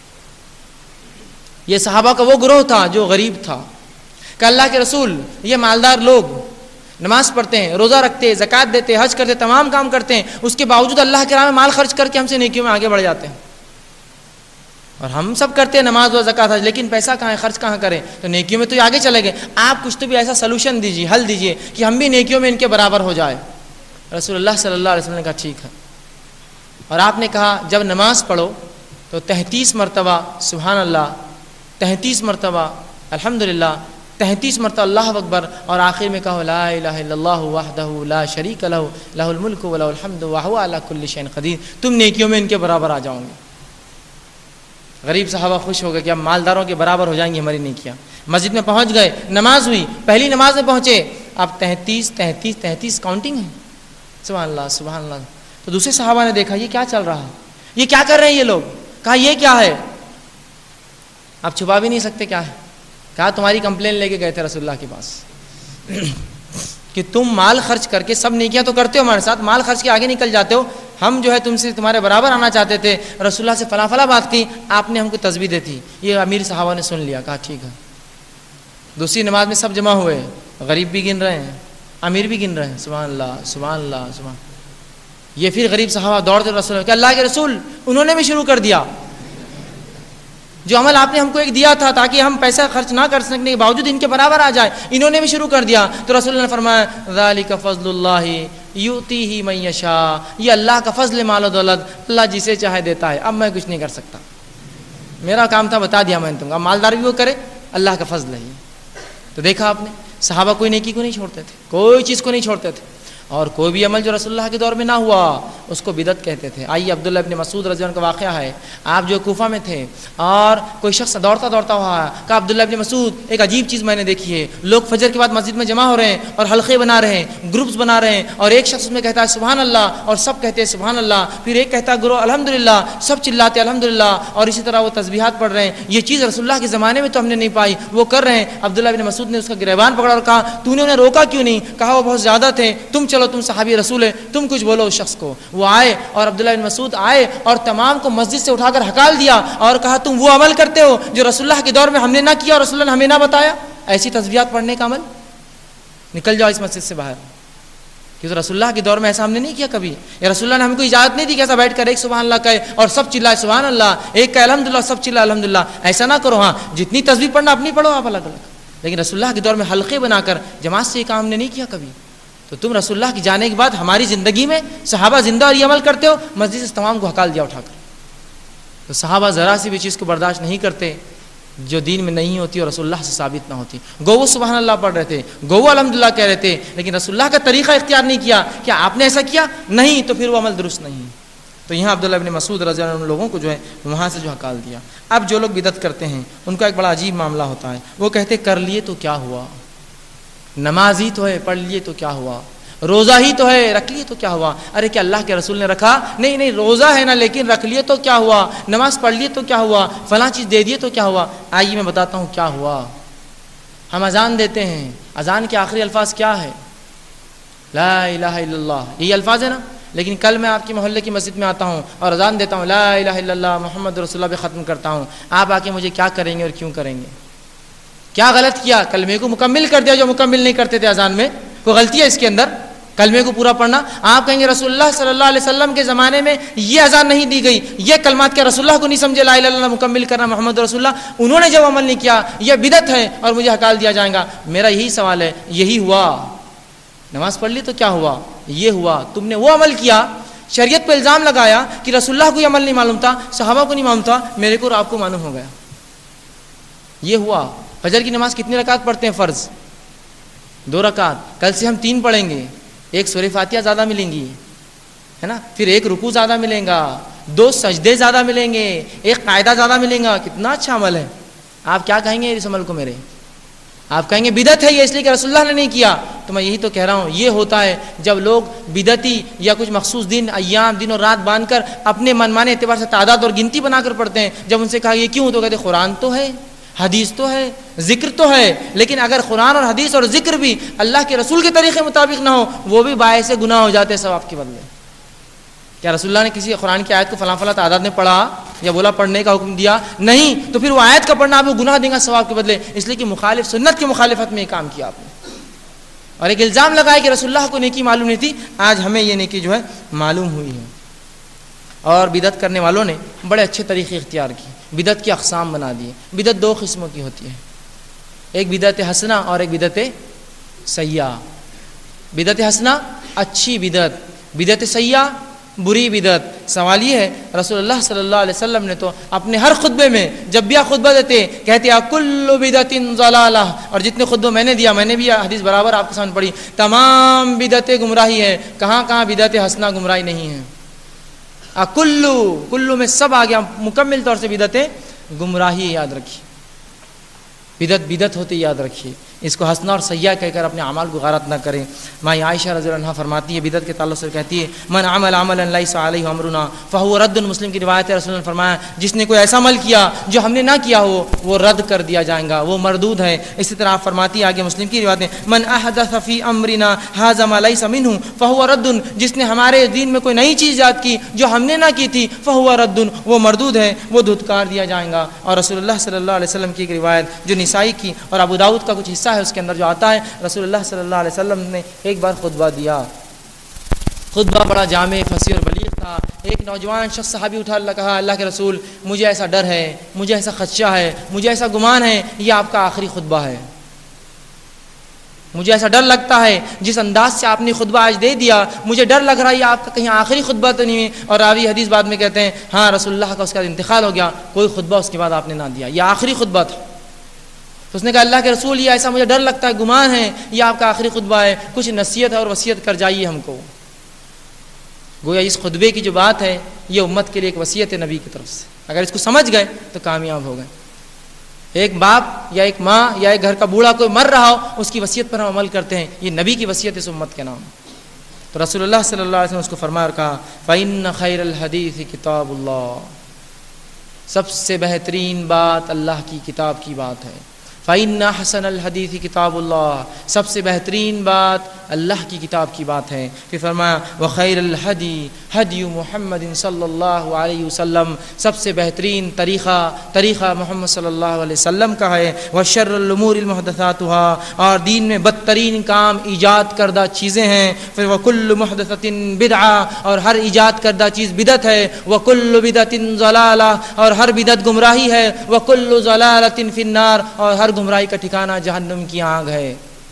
ये सहाबा का वो ग्रोह था जो गरीब था, कि अल्लाह के रसूल ये मालदार लोग नमाज पढ़ते हैं, रोज़ा रखते हैं, ज़कात देते हैं, हज करते हैं, तमाम काम करते हैं, उसके बावजूद अल्लाह के राह में माल खर्च करके हमसे नेकियों में आगे बढ़ जाते हैं। और हम सब करते हैं नमाज और ज़कात हज, लेकिन पैसा कहाँ है, खर्च कहाँ करें? तो नेकियों में तो आगे चले गए। आप कुछ तो भी ऐसा सलूशन दीजिए, हल दीजिए कि हम भी नेकियों में इनके बराबर हो जाए। रसूलुल्लाह सल्लल्लाहु अलैहि वसल्लम ने कहा ठीक है। और आपने कहा जब नमाज पढ़ो तो 33 मरतबा सुभान अल्लाह, 33 मरतबा अल्हम्दुलिल्लाह, 33 मरतबा अल्लाह अकबर, और आखिर में कहो ला इलाहा इल्लल्लाहु वहदहु ला शरीका लहु लहुल मुल्कु व लहुल हम्दु व हुवा अला कुल्लि शैइन क़दीर। तुम नेकियों में इनके बराबर आ जाओगे। गरीब साहबा खुश हो गए कि अब मालदारों के बराबर हो जाएंगी हमारी नेकियां। मस्जिद में पहुंच गए, नमाज हुई, पहली नमाज में पहुंचे, अब 33 काउंटिंग है, सुभान अल्लाह सुभान अल्लाह। तो दूसरे साहबा ने देखा ये क्या चल रहा है, ये क्या कर रहे हैं ये लोग? कहा ये क्या है? आप छुपा भी नहीं सकते क्या है। कहा तुम्हारी कंप्लेन लेके गए थे रसूलुल्लाह के पास कि तुम माल खर्च करके सब नेकियां तो करते हो हमारे साथ, माल खर्च के आगे निकल जाते हो, हम जो है तुमसे तुम्हारे बराबर आना चाहते थे, रसूलुल्लाह से फला फला बात की, आपने हमको तस्बीह दी थी। ये अमीर साहबा ने सुन लिया, कहा ठीक है। दूसरी नमाज में सब जमा हुए, गरीब भी गिन रहे हैं, अमीर भी गिन रहे हैं, सुभान अल्लाह सुभान अल्लाह सुभान। ये फिर गरीब साहबा दौड़ते रसूल कि अल्लाह के रसूल, उन्होंने भी शुरू कर दिया जो अमल आपने हमको एक दिया था ताकि हम पैसा खर्च ना कर सकने के बावजूद इनके बराबर आ जाए, इन्होंने भी शुरू कर दिया। तो रसूल ने फरमाया ज़ालिका फ़ज़्लुल्लाहि युतीही मन यशा, ये अल्लाह का फजल माल दौलत, अल्लाह जिसे चाहे देता है, अब मैं कुछ नहीं कर सकता, मेरा काम था बता दिया मैंने तुमको, मालदार भी वो करे, अल्लाह का फजल है। तो देखा आपने सहाबा कोई नेकी को नहीं छोड़ते थे, कोई चीज़ को नहीं छोड़ते थे। और कोई भी अमल जो रसूलुल्लाह के दौर में ना हुआ उसको बिदत कहते थे। आइए अब्दुल्लाह इब्न मसूद रज़ी अल्लाह अन्हु का वाक़या है। आप जो कूफा में थे और कोई शख्स दौड़ता दौड़ता हुआ कहा अब्दुल्लाह इब्न मसूद एक अजीब चीज़ मैंने देखी है, लोग फजर के बाद मस्जिद में जमा हो रहे हैं और हल्के बना रहे हैं, ग्रुप्स बना रहे हैं, और एक शख्स उसमें कहता है सुभान अल्लाह और सब कहते हैं सुभान अल्लाह, फिर एक कहता है गुरु अल्हम्दुलिल्लाह, सब चिल्लाते अल्हम्दुलिल्लाह, और इसी तरह वो तस्बीहात पढ़ रहे हैं। ये चीज़ रसूलुल्लाह के ज़माने में तो हमने नहीं पाई, वो कर रहे हैं। अब्दुल्लाह इब्न मसूद ने उसका गिरबान पकड़ा और कहा तूने उन्हें रोका क्यों नहीं? कहा वो बहुत ज़्यादा थे, तुम चलो, तुम सहाबी रसूल है, तुम कुछ बोलो उस शख्स को। वो आए और अब्दुल्लाह इब्न मसूद आए और तमाम को मस्जिद से उठाकर हकाल दिया और कहा तुम वो अमल करते हो जो रसूलुल्लाह के दौर में हमने ना किया और रसूलुल्लाह ने हमें ना बताया, ऐसी तस्बीहात पढ़ने का अमल, निकल जाओ इस मस्जिद से बाहर, क्योंकि रसूलुल्लाह के दौर में ऐसा हमने नहीं किया कभी। या रसूलुल्लाह ने हमको इजाज़त नहीं दी कि ऐसा बैठ कर एक सुभान अल्लाह कहे और सब चिल्लाए सुभान अल्लाह, एक कहे अल्हम्दुलिल्लाह, सब चिल्लाए अल्हम्दुलिल्लाह, ऐसा ना करो। हाँ, जितनी तस्बीह पढ़ना अपनी पढ़ो आप अलग अलग, लेकिन रसूलुल्लाह के दौर में हल्के बनाकर जमात से ये काम हमने नहीं किया कभी। तो तुम रसूलुल्लाह के जाने के बाद हमारी ज़िंदगी में सहाबा जिंदा और ये अमल करते हो, मस्जिद से तमाम को हकाल दिया उठाकर। तो सहाबा ज़रा सी भी चीज़ को बर्दाश्त नहीं करते जो दीन में नहीं होती और रसूलुल्लाह से साबित ना होती। गो वो सुभान अल्लाह पढ़ रहे थे, गो वो अल्हम्दुलिल्लाह कह रहे थे, लेकिन रसूलुल्लाह का तरीक़ा इख्तियार नहीं किया। क्या आपने ऐसा किया? नहीं, तो फिर वो अमल दुरुस्त नहीं। तो यहाँ अब्दुल्लाह इब्न मसूद रज़ी अल्लाह अन्हु लोगों को जो है वहाँ से जो हकाल दिया। अब जो लोग बिदत करते हैं उनका एक बड़ा अजीब मामला होता है। वो कहते कर लिए तो क्या हुआ, नमाज ही तो है, पढ़ लिए तो क्या हुआ, रोज़ा ही तो है, रख लिए तो क्या हुआ। अरे क्या अल्लाह के रसूल ने रखा? नहीं नहीं, रोज़ा है ना, लेकिन रख लिए तो क्या हुआ, नमाज पढ़ लिए तो क्या हुआ, फलां चीज़ दे दिए तो क्या हुआ। आइए मैं बताता हूँ क्या हुआ। हम अजान देते हैं, अजान के आखिरी अल्फाज क्या है? ला इलाहा इल्लल्लाह, यही अल्फाज है ना। लेकिन कल मैं आपके मोहल्ले की मस्जिद में आता हूँ और अजान देता हूँ ला इलाहा इल्लल्लाह मुहम्मद रसूलुल्लाह पे ख़त्म करता हूँ, आप आके मुझे क्या करेंगे और क्यों करेंगे? क्या गलत किया? कलमे को मुकम्मिल कर दिया जो मुकम्मिल नहीं करते थे अजान में। कोई गलती है इसके अंदर? कलमे को पूरा पढ़ना। आप कहेंगे रसूलुल्लाह सल्लल्लाहु अलैहि वसल्लम के ज़माने में ये अजान नहीं दी गई, ये कलमात क्या रसूलुल्लाह को नहीं समझे ला इलाहा इल्लल्लाह मुकम्मिल करना मोहम्मद रसूलुल्लाह, उन्होंने जब अमल नहीं किया यह बिदत है और मुझे हकाल दिया जाएगा। मेरा यही सवाल है, यही हुआ? नमाज पढ़ ली तो क्या हुआ? ये हुआ तुमने वो अमल किया, शरीयत पे इल्ज़ाम लगाया कि रसूलुल्लाह को ये अमल नहीं मालूम था, सहाबा को नहीं मालूम था, मेरे को और आपको मालूम हो गया, ये हुआ। फजर की नमाज कितनी रकात पढ़ते हैं? फ़र्ज़ 2 रकात, कल से हम 3 पढ़ेंगे, एक सूरह फातिहा ज़्यादा मिलेंगी, है ना, फिर एक रुकू ज़्यादा मिलेगा, 2 सजदे ज़्यादा मिलेंगे, एक कायदा ज़्यादा मिलेगा। कितना अच्छा अमल है। आप क्या कहेंगे इस अमल को मेरे? आप कहेंगे बिदत है ये, इसलिए कि रसूलुल्लाह ने नहीं किया। तो मैं यही तो कह रहा हूँ, ये होता है जब लोग बिदती या कुछ मखसूस दिन, अय्याम, दिन और रात बांधकर अपने मनमाने एतबार से तादाद और गिनती बनाकर पढ़ते हैं। जब उनसे कहा ये क्यों, तो कहते कुरान तो है, हदीस तो है, जिक्र तो है, लेकिन अगर कुरान और हदीस और जिक्र भी अल्लाह के रसूल के तरीके मुताबिक ना हो, वो भी बायसे गुनाह हो जाते हैं सवाब के बदले। क्या रसूलुल्लाह ने किसी कुरान की आयत को फलां फलां तादाद में पढ़ा या बोला पढ़ने का हुक्म दिया? नहीं, तो फिर वो आयत का पढ़ना आपको गुनाह देगा सवाब के बदले, इसलिए कि मुखालिफ सुन्नत की मुखालिफत में काम किया आपने। और एक इल्ज़ाम लगाया कि रसूलुल्लाह को नेकी मालूम नहीं थी, आज हमें ये नेकी जो है मालूम हुई है। और बिदत करने वालों ने बड़े अच्छे तरीके इख्तियार किए, बिदत की अक़साम बना दिए। बिदत 2 किस्मों की होती है, एक बिदत हसना और एक बिदत सय्या। बिदत हसना अच्छी बिदत, बिदत सय्या बुरी बिदत। सवाल ये है, रसूलुल्लाह सल्लल्लाहु अलैहि वसल्लम ने तो अपने हर खुतबे में जब भी आप खुतबा देते कहते हैं कुल्लु बिदतिन ज़लाला, और जितने खुतबे मैंने दिया, मैंने भी हदीस बराबर आपके सामने पढ़ी, तमाम बिदतें गुमराही है। कहाँ कहाँ बिदत हसना गुमराही नहीं है? कुल्लु, कुल्लु में सब आ गया, मुकम्मिल तौर से बिदतें गुमराही, याद रखिए। बिदत बिदत होते याद रखिए, इसको हसना और सय्या कहकर अपने अमाल को गारत न करें। माँ आयशा रज़ी अल्लाह अन्हा फरमाती है, बिदत के ताल्लुक़ से कहती है, मन अमल अमलन लैसा अलैहि अमरुना फहुव रद्दुन। मुस्लिम की रिवायत है, रसूल ने फरमाया जिसने कोई ऐसा अमल किया जो हमने ना किया हो वो रद्द कर दिया जाएगा, वो मरदूद है। इसी तरह आप फरमाती है आगे मुस्लिम की रिवायत है, मन अहदथ फी अमरिना हाज़ा मा लैसा मिन्हु फहुव रद्दुन। जिसने हमारे दीन में कोई नई चीज़ याद की जो हमने ना की थी, फहुव रद्दुन, वो मरदूद है, वो धुतकार दिया जाएगा। और रसूलुल्लाह सल्लल्लाहु अलैहि वसल्लम की एक रिवायत जो निसाई की और अबू दाऊद का कुछ हिस्सा है उसके अंदर जो आता है, रसूलुल्लाह सल्लल्लाहु अलैहि वसल्लम ने एक बार खुतबा दिया। खुतबा बड़ा जामे फसी और बलीग था। एक नौजवान शख्स सहाबी उठा कहा, अल्लाह के रसूल मुझे ऐसा डर है, मुझे ऐसा खदशा है, मुझे ऐसा गुमान है ये आपका आखिरी खुतबा है, मुझे ऐसा डर लगता है जिस अंदाज से आपने खुतबा आज दे दिया, मुझे डर लग रहा है ये आपका कहीं आखिरी खुतबा तो नहीं है। और रावी हदीस बाद में कहते हैं हाँ रसूलुल्लाह का उसका इंतकाल हो गया, कोई खुतबा उसके बाद आपने ना दिया, ये आखिरी खुतबा था। तो उसने कहा अल्लाह के रसूल ये ऐसा मुझे डर लगता है, गुमान है ये आपका आखिरी खुतबा है, कुछ नसीहत और वसीयत कर जाइए हमको। गोया इस खुतबे की जो बात है ये उम्मत के लिए एक वसीयत है नबी की तरफ से, अगर इसको समझ गए तो कामयाब हो गए। एक बाप या एक माँ या एक घर का बूढ़ा कोई मर रहा हो, उसकी वसीयत पर हम अमल करते हैं, ये नबी की वसीयत है इस उम्मत के नाम। तो रसूलुल्लाह सल्लल्लाहु अलैहि वसल्लम उसको फरमाया और कहा फ़इन्न खैरल हदीस किताबुल्लाह, सबसे बेहतरीन बात अल्लाह की किताब की बात है। फ़इन्न हसनल हदीस किताबुल्लाह, सबसे बेहतरीन बात अल्लाह की किताब की बात है। फिर फरमाया व खैरल हदी हदी मुहम्मद सल्लल्लाहु अलैहि वसल्लम, सबसे बेहतरीन तरीक़ा मोहम्मद सल्लल्लाहु अलैहि वसल्लम का है। व शर्रुल उमूरिल मुहदसातुहा, और दीन में बदतरीन काम ईजाद करदा चीज़ें हैं। फिर व कुल्लु मुहदसतिन बिदआ, और हर ईजाद करदा चीज़ बिदत है। व कुल्लु बिदतिन ज़लाला, और हर बिदत गुमराही है। व कुल्लु ज़लालतिन फिन्नार, और हर गुमराही का ठिकाना जहन्नुम की आग है।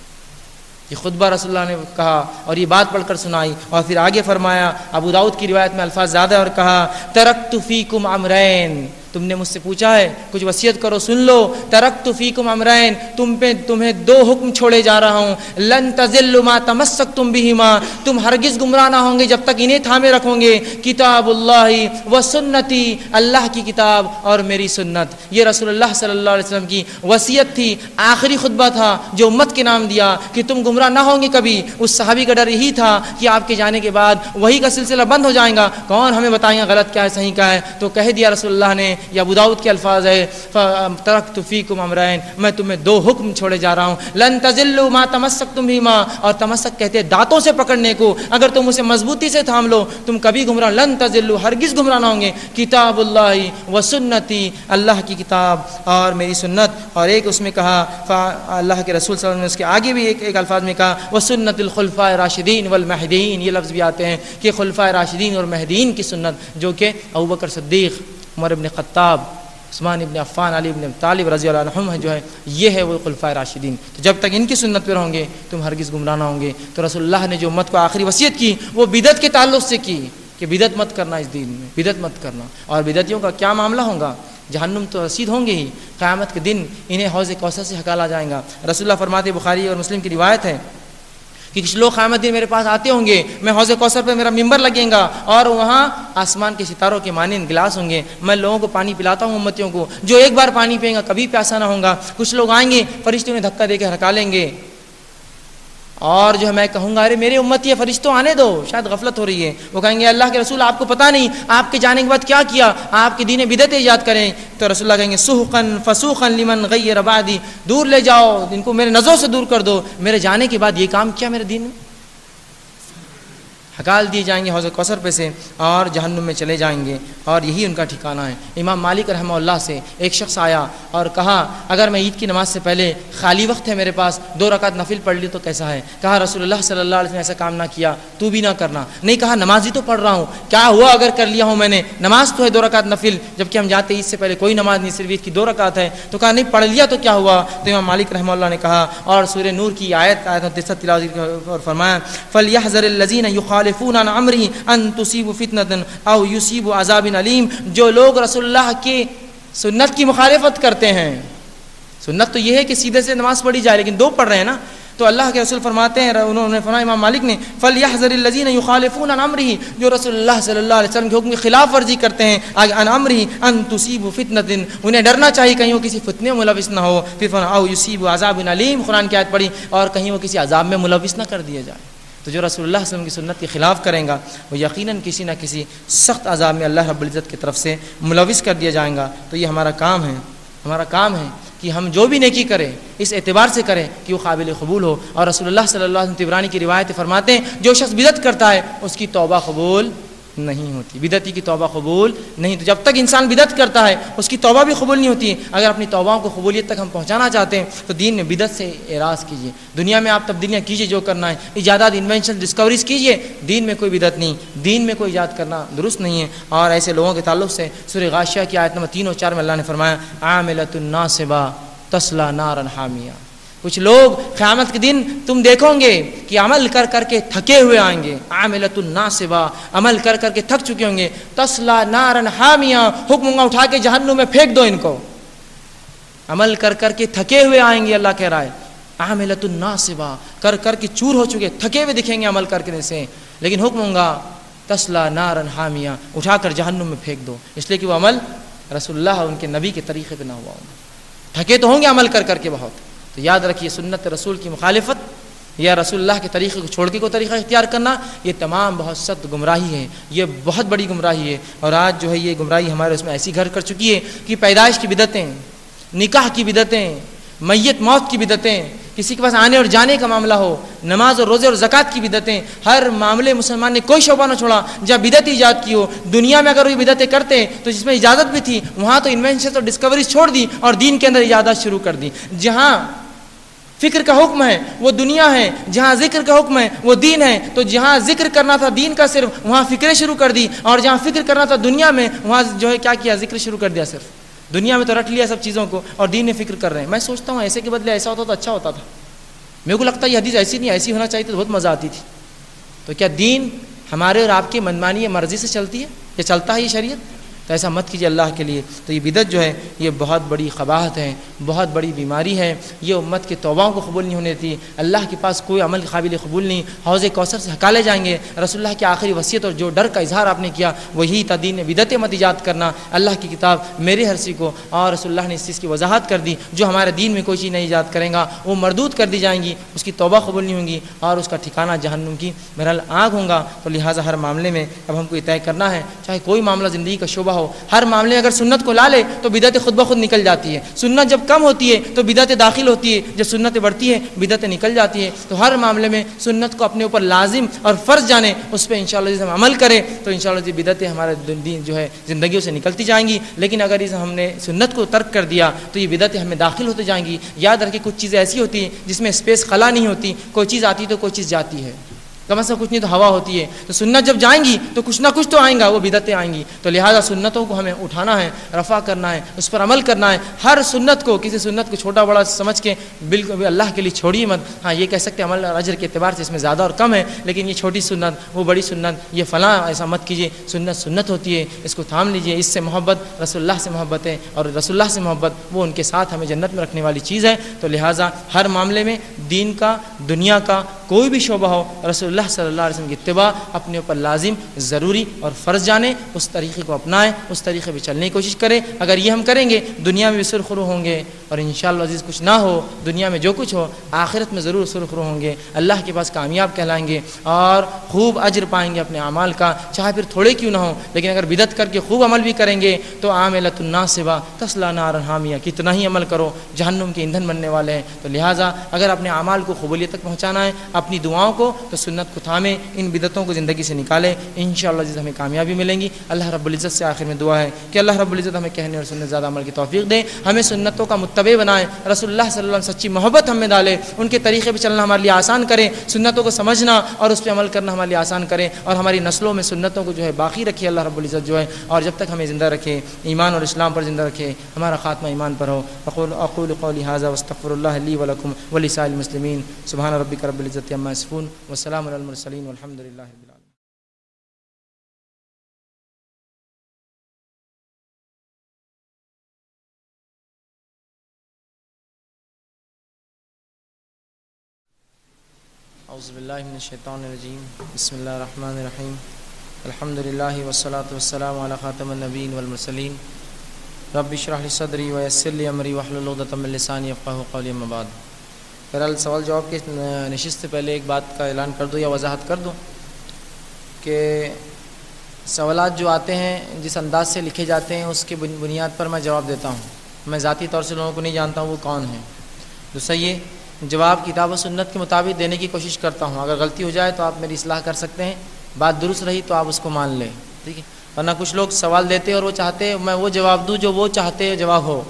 ये खुतबा रसूलुल्लाह ने कहा और ये बात पढ़कर सुनाई। और फिर आगे फरमाया, अबू दाऊद की रिवायत में अल्फाज ज़्यादा, और कहा तरक्तु फीकुम अमरैन, तुमने मुझसे पूछा है कुछ वसीयत करो, सुन लो। तरक्तु फीकुम अमरैन, तुम्हें दो हुक्म छोड़े जा रहा हूँ। लन तज़िल्लु मा तमस्सक्तुम बिहिमा, तुम हरगिज़ गुमराह ना होंगे जब तक इन्हें थामे रखोगे। किताबुल्लाहि व सुन्नती, अल्लाह की किताब और मेरी सुन्नत। ये रसूलुल्लाह सल्लल्लाहु अलैहि वसल्लम की वसीयत थी, आखिरी खुतबा था जो उम्मत के नाम दिया कि तुम गुमराह ना होंगे कभी। उस सहाबी का डर यही था कि आपके जाने के बाद वही का सिलसिला बंद हो जाएगा, कौन हमें बताएगा गलत क्या है सही क्या है। तो कह दिया रसूलुल्लाह ने, या अबू दाऊद के अल्फाज है तरक्तु फीकुम अमरैन, मैं तुम्हें दो हुक्म छोड़े जा रहा हूँ। लन तज़िल्लु मा तमस्सक्तुम बिहिमा, और तमस्सक कहते हैं दांतों से पकड़ने को, अगर तुम उसे मजबूती से थाम लो तुम कभी गुमराह, लन तज़िल्लु, हरगिज़ गुमराह ना होंगे। किताबुल्लाहि व सुन्नती, अल्लाह की किताब और मेरी सुन्नत। और एक उसमें कहा अल्लाह के रसूल सल्लल्लाहु अलैहि वसल्लम ने उसके आगे भी एक अल्फाज में कहा व सुन्नतुल खुलफाए राशिदीन वल महदीन, ये लफ्ज़ भी आते हैं कि खुलफाए राशिदीन और महदीन की सुन्नत, जो कि अबू बकर सिद्दीक़, उमर इब्न ख़त्ताब, उस्मान इब्न अफ़्फ़ान, अली इब्न अबी तालिब रज़ियल्लाहु अन्हुम है, जो है ये है वो खुलफाए राशिदीन। तो जब तक इनकी सुन्नत पर होंगे तुम हरगिज़ गुमराह ना होंगे। तो रसूलुल्लाह ने जो उम्मत को आखिरी वसीयत की वो बिदत के ताल्लुक़ से की कि बिदत मत करना, इस दीन में बिदत मत करना। और बिदतियों का क्या मामला होगा, जहन्नुम तो रसीद होंगे ही, क़यामत के दिन इन्हें हौज़ कौसर से हकाला जाएगा। रसूलुल्लाह फरमाते, बुखारी और मुस्लिम की रिवायत है कि कुछ लोग क़यामत दिन मेरे पास आते होंगे, मैं हौज़ कौसर पे मेरा मिंबर लगेगा और वहाँ आसमान के सितारों के मानिंद गिलास होंगे, मैं लोगों को पानी पिलाता हूँ उम्मतियों को, जो एक बार पानी पिएगा कभी प्यासा ना होगा। कुछ लोग आएंगे, फरिश्ते उन्हें धक्का देकर हटा लेंगे और जो है मैं कहूँगा अरे मेरे उम्मती है, फरिश्तों आने दो, शायद गफलत हो रही है। वो कहेंगे अल्लाह के रसूल आपको पता नहीं आपके जाने के बाद क्या किया, आपके दीन बिदत ईजाद करें। तो रसूलुल्लाह कहेंगे सुहक़न फ़सूक़न लिमन ग़य्यर बादी, दूर ले जाओ, इनको मेरे नज़रों से दूर कर दो, मेरे जाने के बाद ये काम किया मेरे दीन में। हकाल दिए जाएंगे हौज़ कौसर पे से और जहन्नुम में चले जाएंगे और यही उनका ठिकाना है। इमाम मालिक रहमहुल्लाह से एक शख्स आया और कहा अगर मैं ईद की नमाज से पहले खाली वक्त है मेरे पास, 2 रकात नफिल पढ़ ली तो कैसा है। कहा रसूलुल्लाह सल्लल्लाहु अलैहि वसल्लम ऐसा काम ना किया, तू भी ना करना। नहीं कहा नमाज ही तो पढ़ रहा हूँ, क्या हुआ अगर कर लिया हूँ मैंने, नमाज तो है 2 रकात नफिल, जबकि हम जाते ईद से पहले कोई नमाज नहीं, सिर्फ ईद की 2 रकात है। तो कहा नहीं पढ़ लिया तो क्या हुआ। तो इमाम मालिक रहमहुल्लाह ने कहा और सूरह नूर की आयत 63 तिलावत और फरमाया फलयहज़रिल लज़ीना युख़ालिफ़ूना अन अम्रिही अन तुसीबु फितनतन औ युसीबु अज़ाबिन अलीम, जो लोग रसूलुल्लाह की सुन्नत की मुखालिफत करते हैं। सुन्नत तो ये है कि सीधे से नमाज पढ़ी जाए, लेकिन 2 पढ़ रहे हैं ना। तो अल्लाह के रसूल फरमाते हैं, उन्होंने फरमाया इमाम मालिक ने फलयहज़रिल लज़ीना युख़ालिफ़ूना अन अम्रिही, जो रसूलुल्लाह सल्लल्लाहु अलैहि वसल्लम के हुक्म की खिलाफ वर्जी करते हैं, अन अम्रिही अन तुसीबु फितनतिन, उन्हें डरना चाहिए कहीं वो किसी फितने में मुलविस ना हो। फिर फरमाया औ युसीबु अज़ाबिन अलीम, कुरान की आयत पढ़ी, और कहीं वो किसी अज़ाब में मुलविस ना कर दिया जाए। तो जो रसूलुल्लाह सल्लल्लाहु अलैहि वसल्लम की सुन्नत के खिलाफ करेगा वो यकीनन किसी न किसी सख्त अज़ाब में अल्लाह रब्बुल इज़्ज़त की तरफ से मुलविस कर दिया जाएगा। तो ये हमारा काम है कि हम जो भी नेकी करें इस एतबार से करें कि वो काबिल कबूल हो। और रसूलुल्लाह सल्लल्लाहु अलैहि वसल्लम तिबरानी की रिवायत फरमाते हैं जो शख्स बिदत करता है उसकी तौबा कबूल नहीं होती, बिदती की तौबा कबूल नहीं। तो जब तक इंसान बिदत करता है उसकी तौबा भी कबूल नहीं होती। अगर अपनी तौबाओं को कबूलियत तक हम पहुँचाना चाहते हैं तो दीन में बिदत से एराज़ कीजिए, दुनिया में आप तब्दीलियाँ कीजिए जो करना है, इजादात इन्वेंशन डिस्कवरीज कीजिए, दीन में कोई बिदत नहीं, दीन में कोई ईजाद करना दुरुस्त नहीं है। और ऐसे लोगों के ताल्लुक़ से सूरह गाशिया की आयत नंबर 3 और 4 में अल्लाह ने फरमाया आमिलतुन नासिबा तस्ला नारन हामिया, कुछ लोग क़यामत के दिन तुम देखोगे कि अमल कर करके थके हुए आएंगे, आमिलतुन नासिबा, अमल कर करके थक चुके होंगे, तस्ला नारन हामिया, हुक्म उठा के जहन्नुम में फेंक दो इनको। अमल कर कर के थके हुए आएंगे। अल्लाह कह रहा है आमिलतुन्नासिबा, कर कर के चूर हो चुके, थके हुए दिखेंगे अमल करने से, लेकिन हुक्म होगा तस्ला नारन हामिया, उठाकर जहन्नुम में फेंक दो, इसलिए कि वो अमल रसूलुल्लाह उनके नबी के तरीक़े पे ना हुआ होगा। थके तो होंगे अमल कर कर के बहुत, तो याद रखिए सुन्नत रसूल की मुखालिफत या रसूलुल्लाह के तरीक़े को छोड़ के कोई तरीक़ा इख्तियार करना, ये तमाम बहुत सख्त गुमराही है, ये बहुत बड़ी गुमराही है। और आज जो है ये गुमराही हमारे उसमें ऐसी घर कर चुकी है कि पैदाइश की बिदतें, निकाह की बिदतें, मैयत मौत की बिदतें, किसी के पास आने और जाने का मामला हो, नमाज और रोज़े और ज़कात की बिदतें, हर मामले मुसलमान ने कोई शोबा न छोड़ा जहाँ बिदत ईजाद की हो। दुनिया में अगर वो बिदतें करते तो जिसमें इजाज़त भी थी वहाँ तो इन्वेंशन और डिस्कवरीज छोड़ दी और दीन के अंदर इजाज़त शुरू कर दी। जहाँ फ़िक्र का हुक्म है वो दुनिया है, जहाँ ज़िक्र का हुक्म है वो दीन है, तो जहाँ ज़िक्र करना था दीन का सिर्फ वहाँ फ़िक्रें शुरू कर दी, और जहाँ फ़िक्र करना था दुनिया में वहाँ जो है क्या किया, ज़िक्र शुरू कर दिया। सिर्फ दुनिया में तो रट लिया सब चीज़ों को और दीन में फ़िक्र कर रहे हैं। मैं सोचता हूँ ऐसे के बदले ऐसा होता तो अच्छा होता था। मेरे को लगता है ये हदीस ऐसी नहीं, ऐसी होना चाहिए तो बहुत मज़ा आती थी। तो क्या दीन हमारे और आपकी मनमानी मर्ज़ी से चलती है या चलता है ये शरीयत? तो ऐसा मत कीजिए अल्लाह के लिए। तो ये बिदत जो है ये बहुत बड़ी क़बाहत है, बहुत बड़ी बीमारी है। ये उम्मत के तौबाओं को कबूल नहीं होने देती। अल्लाह के पास कोई अमल काबिल कबूल नहीं। हौज़ कौसर से हकाले जाएंगे। रसूलुल्लाह की आखिरी वसीयत और जो डर का इजहार आपने किया वही था दीन में बिदत मत ईजाद करना। अल्लाह की किताब मेरे हरसी को और रसूलुल्लाह ने इस चीज़ की वजाहत कर दी, जो हमारे दीन में कोई चीज़ नहीं ईजाद करेगा वो मरदूद कर दी जाएंगी, उसकी तौबा कबूल नहीं होंगी और उसका ठिकाना जहन्नुम की बहरहाल आग होगा। तो लिहाजा हर मामले में अब हमको ये तय करना है, चाहे कोई मामला ज़िंदगी का शोबा हो, हर मामले अगर सुन्नत को ला ले तो बिदत खुद ब खुद निकल जाती है। सुन्नत जब कम होती है तो बिदत दाखिल होती है, जब सुन्नत बढ़ती है बिदत निकल जाती है। तो हर मामले में सुन्नत को अपने ऊपर लाजिम और फ़र्ज जाने, उस पर इंशाअल्लाह हम अमल करें तो इंशाअल्लाह बिदतें हमारे दीन जो है ज़िंदगियों से निकलती जाएंगी। लेकिन अगर इस हमने सुन्नत को तर्क कर दिया तो ये बिदतें हमें दाखिल होती जाएंगी। याद रखिए कुछ चीज़ें ऐसी होती हैं जिसमें स्पेस खला नहीं होती, कोई चीज़ आती तो कोई चीज़ जाती है, कम से कम कुछ नहीं तो हवा होती है। तो सुन्नत जब जाएंगी तो कुछ ना कुछ तो आएगा, वो बिदतें आएंगी। तो लिहाजा सुन्नतों को हमें उठाना है, रफ़ा करना है, उस पर अमल करना है। हर सुन्नत को, किसी सुन्नत को छोटा बड़ा समझ के बिल्कुल भी अल्लाह के लिए छोड़िए मत। हाँ ये कह सकते हैं अमल और अजर के एतबार से इसमें ज़्यादा और कम है, लेकिन ये छोटी सुन्नत वो बड़ी सुन्नत ये फ़लाँ ऐसा मत कीजिए। सुन्नत सुन्नत होती है, इसको थाम लीजिए। इससे मोहब्बत रसूलुल्लाह से मोहब्बत है और रसूलुल्लाह से मोहब्बत वो उनके साथ हमें जन्नत में रखने वाली चीज़ है। तो लिहाजा हर मामले में दीन का, दुनिया का कोई भी शोबा हो, रसूलुल्लाह सल्लल्लाहु अलैहि वसल्लम की इत्तिबा अपने ऊपर लाजिम, ज़रूरी और फ़र्ज़ जाने, उस तरीक़े को अपनाएं, उस तरीक़े पर चलने की कोशिश करें। अगर ये हम करेंगे दुनिया में भी सुरखरू होंगे और इंशाअल्लाह अज़ीज़ कुछ ना हो दुनिया में जो कुछ हो आखिरत में ज़रूर सुरखरू होंगे, अल्लाह के पास कामयाब कहलाएंगे और खूब अजर पाएंगे अपने अमाल का, चाहे फिर थोड़े क्यों ना हो। लेकिन अगर बिदत करके खूब अमल भी करेंगे तो आमिलतुन्नासिबा तस्ला नारन हामिया, कितना ही अमल करो जहन्नुम के ईंधन बनने वाले हैं। तो लिहाजा अगर अपने अमाल को कबूलियत तक पहुँचाना है, अपनी दुआओं को, तो सुन्नत को थामे, इन बिदतों को ज़िंदगी से निकालें, इंशाअल्लाह जिस हमें कामयाबी मिलेंगी। अल्लाह रब्बुल इज़्ज़त से आखिर में दुआ है कि अल्लाह रब्बुल इज़्ज़त हमें कहने और सुनने ज़्यादा अमल की तौफीक दे, हमें सुन्नतों का मुत्तबे बनाए, रसूलुल्लाह सल्लल्लाहु अलैहि वसल्लम सच्ची मोहब्बत हमें डाले, उनके तरीक़े पर चलना हमारे लिए आसान करें, सुन्नतों को समझना और उस पर अमल करना हमारे लिए आसान करें और हमारी नस्लों में सुन्नतों को जो है बाकी रखे अल्लाह रब्बुल इज़्ज़त जो है, और जब तक हमें ज़िंदा रखे, ईमान और इस्लाम पर ज़िंदा रखे, हमारा ख़ात्मा ईमान पर हो। अक़ूलु क़ौली हाज़ा वस्तग़फ़िरुल्लाह ली व लकुम व लिसाइरिल मुस्लिमीन। सुब्हान रब्बिका रब्बिल इज़्ज़ति अम्मा यसिफ़ून व सलामुन अलल मुरसलीन वल्हम्दुलिल्लाहि रब्बिल आलमीन। औज़ुबिल्लाहि मिनश्शैतानिर्रजीम बिस्मिल्लाहिर्रहमानिर्रहीम अल्हम्दुलिल्लाहि वस्सलातु वस्सलामु अला ख़ातमिन नबिय्यीन वल मुरसलीन रब्बि इश्रह ली सदरी व यस्सिर ली अमरी वहलुल उक़दतम मिन लिसानी यफ़क़हू क़ौली अम्मा बाद। बहरहाल सवाल जवाब के नशिस्त से पहले एक बात का ऐलान कर दूँ या वजाहत कर दूँ कि सवालात जो आते हैं जिस अंदाज से लिखे जाते हैं उसके बुनियाद पर मैं जवाब देता हूँ। मैं ज़ाती तौर से लोगों को नहीं जानता हूँ वो कौन है। तो सही है, जवाब किताब व सुन्नत के मुताबिक देने की कोशिश करता हूँ। अगर गलती हो जाए तो आप मेरी इस्लाह कर सकते हैं, बात दुरुस्त रही तो आप उसको मान लें, ठीक है। वरना कुछ लोग सवाल देते और वो चाहते मैं वो जवाब दूँ जो वो चाहते जवाब हो,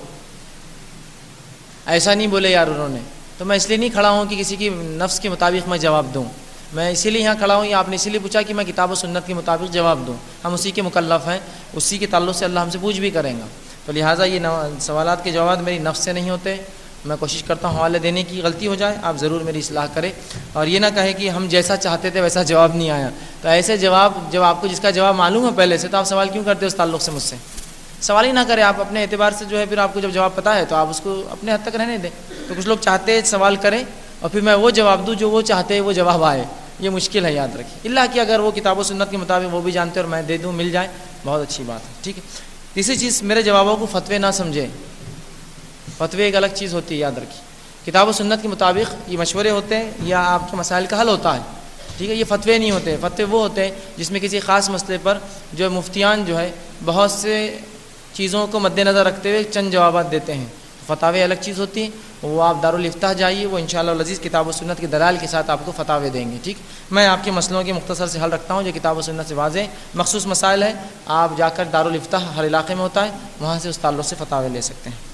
ऐसा नहीं बोले यार उन्होंने। तो मैं इसलिए नहीं खड़ा हूँ कि किसी की नफ्स के मुताबिक मैं जवाब दूँ, मैं इसीलिए यहाँ खड़ा हूँ या आपने इसीलिए पूछा कि मैं किताब व सुन्नत के मुताबिक जवाब दूँ। हम उसी के मुकल्लफ़ हैं, उसी के ताल्लुक़ से अल्लाह हमसे पूछ भी करेगा। तो लिहाजा ये सवालात के जवाब मेरी नफ्स से नहीं होते। मैं कोशिश करता हूँ हवाले देने की, गलती हो जाए आप ज़रूर मेरी इस्लाह करें और ये ना कहे कि हम जैसा चाहते थे वैसा जवाब नहीं आया। तो ऐसे जवाब जब आपको जिसका जवाब मालूम है पहले से तो आप सवाल क्यों करते हो उस ताल्लुक़ से मुझसे? सवाल ही ना करें आप अपने एतबार से, जो है फिर आपको जब जवाब पता है तो आप उसको अपने हद तक रहने दें। तो कुछ लोग चाहते हैं सवाल करें और फिर मैं वो जवाब दूँ जो वो चाहते हैं वो जवाब आए, ये मुश्किल है, याद रखिए। इल्ला कि अगर वो किताब व सुन्नत के मुताबिक वो भी जानते और मैं दे दूँ, मिल जाए, बहुत अच्छी बात है, ठीक है। तीसरी चीज़, मेरे जवाबों को फतवे ना समझें। फतवे एक अलग चीज़ होती है, याद रखिए। किताब व सुन्नत के मुताबिक ये मशवरे होते हैं या आपके मसाइल का हल होता है, ठीक है। ये फतवे नहीं होते। फतवे वो होते हैं जिसमें किसी ख़ास मसले पर जो मुफ्तियान जो है बहुत से चीज़ों को मद्देनज़र रखते हुए चंद जवाब देते हैं। फतावे अलग चीज़ होती हैं, वो आप दारुल इफ्ताह जाइए, वो इंशाअल्लाह अज़ीज़ किताब व सुन्नत के दलाल के साथ आपको फतावे देंगे, ठीक। मैं आपके मसलों के मुख्तसर से हल रखता हूँ जो किताब व सुन्नत से वाज़ेह मखसूस मसाइल है, आप जाकर दारुल इफ्ताह हर इलाके में होता है, वहाँ से उस ताल्लुक़ से फतावे ले सकते हैं।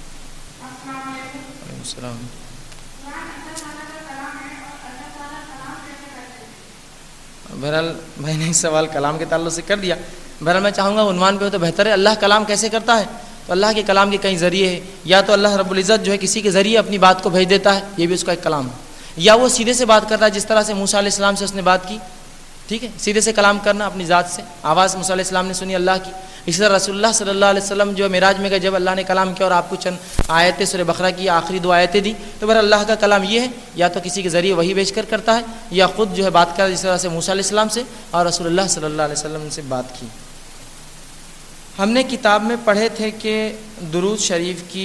बहरहाल मैंने इस सवाल कलाम के ताल्लुक़ से कर दिया। बहरहाल मैं चाहूँगा उन्वान पे हो तो बेहतर है। अल्लाह कलाम कैसे करता है? तो अल्लाह के कलाम के कई ज़रिए है। या तो अल्लाह रब्बुल इज़्ज़त जो है किसी के ज़रिए अपनी बात को भेज देता है, ये भी उसका एक कलाम है। या वो सीधे से बात करता है, जिस तरह से मूसा अलैहिस्सलाम से उसने बात की, ठीक है, सीधे से कलाम करना अपनी ज़ात से, आवाज़ मूसा अलैहिस्सलाम ने सुनी अल्लाह की। इसी तरह रसूलुल्लाह सल्लल्लाहु अलैहि वसल्लम जो मेराज में गए, जब अल्लाह ने कलाम किया और आपको चंद आयतें सूरह बकरा की आखिरी 2 आयतें दी, तो बहरहाल अल्लाह का कलाम ये है, या तो किसी के ज़रिए वही भेज कर करता है या ख़ुद जो है बात कर, जिस तरह से मूसा अलैहिस्सलाम से और रसूलुल्लाह सल्लल्लाहु अलैहि वसल्लम से बात की। हमने किताब में पढ़े थे कि दुरूद शरीफ की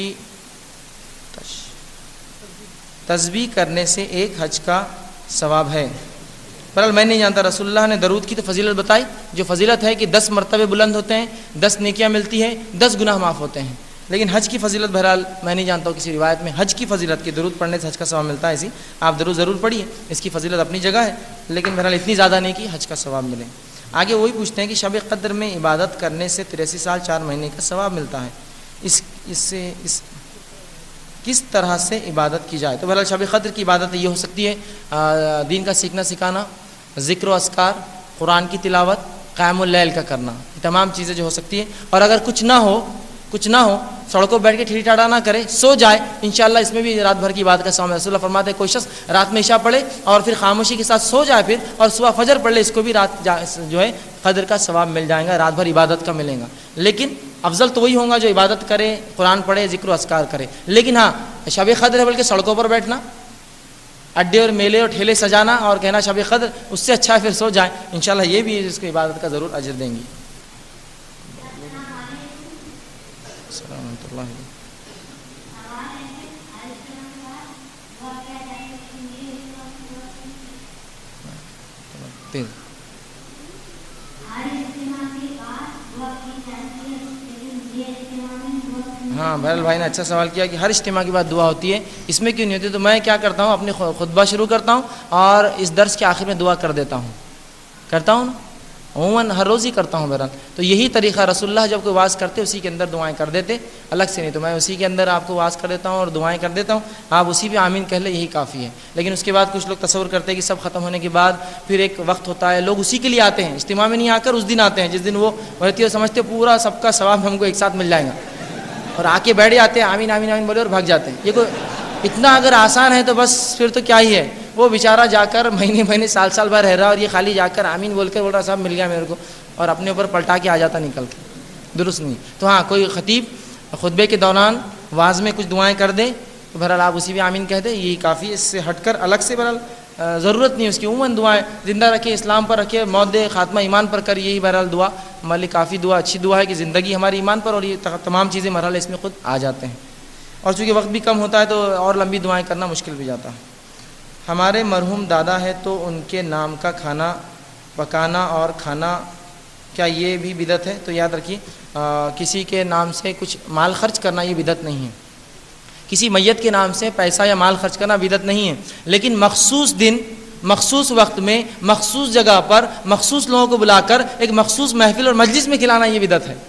तस्बीह करने से एक हज का सवाब है। बहरहाल मैं नहीं जानता, रसूलुल्लाह ने दरूद की तो फजीलत बताई, जो फजीलत है कि 10 मरतबे बुलंद होते हैं, 10 नेकियां मिलती हैं, 10 गुनाह माफ़ होते हैं। लेकिन हज की फजीलत बहरहाल मैं नहीं जानता हूँ किसी रिवायत में हज की फजीलत की दरूद पढ़ने से हज का सवाब मिलता है। ऐसी आप दरूद ज़रूर पढ़िए, इसकी फजीलत अपनी जगह है, लेकिन बहरहाल इतनी ज़्यादा नहीं कि हज का सवाब मिले। आगे वही पूछते हैं कि शब क़द्र में इबादत करने से 83 साल 4 महीने का सवाब मिलता है, इस किस तरह से इबादत की जाए? तो बहरहाल शब क़द्र की इबादत ये हो सकती है दीन का सीखना सिखाना, ज़िक्र अस्कार, कुरान की तिलावत, क़यामुल लैल का करना, ये तमाम चीज़ें जो हो सकती है। और अगर कुछ ना हो सड़कों पर बैठ के ठीठाड़ा ना करे, सो जाए, इंशाअल्लाह इसमें भी रात भर की बात का सवाब है। रसूलुल्लाह फरमाते हैं कोई शख्स रात में इशा पढ़े और फिर खामोशी के साथ सो जाए फिर और सुबह फजर पढ़ ले, इसको भी रात जो है क़द्र का सवाब मिल जाएगा, रात भर इबादत का मिलेगा। लेकिन अफजल तो वही होगा जो इबादत करे, कुरान पढ़े, ज़िक्र अस्कार करे। लेकिन हाँ, शब क़द्र है बल्कि सड़कों पर बैठना, अड्डे और मेले और ठेले सजाना और कहना शब क़द्र, उससे अच्छा है फिर सो जाए, इंशाअल्लाह ये भी इसको इबादत का ज़रूर अजर देंगी। हाँ, बहरहाल भाई ने अच्छा सवाल किया कि हर इज्तिमा के बाद दुआ होती है, इसमें क्यों नहीं होती? तो मैं क्या करता हूँ, अपनी खुतबा शुरू करता हूँ और इस दर्स के आखिर में दुआ कर देता हूँ ना, उमूमन हर रोज़ ही करता हूँ। बहरहाल तो यही तरीक़ा, रसूलुल्लाह जब कोई वाज़ करते उसी के अंदर दुआएं कर देते, अलग से नहीं। तो मैं उसी के अंदर आपको वाज़ कर देता हूँ और दुआएं कर देता हूँ, आप उसी पे आमीन कह ले, यही काफ़ी है। लेकिन उसके बाद कुछ लोग तसव्वुर करते हैं कि सब ख़त्म होने के बाद फिर एक वक्त होता है, लोग उसी के लिए आते हैं, इज्तिमा में नहीं आकर उस दिन आते हैं जिस दिन वो रहती है, समझते पूरा सबका सवाब हमको एक साथ मिल जाएगा, और आके बैठ जाते हैं, आमीन आमीन आमीन बोले और भाग जाते हैं। ये कोई इतना अगर आसान है तो बस फिर तो क्या ही है, वो बेचारा जाकर महीने महीने साल साल भर रह रहा है और ये खाली जाकर आमीन बोल रहा साहब मिल गया मेरे को, और अपने ऊपर पलटा के आ जाता निकल के, दुरुस्त नहीं। तो हाँ, कोई ख़तीब खुतबे के दौरान वाज़ में कुछ दुआएं कर दे तो बहरहाल आप उसी भी आमीन कह दे, यही काफ़ी। इससे हटकर अलग से बहरहाल ज़रूरत नहीं उसकी। उमूमन दुआएं ज़िंदा रखे, इस्लाम पर रखे, मौत दे, ख़ात्मा ईमान पर कर, यही बहरहाल दुआ हमारी काफ़ी दुआ अच्छी दुआ है कि ज़िंदगी हमारी ईमान पर, और ये तमाम चीज़ें मरहले इसमें ख़ुद आ जाते हैं। और चूँकि वक्त भी कम होता है तो और लंबी दुआएं करना मुश्किल भी जाता है। हमारे मरहूम दादा है तो उनके नाम का खाना पकाना और खाना, क्या ये भी बिदत है? तो याद रखिए, किसी के नाम से कुछ माल खर्च करना ये बिदत नहीं है। किसी मैयत के नाम से पैसा या माल खर्च करना बिदत नहीं है, लेकिन मखसूस दिन, मखसूस वक्त में, मखसूस जगह पर, मखसूस लोगों को बुलाकर एक मखसूस महफिल और मजलिस में खिलाना ये बिदत है।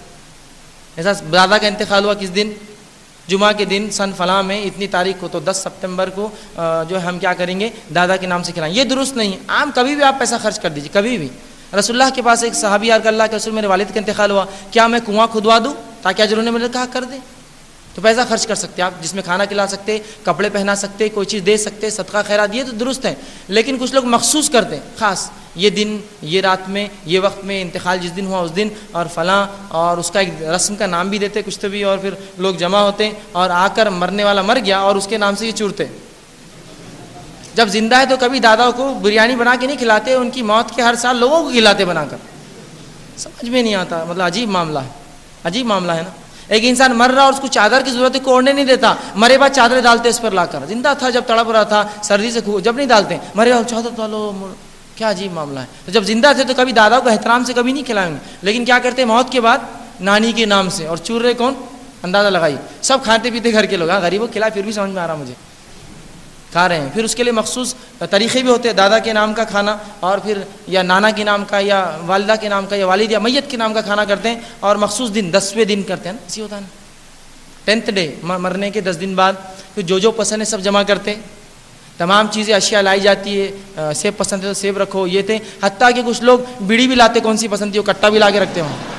ऐसा दादा का इंतकाल हुआ किस दिन? जुमा के दिन सन फलां में इतनी तारीख को, तो 10 सितंबर को जो हम क्या करेंगे, दादा के नाम से खिलाएं, ये दुरुस्त नहीं है। आम कभी भी आप पैसा खर्च कर दीजिए, कभी भी। रसूलुल्लाह के पास एक सहाबी आकर अल्लाह के रसूल मेरे वालिद का इंतकाल हुआ, क्या मैं कुआं खुदवा दूँ ताकि अजर उन्हें मिले? कहा कर दे। तो पैसा खर्च कर सकते आप, जिसमें खाना खिला सकते, कपड़े पहना सकते, कोई चीज़ दे सकते, सदका खैरात, ये तो दुरुस्त है। लेकिन कुछ लोग मखसूस करते हैं, ख़ास ये दिन, ये रात में, ये वक्त में, इंतकाल जिस दिन हुआ उस दिन, और फलां, और उसका एक रस्म का नाम भी देते कुछ तो भी, और फिर लोग जमा होते और आकर मरने वाला मर गया और उसके नाम से ये चूरते। जब जिंदा है तो कभी दादा को बिरयानी बना के नहीं खिलाते, उनकी मौत के हर साल लोगों को खिलाते बनाकर। समझ में नहीं आता, मतलब अजीब मामला है, अजीब मामला है ना। एक इंसान मर रहा और उसको चादर की जरूरत है, कोड़ने नहीं देता, मरे बाद चादरें डालते इस पर लाकर। जिंदा था जब तड़प रहा था सर्दी से, जब नहीं डालते, मरे बाद चादर डालो, क्या अजीब मामला है। तो जब जिंदा थे तो कभी दादा को एहतराम से कभी नहीं खिलाएंगे, लेकिन क्या करते मौत के बाद नानी के नाम से। और चूर रहे कौन, अंदाजा लगाइए, सब खाते पीते घर के लोग। हाँ, गरीबों को खिलाए फिर भी समझ में आ रहा मुझे, खा रहे हैं। फिर उसके लिए मखसूस तरीक़े भी होते हैं, दादा के नाम का खाना, और फिर या नाना के नाम का, या वालिदा के नाम का, या वालिद या मैयत के नाम का खाना करते हैं। और मखसूस दिन 10वें दिन करते हैं ना, इसी होता है ना, 10th डे, मरने के 10 दिन बाद। फिर जो पसंद है सब जमा करते हैं, तमाम चीज़ें अशिया लाई जाती है। सेब पसंद है तो सेब रखो, ये थे। हत्ता कि कुछ लोग बीड़ी भी लाते, कौन सी पसंद थी वो कट्टा भी ला के रखते वहाँ।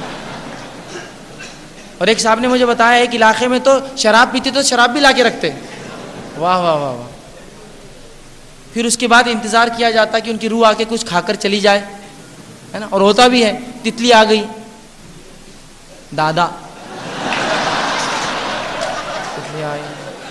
और एक साहब ने मुझे बताया एक इलाके में तो शराब पीते तो शराब भी ला के रखते। वाह वाह वाह वाह। फिर उसके बाद इंतज़ार किया जाता कि उनकी रूह आके कुछ खाकर चली जाए, है ना। और होता भी है, तितली आ गई, दादा तितली आई,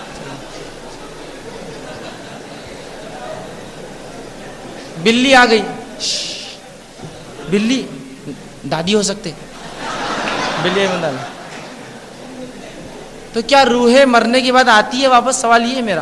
बिल्ली आ गई, बिल्ली दादी हो सकते, बिल्ली में दादी। तो क्या रूहें मरने के बाद आती है वापस? सवाल ये है मेरा,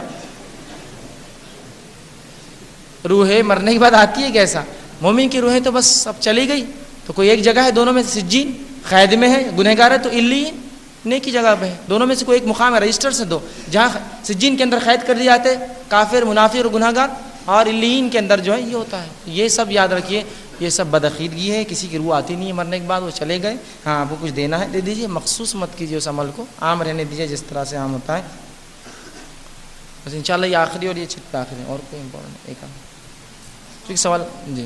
रूहें मरने के बाद आती है कैसा? मोमिन की रूहें तो बस अब चली गई, तो कोई एक जगह है, दोनों में से सिज्जीन कैद में है, गुनहगार है तो इल्लीन नेक की जगह पे है। दोनों में से कोई एक मुकाम है, रजिस्टर से दो, जहाँ सिज्जीन के अंदर कैद कर दिए जाते काफिर, मुनाफिर और गुनहगार, और इल्लीन के अंदर जो है ये होता है। ये सब याद रखिए, ये सब बदअकीदगी है। किसी की रूह आती नहीं है मरने के बाद, वो चले गए, हाँ आपको कुछ देना है दे दीजिए, मखसूस मत कीजिए उस अमल को, आम रहने दीजिए जिस तरह से आम होता है। बस इंशाल्लाह ये आखिरी और ये छिट्टा आखिरी, और कोई इम्पोर्टेंट एक ठीक सवाल जी।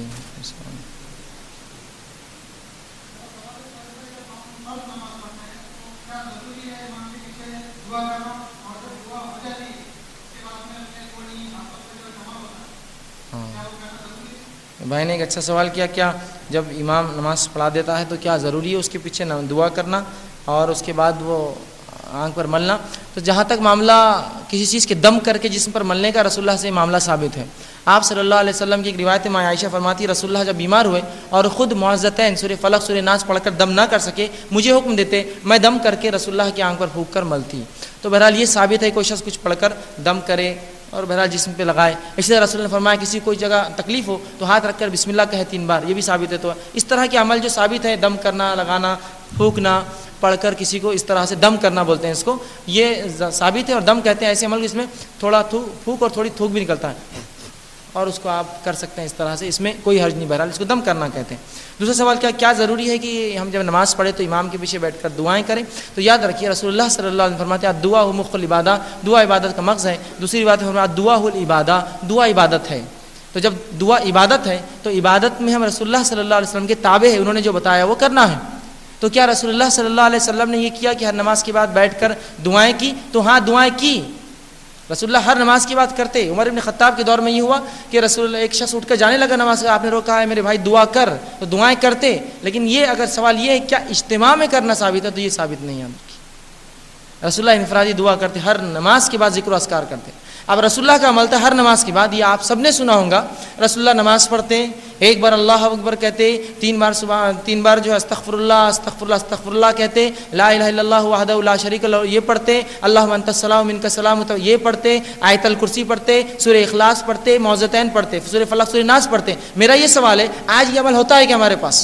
भाई ने एक अच्छा सवाल किया, क्या जब इमाम नमाज पढ़ा देता है तो क्या ज़रूरी है उसके पीछे दुआ करना और उसके बाद वो आंख पर मलना? तो जहाँ तक मामला किसी चीज़ के दम करके जिस्म पर मलने का, रसूलुल्लाह से मामला साबित है। आप सल्लल्लाहु अलैहि वसल्लम की एक रिवायत में आयशा फरमाती, रसूलुल्लाह जब बीमार हुए और ख़ुद मुअज़्ज़तैन सूरह फलक सूरह नास पढ़कर दम ना कर सके, मुझे हुक्म देते, मैं दम करके रसूलुल्लाह की आंख पर फूंक कर मलती। तो बहरहाल ये साबित है कोई शख्स कुछ पढ़कर दम करे और बहरहाल जिस्म पे लगाए। इसी तरह रसूल ने फरमाया किसी कोई जगह तकलीफ हो तो हाथ रखकर बिस्मिल्लाह कहे 3 बार, ये भी साबित है। तो इस तरह के अमल जो साबित है, दम करना, लगाना, फूंकना, पढ़कर किसी को इस तरह से दम करना बोलते हैं इसको, ये साबित है। और दम कहते हैं ऐसे अमल जिसमें थोड़ा फूंक और थोड़ी थूक भी निकलता है, और उसको आप कर सकते हैं इस तरह से, इसमें कोई हर्ज नहीं। बहरहाल इसको दम करना कहते हैं। दूसरा सवाल, क्या ज़रूरी है कि हम जब नमाज़ पढ़े तो इमाम के पीछे बैठकर दुआएं करें? तो याद रखिए रसूलुल्लाह सल्लल्लाहु अलैहि वसल्लम फरमाते हैं दुआ हो मुख्ल इबादा, दुआ इबादत का मग़ज़ है। दूसरी बात फरमाया दुआ हुल इबादा, दुआ इबादत है। तो जब दुआ इबादत है तो इबादत में हम रसूलुल्लाह सल्लल्लाहु अलैहि वसल्लम के ताबे हैं, उन्होंने जो बताया वो करना है। तो क्या रसूलुल्लाह सल्लल्लाहु अलैहि वसल्लम ने ये किया कि हर नमाज के बाद बैठकर दुआएं की? तो हाँ, दुआएं की। रसूलुल्लाह हर नमाज की बात करते। उमर इब्न खत्ताब के दौर में ये हुआ कि रसूलुल्लाह एक शख्स उठकर जाने लगा नमाज का, आपने रोका है मेरे भाई दुआ कर, तो दुआएं करते। लेकिन ये अगर सवाल ये है क्या इज्तिमा में करना साबित है, तो ये साबित नहीं है। रसूलुल्लाह इनफरादी दुआ करते, हर नमाज के बाद जिक्र अस्कार करते। अब रसूलुल्लाह का अमल था हर नमाज के बाद, ये आप सबने सुना होगा, रसूलुल्लाह नमाज पढ़ते, एक बार अल्लाह अकबर कहते, 3 बार सुबह, 3 बार जो है अस्तगफिरुल्लाह अस्तगफिरुल्लाह अस्तगफिरुल्लाह कहते, ला इलाहा इल्लल्लाह वहदहु ला शरीका लहू ये पढ़ते, अल्लाहुम्मा अंतस सलाम मिनका सलाम ये पढ़ते, आयतल कुर्सी पढ़ते, सूरह इखलास पढ़ते, मुअज़्ज़तैन पढ़ते, सूरह फलक सूरह नास पढ़ते। मेरा ये सवाल है, आज ये अमल होता है क्या हमारे पास?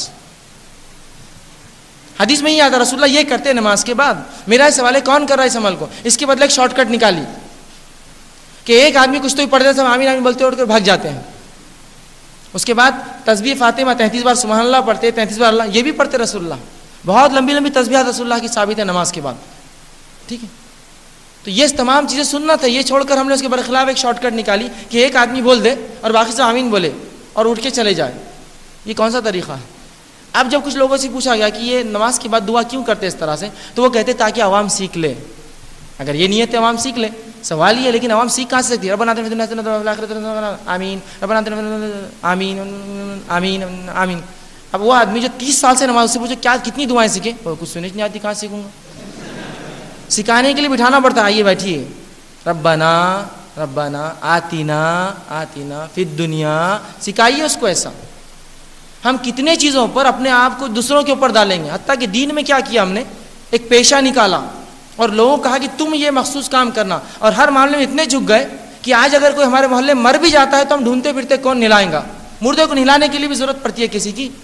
हदीस में ही आता रसूलुल्लाह ये करते नमाज के बाद। मेरा सवाल है कौन कर रहा है इस अमल को? इसके बदले एक शॉर्टकट निकाली कि एक आदमी कुछ तो ही पढ़ते, सब आमीन आमीन बोलते उठ कर भाग जाते हैं। उसके बाद तस्बीह फातिमा 33 बार सुबहान अल्लाह पढ़ते, 33 बार अल्लाह, ये भी पढ़ते रसूलुल्लाह। बहुत लंबी लंबी तस्बीहात रसूलुल्लाह की साबित है नमाज के बाद, ठीक है। तो ये तमाम चीज़ें सुन्नत है। ये छोड़कर हमने उसके बरखिलाफ एक शॉर्टकट निकाली कि एक आदमी बोल दे और बाकी सब आमीन बोले और उठ के चले जाए। ये कौन सा तरीका है? अब जब कुछ लोगों से पूछा गया कि ये नमाज के बाद दुआ क्यों करते इस तरह से, तो वो कहते ताकि आवाम सीख ले। अगर ये नियत है आवाम सीख ले, सवाल ये, लेकिन आवाम सीख कहाँ से सकती है? रब्बना आमीन, रब्बना आमीन आमीन आमीन। अब वो आदमी जो 30 साल से नमाज से पूछे क्या कितनी दुआएं सीखे, कुछ सुनने नहीं आती, कहाँ सीखूंगा? सिखाने के लिए बिठाना पड़ता है, आइए बैठिए, रब्बना रब्बना आतीना आतीना फिर दुनिया, सिखाइए उसको ऐसा। हम कितने चीज़ों पर अपने आप को दूसरों के ऊपर डालेंगे। हत्ता कि दीन में क्या किया हमने, एक पेशा निकाला और लोगों को कहा कि तुम ये मखसूस काम करना, और हर मामले में इतने झुक गए कि आज अगर कोई हमारे मोहल्ले मर भी जाता है तो हम ढूंढते फिरते कौन नहलाएगा। मुर्दे को नहलाने के लिए भी जरूरत पड़ती है किसी की,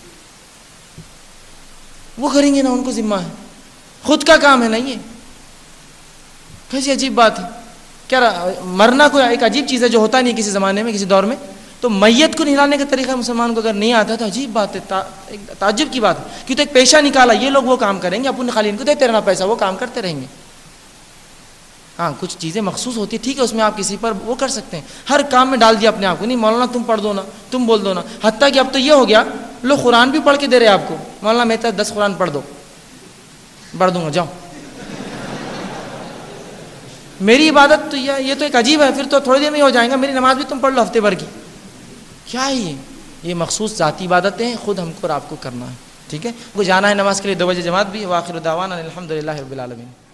वो करेंगे ना, उनको जिम्मा है, खुद का काम है नहीं है। कैसी अजीब बात है। क्या मरना कोई एक अजीब चीज़ है जो होता नहीं किसी ज़माने में, किसी दौर में। तो मैयत को नहलाने का तरीका मुसलमान को अगर नहीं आता तो अजीब बात है, ताज्जुब की बात है कि तो एक पेशा निकाला, ये लोग वो काम करेंगे, अपन खाली इनको देते रहना पैसा, वो काम करते रहेंगे। हाँ, कुछ चीज़ें मखसूस होती है, ठीक है, उसमें आप किसी पर वो कर सकते हैं। हर काम में डाल दिया अपने आप को, नहीं मौलाना तुम पढ़ दो ना, तुम बोल दो ना। हत्ता कि अब तो ये हो गया, लोग कुरान भी पढ़ के दे रहे हैं आपको, मौलाना मैं तो 10 कुरान पढ़ दो, पढ़ दूंगा, जाओ। मेरी इबादत तो ये तो एक अजीब है, फिर तो थोड़ी देर में हो जाएगा, मेरी नमाज भी तुम पढ़ लो हफ्ते भर की। क्या है ये मखसूस ज़ाती इबादतें खुद हमको और आपको करना है, ठीक है। वो जाना है नमाज के लिए 2 बजे जमात भी। व आखिर दावाना अनिल हम्दुलिल्लाहि रब्बिल आलमीन।